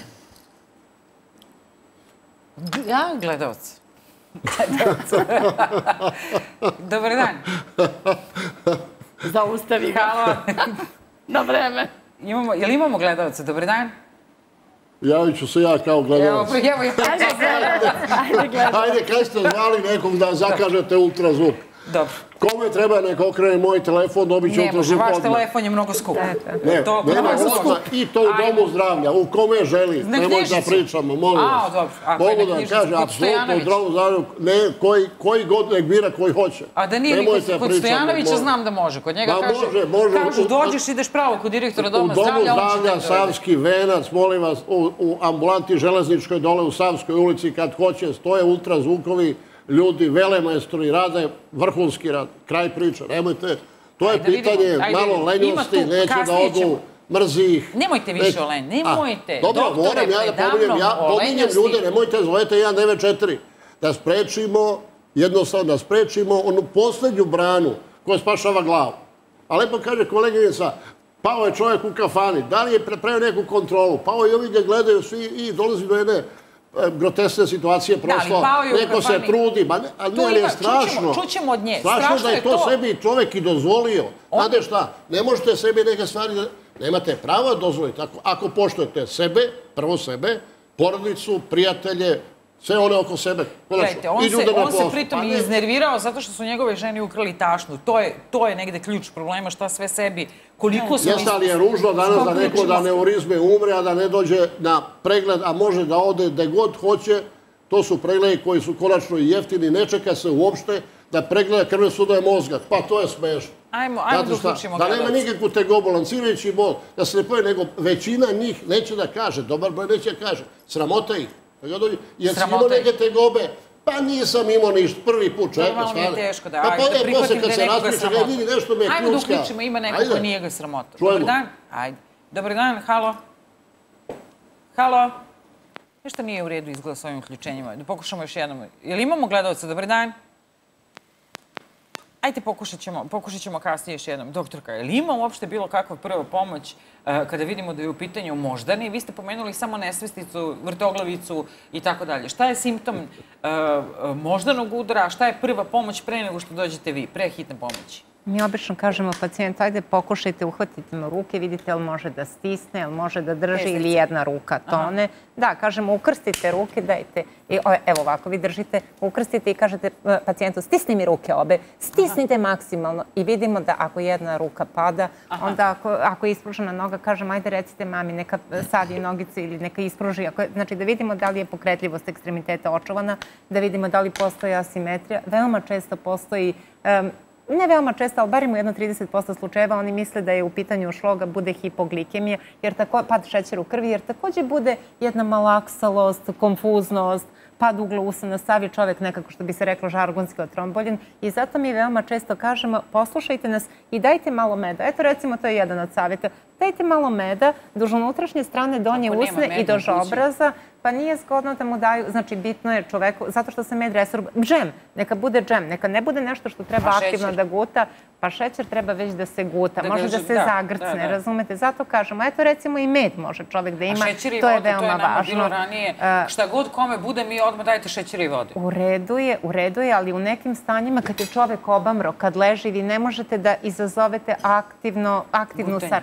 Ja, gledalci. Dobar dan. Zaustavi ga. Halo. Na vreme. Imamo, jel imamo gledalce? Dobar dan. Javit ću se ja kao gledalac. Evo, evo, evo. Ajde, kad ste zvali nekog da zakažete ultrazvuk? Dobro. Kome treba nek okrene moj telefon, dobit će ultrazvuk odmah. Ne može, vaš telefon je mnogo skup. Ne, nema odmah i to u domu zdravlja. U kome želi, nemoj da pričamo, molim vas. Mogu da kažem, apsolutno u domu zdravlja, koji god nek bira koji hoće. A da nije niko kod Stojanovića, znam da može. Kod njega kažu, dođeš, ideš pravo kod direktora doma zdravlja. U domu zdravlja, Savski venac, molim vas, u ambulanti železničkoj dole u Savskoj ulici, kad hoće, stoje ultrazvukovi, ljudi, velemajstori, rade vrhunski rad, kraj priča, nemojte, to je pitanje malo lenjosti, neće da odu, mrzi ih. Nemojte više o lenj, nemojte. Dobro, moram ja da pominjem, ja pominjem ljude, nemojte, zovete jedan devet četiri, da sprečimo, jednostavno da sprečimo onu poslednju branu koja spašava glavu. A lepo kaže koleginica, pao je čovjek u kafani, da li je prepravio neku kontrolu, pao je ovi gdje gledaju svi i dolazi do jedne grotesne situacije, prosto neko se trudi, ali je strašno. Čućemo od nje. Strašno da je to sebi čovek i dozvolio. Znate šta, ne možete sebi neke stvari, nemate pravo da dozvolite. Ako poštujete sebe, prvo sebe, porodicu, prijatelje, sve one oko sebe. Gledajte, on se pritom i iznervirao zato što su njegove žene ukrali tašnu. To je negde ključ problema, šta sve sebi, koliko su... Jeste, ali je ružno danas da neko da neurizme umre, a da ne dođe na pregled, a može da ode gde god hoće. To su pregledi koji su konačno i jeftini, ne čeka se uopšte da pregleda krvne sudove mozga. Pa to je smešno. Ajmo, ajmo da uključimo gledalce. Da nema nikakvu tegobu, lancirajući bol, da se ne poje, nego većina njih neće da kaže, dobar broj neće da kaže, sramota ih. Jer si imao neke tegobe, pa nisam imao ništa, prvi put čeka. To malo mi je teško da prihvatim da je nekoga sramota. Ajmo da uključimo, ima neko ko nije ga sramota. Dobar dan. Ajde. Dobar dan, halo. Halo. Nešto nije u redu izgleda s ovim uključenjima. Da pokušamo još jednom. Jel imamo gledalca? Dobar dan. Ajde, pokušat ćemo kasnije još jednom. Doktorka, je li ima uopšte bilo kakva prva pomoć kada vidimo da je u pitanju moždani? Vi ste pomenuli samo nesvesticu, vrtoglavicu i tako dalje. Šta je simptom moždanog udara, a šta je prva pomoć pre nego što dođete vi, pre hitne pomoći? Mi obično kažemo pacijentu, ajde pokušajte, uhvatite mu ruke, vidite li može da stisne, ili može da drži ili jedna ruka tone. Da, kažemo, ukrstite ruke, dajte. Evo ovako, vi držite, ukrstite i kažete pacijentu, stisni mi ruke obe, stisnite maksimalno i vidimo da ako jedna ruka pada, onda ako je ispružena noga, kažemo, ajde recite mami, neka sadi nogicu ili neka ispruži. Znači da vidimo da li je pokretljivost ekstremiteta očuvana, da vidimo da li postoji asimetrija. Veoma često postoji ne veoma često, ali barem u jedno trideset posto slučajeva oni misle da je u pitanju šloga, bude hipoglikemija, pad šećera u krvi, jer također bude jedna malaksalost, konfuznost, pad ugla usana, stavi čovek nekako, što bi se reklo, žargonski otromboljen. I zato mi veoma često kažemo, poslušajte nas i dajte malo meda. Eto, recimo, to je jedan od savjeta. Dajte malo meda duž unutrašnje strane donje usne i do obraza, pa nije zgodno da mu daju, znači bitno je čoveku, zato što se med resorba, džem, neka bude džem, neka ne bude nešto što treba aktivno da guta, pa šećer treba već da se guta, može da se zagrcne, razumete? Zato kažemo, eto recimo i med može čovek da ima, to je veoma važno. Šećer i vodu, to je nama bilo ranije, šta god kome bude, mi odmah dajte šećer i vode. U redu je, u redu je, ali u nekim stanjima kad je čovek obamro, kad leži, vi ne možete da izazovete aktivnu saradnju.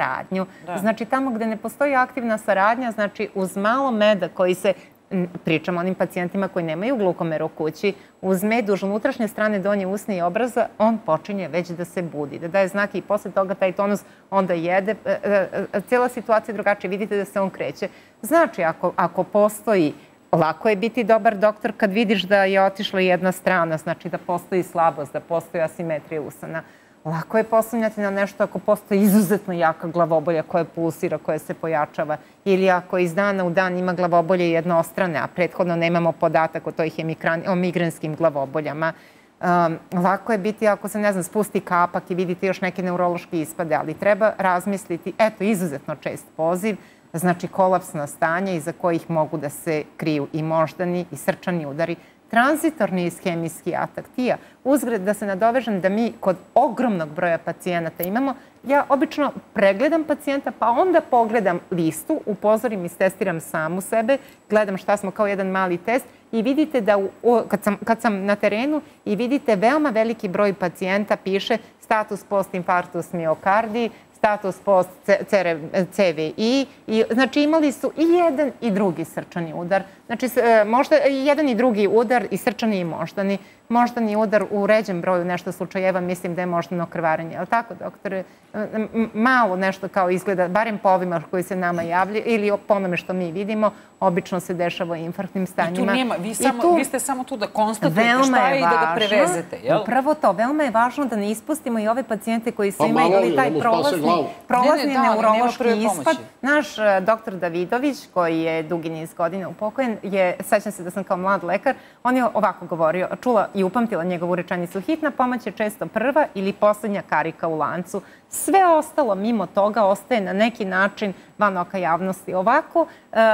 smirenju. Znači, tamo gde ne postoji aktivna saradnja, znači uz malo meda koji se, pričamo o onim pacijentima koji nemaju glukomer u kući, uz med duž unutrašnje strane donje usne i obraza, on počinje već da se budi, da daje znake i posle toga taj tonus onda jede. Cijela situacija je drugačija, vidite da se on kreće. Znači, ako, ako postoji, lako je biti dobar doktor kad vidiš da je otišla jedna strana, znači da postoji slabost, da postoji asimetrija usana. Lako je posumnjati na nešto ako postoji izuzetno jaka glavobolja koja pulsira, koja se pojačava, ili ako iz dana u dan ima glavobolje jednostrane, a prethodno nemamo podatak o toj o migrenskim glavoboljama. Lako je biti ako se, ne znam, spusti kapak i vidite još neke neurološke ispade, ali treba razmisliti, eto, izuzetno čest poziv, znači kolapsna stanja iza kojih mogu da se kriju i moždani i srčani udari, tranzitorni ishemijski atak tija. Uzgred da se nadovežem da mi kod ogromnog broja pacijenata imamo, ja obično pregledam pacijenta, pa onda pogledam listu, upozorim i testiram samu sebe, gledam šta smo kao jedan mali test i vidite da kad sam, kad sam na terenu i vidite veoma veliki broj pacijenta piše status postinfarktus miokardiji, status post C V I, znači imali su i jedan i drugi srčani udar. Znači, možda jedan i drugi udar i srčani i moždani. Moždani udar u ređem broju nešto slučajeva, mislim da je moždano krvarenje. Ali tako, doktore, malo nešto kao izgleda, barem po ovima koji se nama javljaju ili po onome što mi vidimo, obično se dešava u infarktnim stanjima. I tu nema, vi, samo, vi ste samo tu da konstatujete šta je i da ga prevezete, jel? Upravo to, veoma je važno da ne ispustimo i ove pacijente koji su imali taj prolazni, prolazni neurološki ispad. Naš doktor Davidović, koji je dugi niz godina upokojen, je, sećam se da sam kao mlad lekar, on je ovako govorio, čula i upamtila njegovu rečenicu, hitna pomoć je često prva ili poslednja karika u lancu. Sve ostalo mimo toga ostaje na neki način van oka javnosti. Ovako,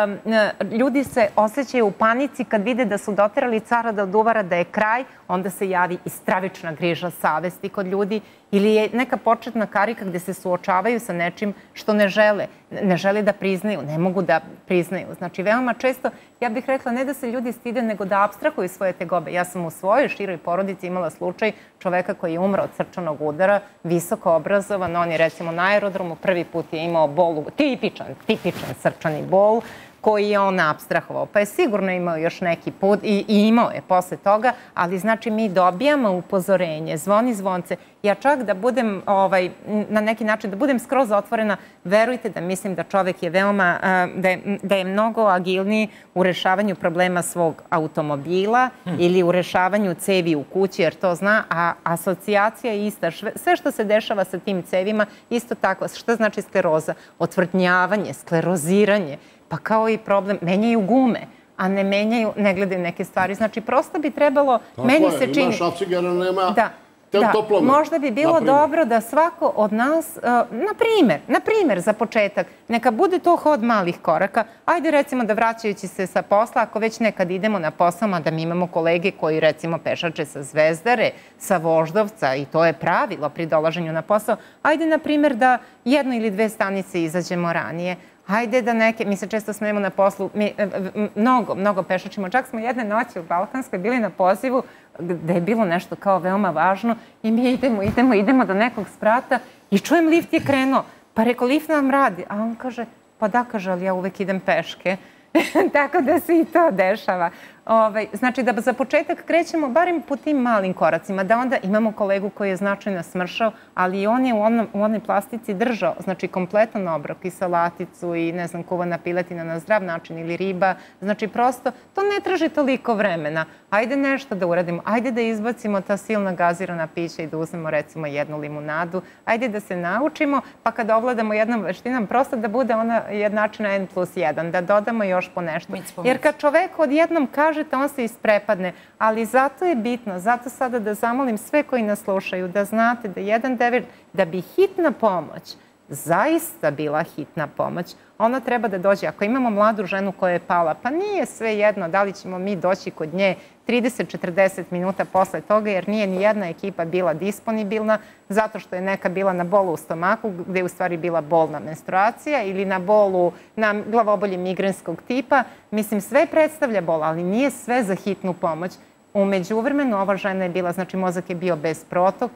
ljudi se osjećaju u panici kad vide da su doterali cara da oduvara da je kraj, onda se javi i stravična griža savesti kod ljudi ili je neka početna karika gde se suočavaju sa nečim što ne žele. Ne žele da priznaju, ne mogu da priznaju. Znači, veoma često, ja bih rekla, ne da se ljudi stide, nego da apstrahuju svoje tegobe. Ja sam u svojoj široj porodici imala slučaj čoveka koji je umro od srčanog udara, visoko obrazovan, on je recimo na aerodromu, prvi put je imao bol, tipičan, tipičan srčani bol, koji je on apstrahovao. Pa je sigurno imao još neki put i imao je posle toga, ali znači mi dobijamo upozorenje, zvoni zvonce. Ja čak da budem, na neki način, da budem skroz otvorena, verujte da mislim da čovek je veoma, da je mnogo agilniji u rešavanju problema svog automobila ili u rešavanju cevi u kući, jer to zna, a asocijacija je ista. Sve što se dešava sa tim cevima, isto tako. Šta znači skleroza? Otvrdnjavanje, skleroziranje. Pa kao i problem, menjaju gume, a ne menjaju, ne gledaju neke stvari. Znači, prosto bi trebalo, meni se čini... Tako je, ima šafcigera, nema toplome. Možda bi bilo dobro da svako od nas, na primer, na primer, za početak, neka bude to hod malih koraka. Ajde, recimo, da vraćajući se sa posla, ako već nekad idemo na posao, da mi imamo kolege koji, recimo, pešače sa Zvezdare, sa Voždovca, i to je pravilo pri dolaženju na posao. Ajde, na primer, da jedno ili dve stanice izađemo ranije. Hajde da neke, mi se često smijemo na poslu, mnogo, mnogo pešačimo. Čak smo jedne noći u Balkanskoj bili na pozivu gde je bilo nešto kao veoma važno i mi idemo, idemo, idemo do nekog sprata i čujem lift je krenuo. Pa reko, lift nam radi. A on kaže, pa da, kaže, ali ja uvek idem peške. Tako da se i to dešava. Znači da za početak krećemo barem po tim malim koracima, da onda imamo kolegu koji je značajno smršao, ali i on je u onoj plastici držao, znači kompletan obrok i salaticu i ne znam, kuvana piletina na zdrav način ili riba. Znači prosto to ne traži toliko vremena. Ajde nešto da uradimo, ajde da izbacimo ta silna gazirana pića i da uzmemo recimo jednu limunadu, ajde da se naučimo, pa kada ovladamo jednom veštinom, prosto da bude ona jednačina n plus jedan, da dodamo još po nešto. Jer kad čovek odjednom kažete, on se isprepadne, ali zato je bitno, zato sada da zamolim sve koji nas slušaju, da znate da jedan devet, da bi hitna pomoć zaista bila hitna pomoć, ona treba da dođe. Ako imamo mladu ženu koja je pala, pa nije sve jedno da li ćemo mi doći kod nje trideset do četrdeset minuta posle toga, jer nije ni jedna ekipa bila disponibilna, zato što je neka bila na bolu u stomaku, gde je u stvari bila bolna menstruacija, ili na bolu, na glavobolji migrenskog tipa. Mislim, sve predstavlja bol, ali nije sve za hitnu pomoć. U međuvremenu ova žena je bila, znači mozak je bio bez protoka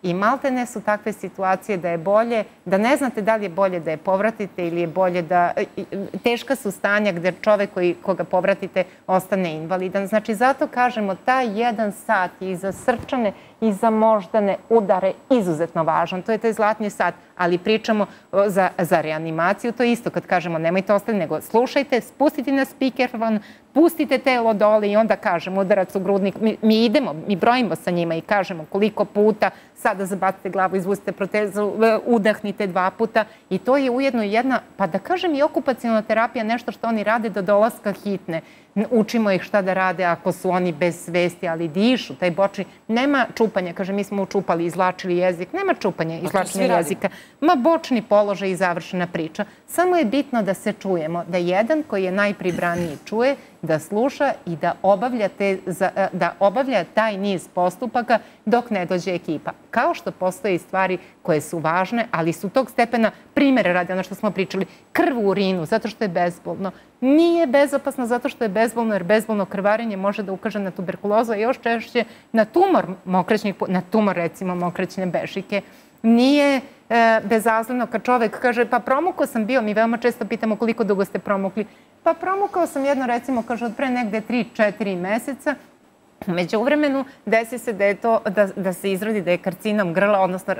I maltene su takve situacije da je bolje, da ne znate da li je bolje da je povratite ili je bolje da... Teška su stanja gde čovek koga povratite ostane invalidan. Znači, zato kažemo, taj jedan sat je i za srčane i za moždane udare izuzetno važan. To je taj zlatni sat, ali pričamo za reanimaciju. To je isto kad kažemo nemojte ostati, nego slušajte, spustite na speakerfon, pustite telo dole i onda kažemo udarac u grudnik. Mi idemo, mi brojimo sa njima i kažemo koliko puta, sada zabacite glavu, izvustite protezu, udahnite dva puta i to je ujedno jedna, pa da kažem i okupacijalna terapija, nešto što oni rade do dolaska hitne. Učimo ih šta da rade ako su oni bez svesti, ali dišu, taj bočni, nema čupanja, kaže mi smo učupali, izlačili jezik, nema čupanja, izlačenja jezika, ma bočni položaj i završena priča. Samo je bitno da se čujemo, da jedan koji je najpribraniji čuje, da sluša i da obavlja, te, da obavlja taj niz postupaka dok ne dođe ekipa. Kao što postoje stvari koje su važne, ali su tog stepena, primjere radi ono što smo pričali, krv u urinu, zato što je bezbolno. Nije bezopasno zato što je bezbolno, jer bezbolno krvarenje može da ukaže na tuberkulozu, a još češće na tumor mokraćnih, na tumor recimo mokraćne bešike. Nije bezazleno kad čovek kaže pa promukao sam bio, mi veoma često pitamo koliko dugo ste promukli. Pa promukao sam jedno recimo, kaže, od pre negde tri četiri meseca. Među vremenu desi se da je to, da se izrodi da je karcinom grla, odnosno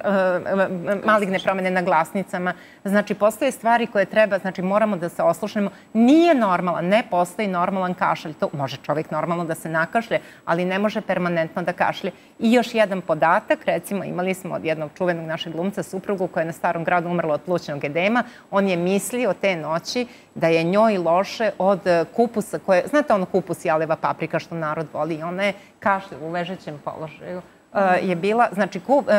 maligne promene na glasnicama. Znači, postoje stvari koje treba, znači moramo da se oslušnemo. Nije normalan, ne postoji normalan kašalj. To može čovjek normalno da se nakašlje, ali ne može permanentno da kašlje. I još jedan podatak, recimo imali smo od jednog čuvenog našeg glumca suprugu koja je na Starom gradu umrla od plućnog edema. On je mislio te noći da je njoj loše od kupusa koje, znate ono kupus jaleva paprika što narod voli, ona je kašalj u ležećem položaju je bila, znači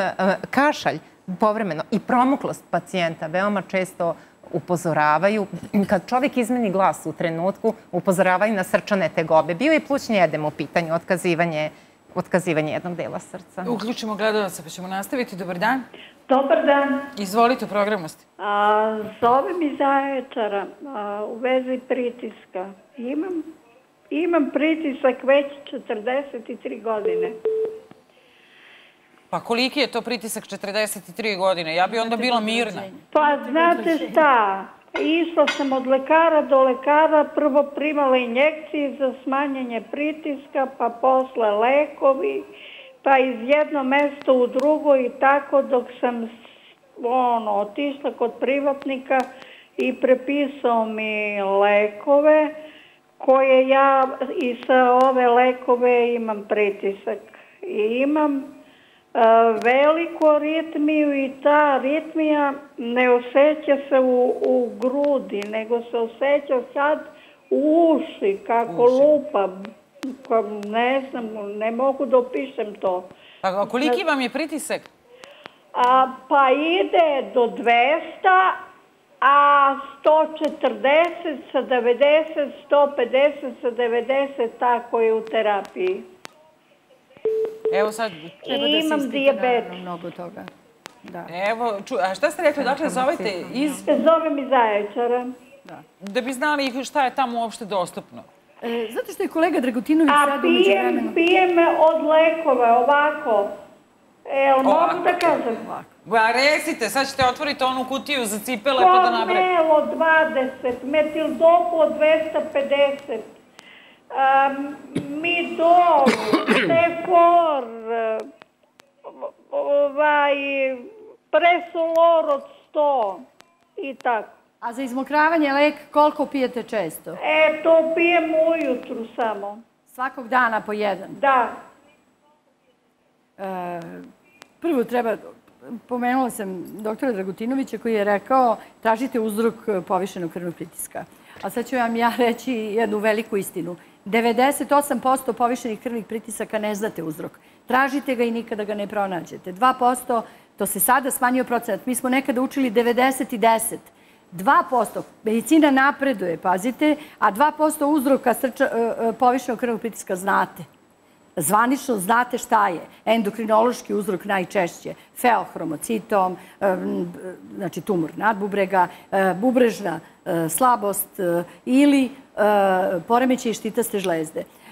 kašalj povremeno i promuklost pacijenta veoma često upozoravaju, kad čovjek izmeni glas u trenutku, upozoravaju na srčane tegobe. Bio je plućni edem u pitanju, otkazivanje otkazivanje jednog dela srca. Uključimo gledalaca pa ćemo nastaviti. Dobar dan. Dobar dan. Izvolite, u programu ste. Zovem iz Zaječara u vezi pritiska. Imam, imam pritisak već četrdeset tri godine. Pa koliki je to pritisak četrdeset tri godine? Ja bi onda bila mirna. Pa znate šta? Išla sam od lekara do lekara, prvo primala injekcije za smanjenje pritiska, pa posle lekovi, pa iz jedno mesto u drugo i tako dok sam ono, otišla kod privatnika i prepisao mi lekove koje ja i sa ove lekove imam pritisak. I imam veliku aritmiju i ta aritmija ne osjeća se u, u grudi, nego se osjeća sad u uši, kako lupa. Ne znam, ne mogu da opišem to. A koliki vam je pritisak? A, pa ide do dvesta, a sto četrdeset sa devedeset, sto pedeset sa devedeset, tako je u terapiji. Evo sad... I imam dijabetes. Mnogo toga. Evo, a šta ste rekli? Dakle, zovete iz... Zovem iz Zaječara. Da bi znali šta je tamo uopšte dostupno. Zato što je kolega Dragutinović sad umeđu vremenu... A pijem od lekove, ovako. Evo, mogu da kažem. Ba, resite, sad ćete otvoriti onu kutiju za cipele pa da nabre... Kornelo dvadeset, metildopo dvesta pedeset. Midol, Tefor, Presolor od sto i tako. A za izmokravanje lek koliko pijete često? E, to pijem ujutru samo. Svakog dana po jedan? Da. Prvo treba, pomenula sam doktora Dragutinovića koji je rekao tražite uzrok povišenog krvnog pritiska. A sad ću vam ja reći jednu veliku istinu. devedeset osam posto povišenih krvnih pritisaka ne znate uzrok. Tražite ga i nikada ga ne pronađete. dva posto, to se sada smanjio procenat. Mi smo nekada učili devedeset i deset. dva posto, medicina napreduje, pazite, a dva posto uzroka povišenog krvnog pritiska znate. Zvanično znate šta je. Endokrinološki uzrok najčešće. Feohromocitom, znači tumor nadbubrega, bubrežna slabost ili poremećaj štitaste žlezde.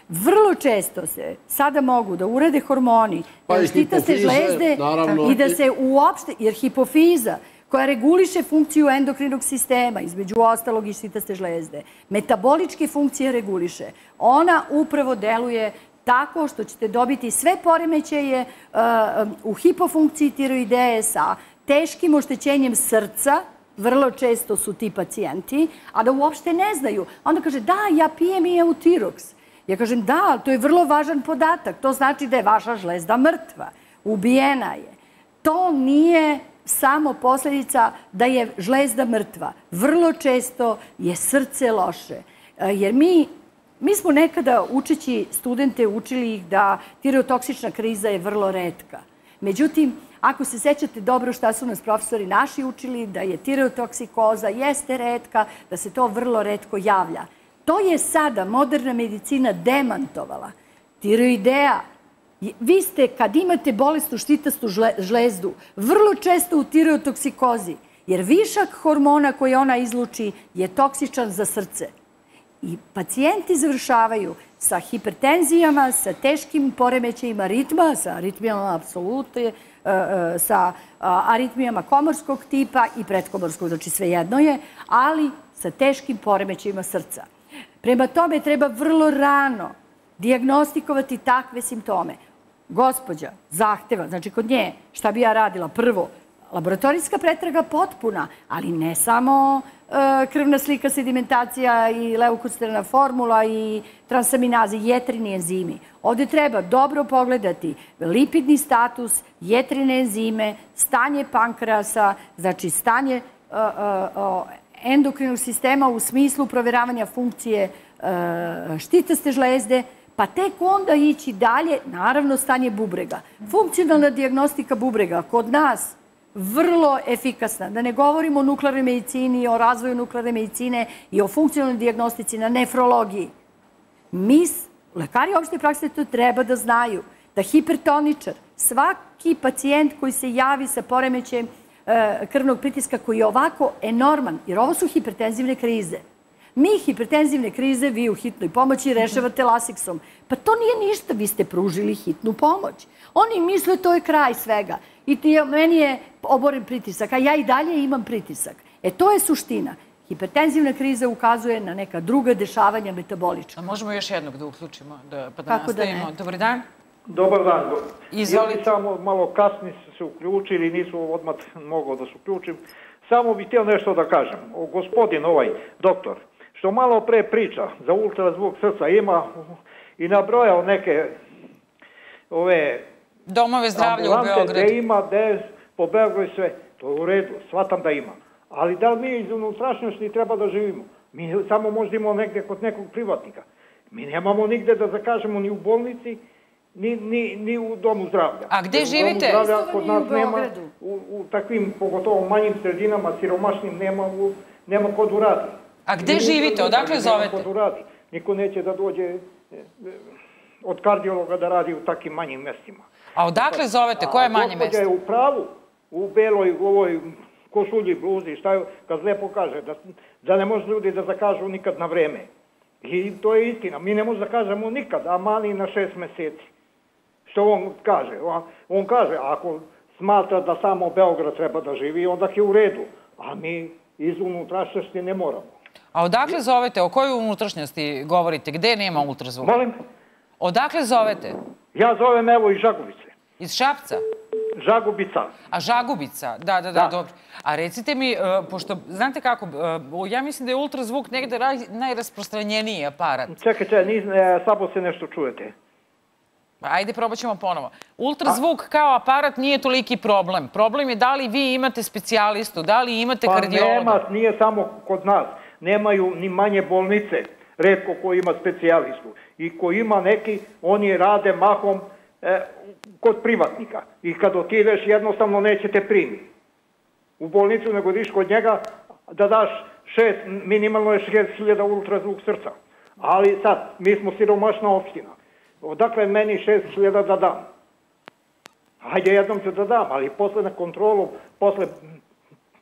Vrlo često se sada mogu da urade hormoni, štitaste žlezde i da se uopšte, jer hipofiza koja reguliše funkciju endokrinog sistema, između ostalog i štitaste žlezde, metaboličke funkcije reguliše. Ona upravo deluje tako što ćete dobiti sve poremećaje u hipofunkciji tiroideje sa teškim oštećenjem srca, vrlo često su ti pacijenti, a da uopšte ne znaju. Onda kaže, da, ja pijem i Eutirox. Ja kažem, da, to je vrlo važan podatak. To znači da je vaša žlezda mrtva, ubijena je. To nije samo posljedica da je žlezda mrtva. Vrlo često je srce loše. Jer mi, mi smo nekada učeći studente učili ih da tireotoksična kriza je vrlo retka. Međutim, ako se sećate dobro šta su nas profesori naši učili, da je tireotoksikoza jeste retka, da se to vrlo retko javlja. To je sada moderna medicina demantovala. Tiroidea, vi ste kad imate bolesnu štitastu žlezdu, vrlo često u tireotoksikozi, jer višak hormona koji ona izluči je toksičan za srce. I pacijenti završavaju sa hipertenzijama, sa teškim poremećajima ritma, sa aritmijama apsolutne, sa aritmijama komorskog tipa i predkomorskog, znači svejedno je, ali sa teškim poremećajima srca. Prema tome treba vrlo rano dijagnostikovati takve simptome. Gospođa zahteva, znači kod nje, šta bi ja radila? Prvo, laboratorijska pretraga potpuna, ali ne samo krvna slika, sedimentacija i leukocitarna formula i transaminaze, jetrini enzimi. Ovdje treba dobro pogledati lipidni status, jetrine enzime, stanje pankreasa, znači stanje endokrinog sistema u smislu provjeravanja funkcije štitaste žlezde, pa tek onda ići dalje, naravno, stanje bubrega. Funkcionalna dijagnostika bubrega kod nas vrlo efikasna. Da ne govorimo o nuklearnoj medicini, o razvoju nuklearne medicine i o funkcionalnoj dijagnostici na nefrologiji. Mi, lekari opšte prakse, to treba da znaju. Da hipertoničar, svaki pacijent koji se javi sa poremećajem krvnog pritiska koji je ovako enorman, jer ovo su hipertenzivne krize. Mi hipertenzivne krize, vi u hitnoj pomoći rešavate lasiksom. Pa to nije ništa, vi ste pružili hitnu pomoć. Oni misle to je kraj svega. I meni je oboren pritisak, a ja i dalje imam pritisak. E to je suština. Hipertenzivna kriza ukazuje na neka druga dešavanja metabolička. A možemo još jednog da uključimo, pa da nastavimo. Dobar dan. Dobar dan. Izvolite. Ja samo malo kasnije se uključili, nisu odmah mogao da se uključim. Samo bih htio nešto da kažem. Gospodin ovaj doktor, što malo pre priča za ultrazvuk srca ima i nabrojao neke ove domove zdravlja u Beogradu. Gde ima, gde po Beogradu sve, to je u redu, shvatam da ima. Ali da li mi iz unutrašnjosti treba da živimo? Mi samo možda imamo negde kod nekog privatnika. Mi nemamo nigde da zakažemo ni u bolnici, ni, ni, ni u domu zdravlja. A gde živite? U domu zdravlja kod nas nema, u, u takvim, pogotovo manjim sredinama, siromašnim, nema, u, nema kod uradi. A gde živite? Odakle zovete? Niko neće da dođe od kardiologa da radi u takim manjim mestima. A odakle zovete? Koje je manje mesto? Gospodja je u pravu, u beloj, u ovoj košulji, bluzi, šta je, kad lepo kaže, da, da ne može ljudi da zakažu nikad na vreme. I to je istina. Mi ne možemo da kažemo nikad, a mali na šest meseci. Što on kaže? On, on kaže, ako smatra da samo Beograd treba da živi, onda je u redu. A mi iz unutrašnjosti ne moramo. A odakle zovete? O kojoj unutrašnjosti govorite? Gde nema ultrazvuka? Molim? Odakle zovete? Ja zovem evo iz Žagubice. Iz Šapca? Žagubica. A Žagubica, da, da, da, dobro. A recite mi, pošto, znate kako, ja mislim da je ultrazvuk negde najrasprostranjeniji aparat. Čekaj, čekaj, slabo se nešto čujete. Ajde, probat ćemo ponovo. Ultrazvuk kao aparat nije toliki problem. Problem je da li vi imate specijalistu, da li imate kardiologa. Pa nema, nije samo kod nas. Nemaju ni manje bolnice, retko ko ima specijalistu. I ko ima neki, oni rade mahom kod privatnika. I kad otideš, jednostavno neće te primiti u bolnicu, nego diš kod njega da daš šest, minimalno je šest hiljada ultrazvuk srca. Ali sad, mi smo siromašna opština. Odakle meni šest hiljada da dam? Hajde, jednom ću da dam, ali posle na kontrolu, posle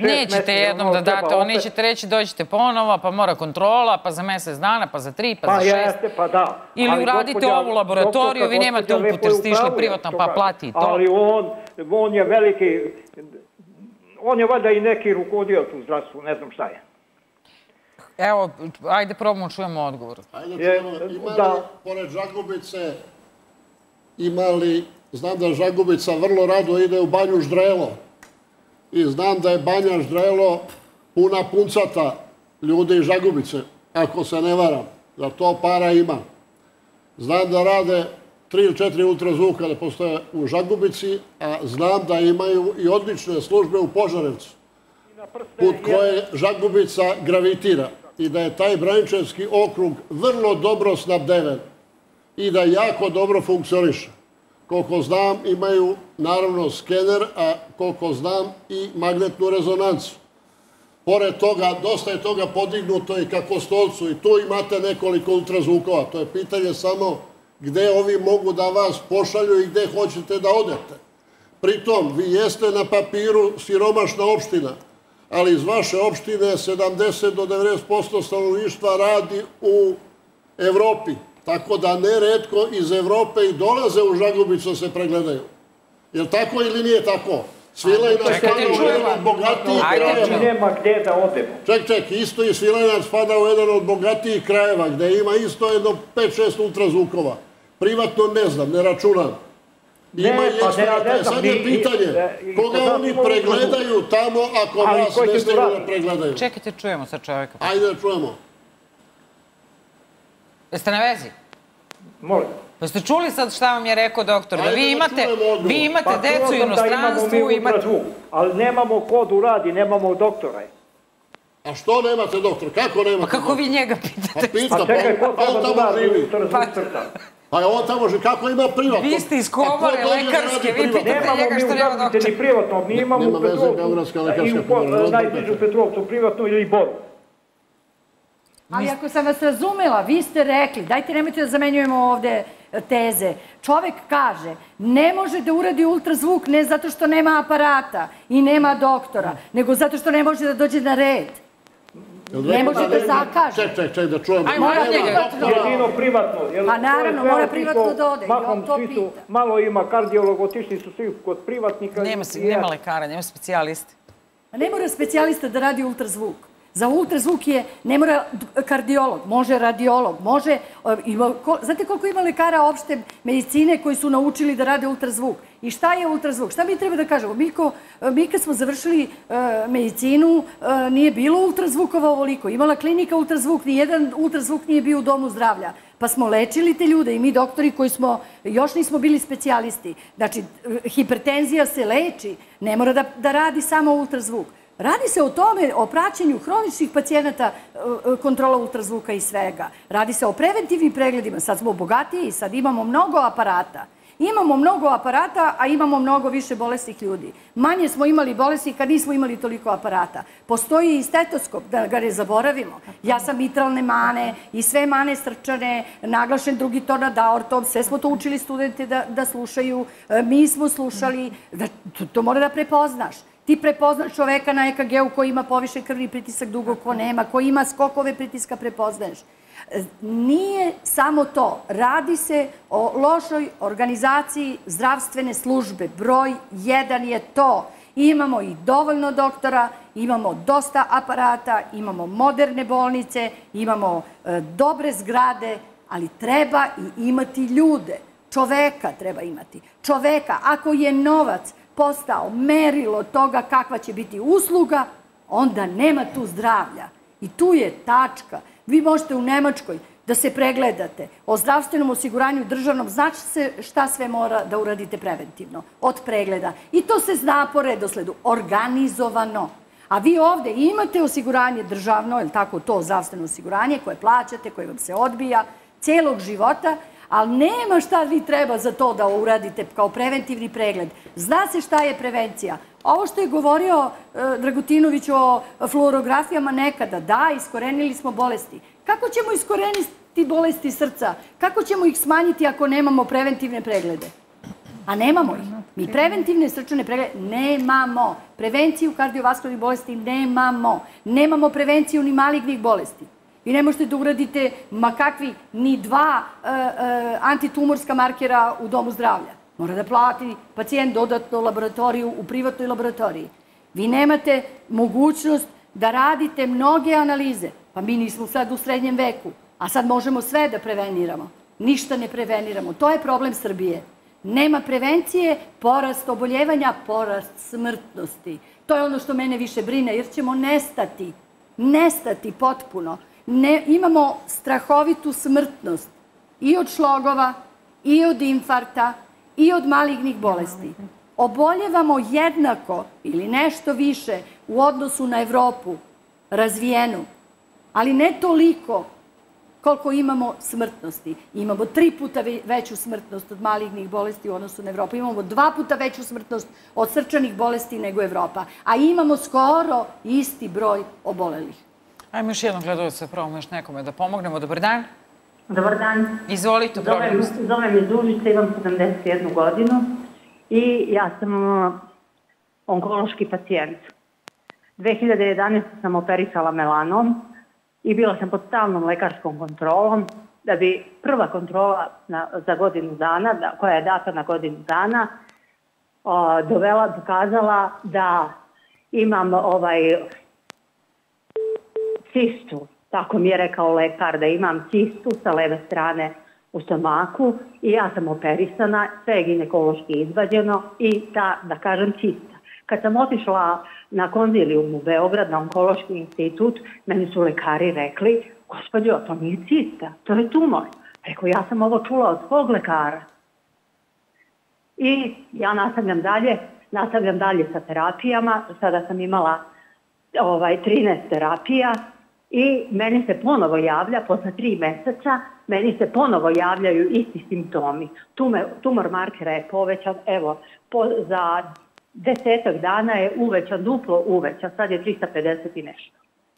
Nećete jednom da date, on nećete reći dođite ponovo, pa mora kontrola, pa za mesec dana, pa za tri, pa za šest. Pa jeste, pa da. Ili uradite ovu laboratoriju, vi nemate uput jer ste išli privatno, pa plati to. Ali on je veliki, on je valjda i neki rukovodioc u zdravstvu, ne znam šta je. Evo, ajde probamo, čujemo odgovor. Ajde čujemo, imali, pored Žagubice, imali, znam da Žagubica vrlo rado ide u banju Ždrelo. I znam da je banja Ždrelo puna puncata ljudi iz Žagubice, ako se ne varam, da to para ima. Znam da rade tri ili četiri ultrazvuka da postoje u Žagubici, a znam da imaju i odlične službe u Požarevcu, put koje Žagubica gravitira i da je taj Braničevski okrug vrlo dobro snabdeven i da jako dobro funkcioniše. Koliko znam, imaju naravno skener, a koliko znam i magnetnu rezonancu. Pored toga, dosta je toga podignuto i ka Kostolcu i tu imate nekoliko ultrazvukova. To je pitanje samo gde ovi mogu da vas pošalju i gde hoćete da odete. Pritom, vi jeste na papiru siromašna opština, ali iz vaše opštine sedamdeset do devedeset posto stanovništva radi u Evropi. Tako da neretko iz Evrope i dolaze u Žagubicu da se pregledaju. Je li tako ili nije tako? Svilajnac spada u jedan od bogatijih krajeva. Nema gde da odemo. Ček, ček, isto i Svilajnac spada u jedan od bogatijih krajeva, gde ima isto jedno pet šest ultrazvukova. Privatno ne znam, ne računam. Ima i eksperata. Sad je pitanje, koga oni pregledaju tamo ako vas ne stigu da pregledaju? Čekajte, čujemo sad čoveka. Ajde da čujemo. Jeste na vezi? Molim. Pa ste čuli sad šta vam je rekao doktor? Da vi imate, vi imate decu u inostranstvu, imate... Ali nemamo ko da uradi, nemamo doktora. A što nemate doktora? Kako nemate? Pa kako vi njega pitate? Pa pita, pa on tamo živi. Pa je on tamo živi. Kako ima privatno? Vi ste iz komore lekarske, vi pitate njega što nema doktora. Nemamo mi u ni privatno, mi imamo u Petrovcu, najbližu Petrovcu, privatno ili Boru. Ali ako sam vas razumela, vi ste rekli, dajte nemojte da zamenjujemo ovde teze. Čovek kaže, ne može da uradi ultrazvuk ne zato što nema aparata i nema doktora, nego zato što ne može da dođe na red. Ne može da zakaže. Ček, ček, ček, da čujemo. Jedino privatno. Pa naravno, mora privatno da ode. Malo ima kardiolog, otišli su svi kod privatnika. Nema lekara, nema specijaliste. Ne mora specijalista da radi ultrazvuk. Za ultrazvuk je, ne mora kardiolog, može radiolog, može... Znate koliko ima lekara opšte medicine koji su naučili da rade ultrazvuk? I šta je ultrazvuk? Šta mi treba da kažemo? Mi kad smo završili medicinu, nije bilo ultrazvukova ovoliko. Imala klinika ultrazvuk, nijedan ultrazvuk nije bio u domu zdravlja. Pa smo lečili te ljude i mi doktori koji smo, još nismo bili specijalisti. Znači, hipertenzija se leči, ne mora da radi samo ultrazvuk. Radi se o tome, o praćenju hroničnih pacijenata, kontrola ultrazvuka i svega. Radi se o preventivnim pregledima. Sad smo bogatiji i sad imamo mnogo aparata. Imamo mnogo aparata, a imamo mnogo više bolesnih ljudi. Manje smo imali bolesti kad nismo imali toliko aparata. Postoji i stetoskop, da ga ne zaboravimo. Ja sam mitralne mane i sve mane srčane, naglašen drugi ton nad aortom, sve smo to učili studente da slušaju. Mi smo slušali, to mora da prepoznaš. Ti prepoznaš čoveka na E K G-u koji ima povišen krvni pritisak dugo, ko nema, koji ima skokove pritiska, prepoznaješ. Nije samo to. Radi se o lošoj organizaciji zdravstvene službe. Broj jedan je to. Imamo i dovoljno doktora, imamo dosta aparata, imamo moderne bolnice, imamo dobre zgrade, ali treba i imati ljude. Čoveka treba imati. Čoveka, ako je novac postao merilo toga kakva će biti usluga, onda nema tu zdravlja. I tu je tačka. Vi možete u Nemačkoj da se pregledate o zdravstvenom osiguranju državnom, znači se šta sve mora da uradite preventivno od pregleda. I to se zna po redosledu, organizovano. A vi ovde imate osiguranje državno, ili tako to zdravstveno osiguranje koje plaćate, koje vam se odbija celog života, ali nema šta vi treba za to da uradite kao preventivni pregled. Zna se šta je prevencija. Ovo što je govorio Dragutinović o fluorografijama nekada, da, iskorenili smo bolesti. Kako ćemo iskoreniti bolesti srca? Kako ćemo ih smanjiti ako nemamo preventivne preglede? A nemamo ih. Mi preventivne srčane preglede nemamo. Prevenciju kardiovaskularnih bolesti nemamo. Nemamo prevenciju ni malignih bolesti. Vi ne možete da uradite ma kakvi ni dva antitumorska markera u domu zdravlja. Mora da plati pacijent dodatno laboratoriju u privatnoj laboratoriji. Vi nemate mogućnost da radite mnoge analize. Pa mi nismo sad u srednjem veku, a sad možemo sve da preveniramo. Ništa ne preveniramo. To je problem Srbije. Nema prevencije, porast oboljevanja, porast smrtnosti. To je ono što mene više brine, jer ćemo nestati. Nestati potpuno. Imamo strahovitu smrtnost i od šlogova, i od infarkta, i od malignih bolesti. Oboljevamo jednako ili nešto više u odnosu na Evropu, razvijenu, ali ne toliko koliko imamo smrtnosti. Imamo tri puta veću smrtnost od malignih bolesti u odnosu na Evropu. Imamo dva puta veću smrtnost od srčanih bolesti nego Evropa. A imamo skoro isti broj obolelih. Ajmo još jednom gledalca, probamo još nekome da pomognemo. Dobar dan. Dobar dan. Izvolite, program ste. Zovem iz Užica, imam sedamdeset jednu godinu i ja sam onkološki pacijent. dve hiljade jedanaeste. sam operisala melanom i bila sam pod stalnom lekarskom kontrolom, da bi prva kontrola za godinu dana, koja je data na godinu dana, dovela, dokazala da imam ovaj cistu. Tako mi je rekao lekar, da imam cistu sa leve strane u stomaku i ja sam operisana, sve je ginekološki izvađeno i ta, da kažem, cista. Kad sam otišla na konzilijum u Beograd, na onkološki institut, meni su lekari rekli, gospođo, to nije cista, to je tumor. Rekao, ja sam ovo čula od svog lekara. I ja nastavljam dalje, nastavljam dalje sa terapijama, sada sam imala trinaest terapija, i meni se ponovo javlja, posle tri meseca, meni se ponovo javljaju isti simptomi. Tumor markera je povećan, evo, za desetak dana je uvećan, duplo uvećan, sad je trista pedeset i nešto.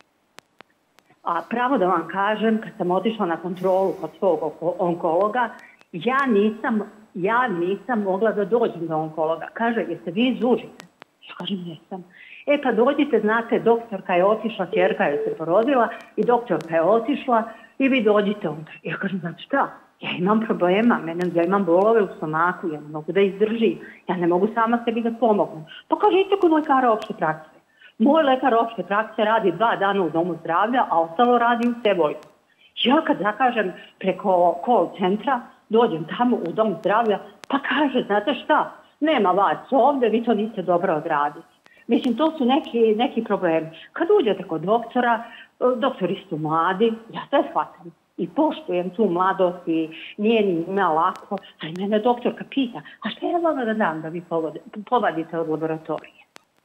A pravo da vam kažem, kad sam otišla na kontrolu kod svog onkologa, ja nisam, ja nisam mogla da dođem do onkologa. Kaže, jeste vi iz Užica? Ja kažem, jesam. E pa dođite, znate, doktorka je otišla, ćerka je se porodila i doktorka je otišla i vi dođite onda. Ja kažem, znači šta? Ja imam problema, ja imam bolove u stomaku, ja ne mogu da izdržim, ja ne mogu sama sebi da pomognem. Pa kaže, idite kod lekara opšte prakse. Moj lekar opšte prakse radi dva dana u domu zdravlja, a ostalo radi u Sebojnu. Ja kad zakažem preko call centra, dođem tamo u dom zdravlja, pa kaže, znate šta, nema vas ovde, vi to niste dobro odraditi. Mislim, to su neki, neki problemi. Kad uđete kod doktora, doktori su mladi, ja sve shvatam i poštujem tu mladost i nije ni njima lako, ali mene doktorka pita, a šta ja vama da dam da vi povadite od laboratorije?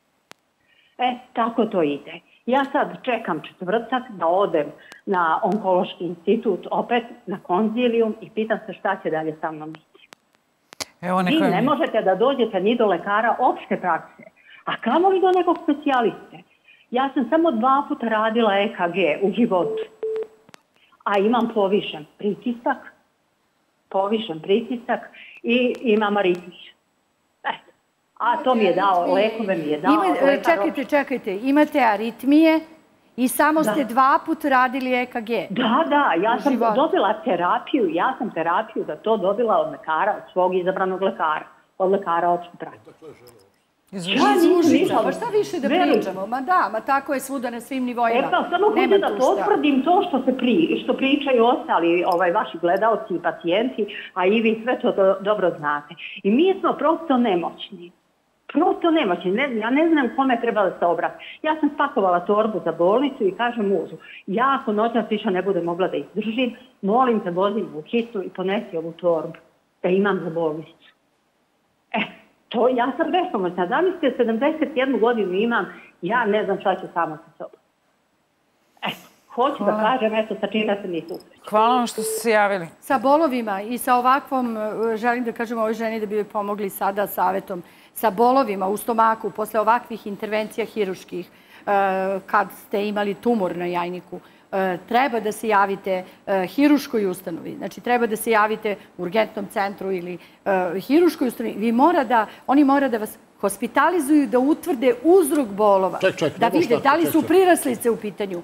E, tako to ide. Ja sad čekam četvrtak da odem na onkološki institut, opet na konzilijum i pitam se šta će dalje sa mnom biti. Vi ne možete da dođete ni do lekara opšte prakse, a kamo li do nekog specijaliste? Ja sam samo dva puta radila E K G u životu, a imam povišen pritisak, povišen pritisak i imam aritmiju. Eto, a to mi je dao, lekove mi je dao. Čekajte, čekajte, imate aritmije i samo ste dva puta radili E K G. Da, da, ja sam dobila terapiju, ja sam terapiju da to dobila od lekara, od svog izabranog lekara, od lekara opšte prakse. Iz Užica, pa šta više da pričamo? Ma da, ma tako je svuda na svim nivoima. E pa, samo hoću da potvrdim to što pričaju ostali vaši gledalci i pacijenti, a i vi sve to dobro znate. I mi smo prosto nemoćni. Prosto nemoćni. Ja ne znam kome treba da se obrati. Ja sam spakovala torbu za bolnicu i kažem mužu, ja ako noćas više ne budem mogla da izdržim, molim te vozim u hitnu i ponesi ovu torbu da imam za bolnicu. E, to ja sam bespomoćna. Zamislite, sedamdeset jednu godinu imam, ja ne znam šta ću samo sa sobom. Eto, hoću da kažem, eto, sa čime se mi susreću. Hvala vam što ste se javili. Sa bolovima i sa ovakvom, želim da kažem ovoj ženi da bi joj pomogli sada savetom, sa bolovima u stomaku, posle ovakvih intervencija hiruških, kad ste imali tumor na jajniku, treba da se javite hiruškoj ustanovi, znači treba da se javite u urgentnom centru ili hiruškoj ustanovi, oni mora da vas hospitalizuju, da utvrde uzrok bolova, da vide da li su priraslice u pitanju,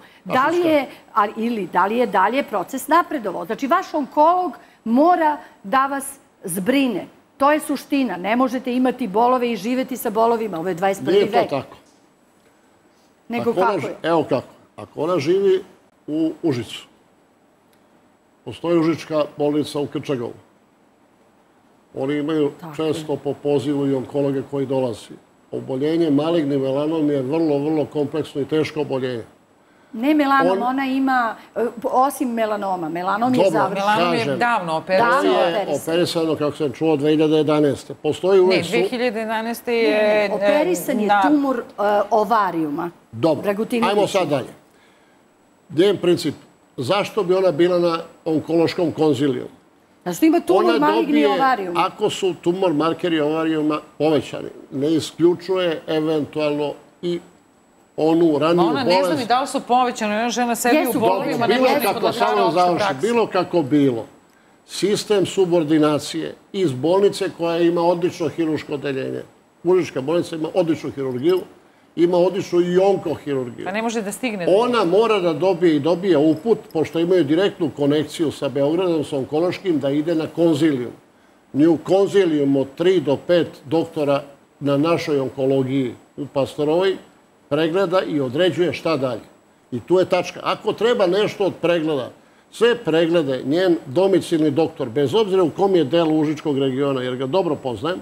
ili da li je dalje proces napredovao. Znači, vaš onkolog mora da vas zbrine. To je suština. Ne možete imati bolove i živeti sa bolovima. Ovo je dvadeset prvi vek. Nije to tako. Nego kako je? Evo kako. Ako ona živi u Užicu, postoji Užička bolnica u Krčagovu. Oni imaju često po pozivu i onkologe koji dolazi. Oboljenje maligni melanom je vrlo, vrlo kompleksno i teško oboljenje. Ne melanom, ona ima, osim melanoma. Melanom je završeno. Melanom je davno operisano. Davno je operisano, kako sam čuo, dve hiljade jedanaeste. Postoji uvek su... Ne, dve hiljade jedanaeste je... Operisan je tumor ovarijuma. Dobro, ajmo sad dalje. Njen princip, zašto bi ona bila na onkološkom konzilijumu? Zašto ima tumor maligni ovarijum? Ako su tumor markeri ovarijuma povećani, ne isključuje eventualno i onu raniju bolest. Ona ne zna ni da li su povećane, ona žena sebi u bolovima, ne može niko da žara opštu praksu. Bilo kako bilo, sistem subordinacije iz bolnice koja ima odlično hiruško odeljenje, Užička bolnica ima odličnu hirurgiju, ima odličnu i onkohirurgiju. Pa ne može da stigne. Ona mora da dobije i dobije uput, pošto imaju direktnu konekciju sa Beogradom, sa onkološkim, da ide na konzilijum. Ni u konzilijum od tri do pet doktora na našoj onkologiji u Pastorovoj pregleda i određuje šta dalje. I tu je tačka. Ako treba nešto od pregleda, sve preglede njen domicilni doktor, bez obzira u kom je delu Užičkog regiona, jer ga dobro poznajem,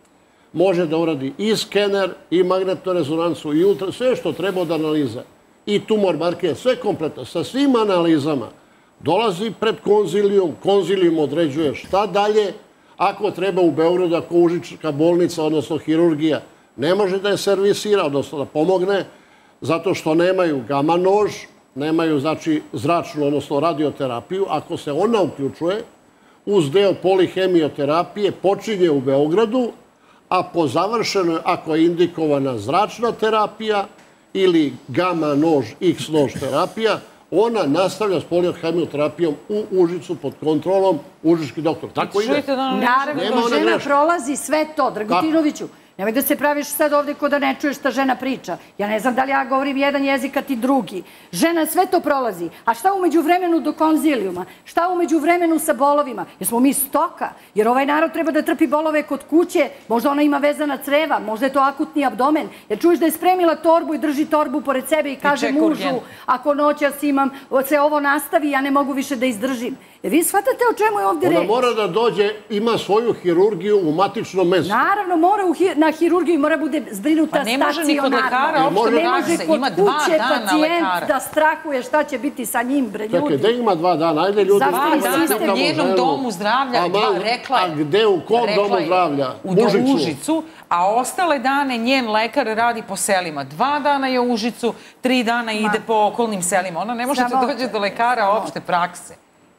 može da uradi i skener, i magnetnu rezonancu, i ultra, sve što treba od analiza. I tumor marker, sve kompletno. Sa svim analizama dolazi pred konzilijum, konzilijum određuje šta dalje, ako treba u Beogradu, ako Užička bolnica, odnosno hirurgija, ne može da je servisira, odnosno da pomogne, zato što nemaju gama nož, nemaju, znači, zračnu, odnosno radioterapiju. Ako se ona uključuje, uz deo polihemioterapije, počinje u Beogradu, a po završenoj, ako je indikovana zračna terapija ili gama nož, X nož terapija, ona nastavlja s polihemioterapijom u Užicu pod kontrolom užički doktor. Tako ide. Naravno, žena prolazi sve to, Dragutinoviću. Nemoj da se praviš sad ovde ko da ne čuješ šta žena priča. Ja ne znam da li ja govorim jedan jezik, a ti drugi. Žena sve to prolazi. A šta umeđu vremenu do konzilijuma? Šta umeđu vremenu sa bolovima? Jer smo mi stoka. Jer ovaj narod treba da trpi bolove kod kuće. Možda ona ima vezana creva. Možda je to akutni abdomen. Jer čuješ da je spremila torbu i drži torbu pored sebe i kaže mužu, ako noćas imam, se ovo nastavi, ja ne mogu više da izdržim. Jer vi shvatate o čemu je ovde reč? Ona mora da dođe, ima svoju hirurgiju u matičnom mestu. Naravno, mora na hirurgiju, mora bude zbrinuta stacionarno. Pa ne može ni kod lekara, opšte ne može kod kuće pacijent da strahuje šta će biti sa njim, bre ljudi. Čekaj, gde ima dva dana? Ajde ljudi. Dva dana u njenom domu zdravlja, rekla je. A gde, u kom domu zdravlja? U Užicu. A ostale dane njen lekar radi po selima. Dva dana je u Užicu, tri dana ide po okolnim selima. Ona ne može da dođe do lekara opšte prakse,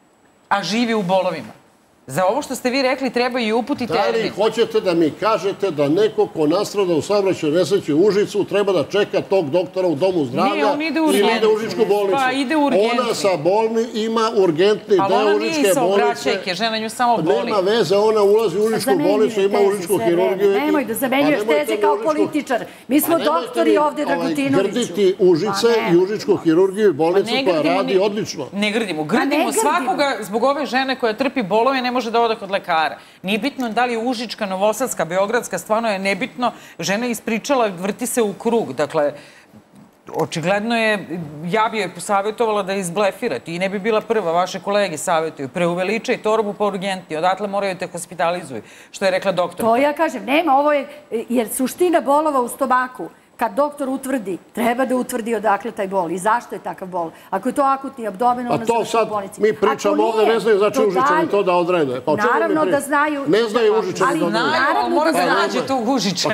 a živi u bolovima. Za ovo što ste vi rekli treba i uputiti termin. Da li hoćete da mi kažete da neko ko nastrada u saobraćajnoj nesreći u Užicu treba da čeka tog doktora u domu zdravlja ili ide u Užičku bolnicu? Pa ide u urgentni. Ona sa bolni ima urgentni deo Užičke bolnice. Ali ona nije sa obraćajke, žena nju samo boli. Nema veze, ona ulazi u Užičku bolnicu, ima Užičku hirurgiju. Nemoj da zamenjuješ teze kao političar. Mi smo doktori ovde, Dragutinoviću. Grditi Užice i Užičku hirurgiju i bolnicu koja radi odlično. Ne grdimo. Grdimo svakoga zbog ove žene koja trpi bolove, ne može da ode kod lekara. Nije bitno da li je Užička, Novosadska, Beogradska, stvarno je nebitno. Žena je ispričala, vrti se u krug. Dakle, očigledno je, ja bi joj posavjetovala da izblefirate i ne bi bila prva, vaše kolege savjetuju. Preuveličaj torbu pa urgentni, odatle moraju te hospitalizuju, što je rekla doktorka. To ja kažem, nema, ovo je, jer suština bolova u stomaku, kad doktor utvrdi, treba da utvrdi odakle taj bol i zašto je takav bol. Ako je to akutni abdomen, ona završi u bolnici. Mi pričamo ovde, ne znaju znači Užičani to da odrede. Naravno da znaju. Ne znaju Užičani da odrede. Naravno, mora da nađe to Užičani.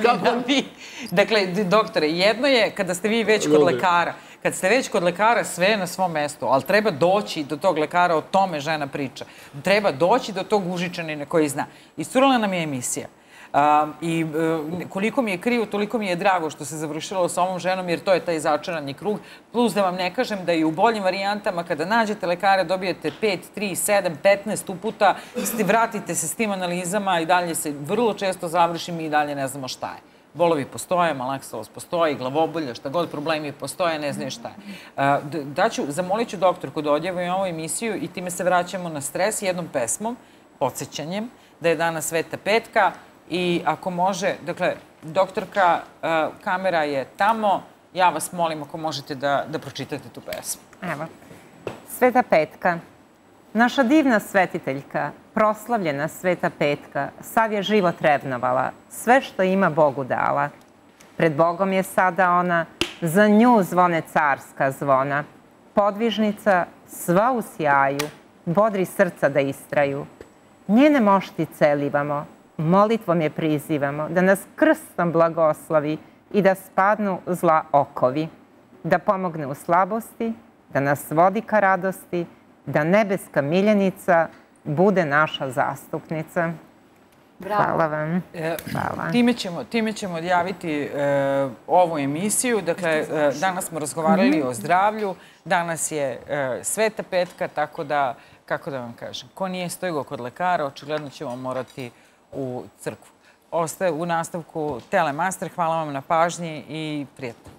Dakle, doktore, jedno je kada ste vi već kod lekara, kad ste već kod lekara, sve je na svom mestu, ali treba doći do tog lekara, o tome žena priča. Treba doći do tog Užičanina koji zna. Isturala nam je emisija. I koliko mi je krivo, toliko mi je drago što se završilo sa ovom ženom, jer to je taj začarani krug. Plus da vam ne kažem da i u boljim varijantama, kada nađete lekare, dobijete pet, tri, sedam, petnaest uputa, vratite se s tim analizama i dalje se vrlo često završi, mi i dalje ne znamo šta je. Bolovi postoje, malaksalost postoji, glavobolja, šta god problemi postoje, ne znaju šta je. Daću, zamolit ću doktorku da odjave ovu emisiju i time se vraćamo na stres jednom pesmom, podsjećanjem, da je danas Sveta petka i ako može, dakle, doktorka, kamera je tamo, ja vas molim ako možete da, da pročitate tu pesmu. Evo, Sveta petka. Naša divna svetiteljka, proslavljena Sveta petka, sav je život revnovala, sve što ima Bogu dala. Pred Bogom je sada ona, za nju zvone carska zvona. Podvižnica, sva u sjaju, bodri srca da istraju. Njene mošti celivamo, molitvom je prizivamo, da nas krstom blagoslovi i da spadnu zla okovi, da pomogne u slabosti, da nas vodi ka radosti, da nebeska miljenica bude naša zastupnica. Hvala vam. Hvala. Time ćemo odjaviti ovu emisiju. Dakle, danas smo razgovarali o zdravlju, danas je Sveta petka, tako da, kako da vam kažem, ko nije stojgo kod lekara, očigledno ćemo morati u crkvu. Ostaje u nastavku Telemaster. Hvala vam na pažnji i prijatno.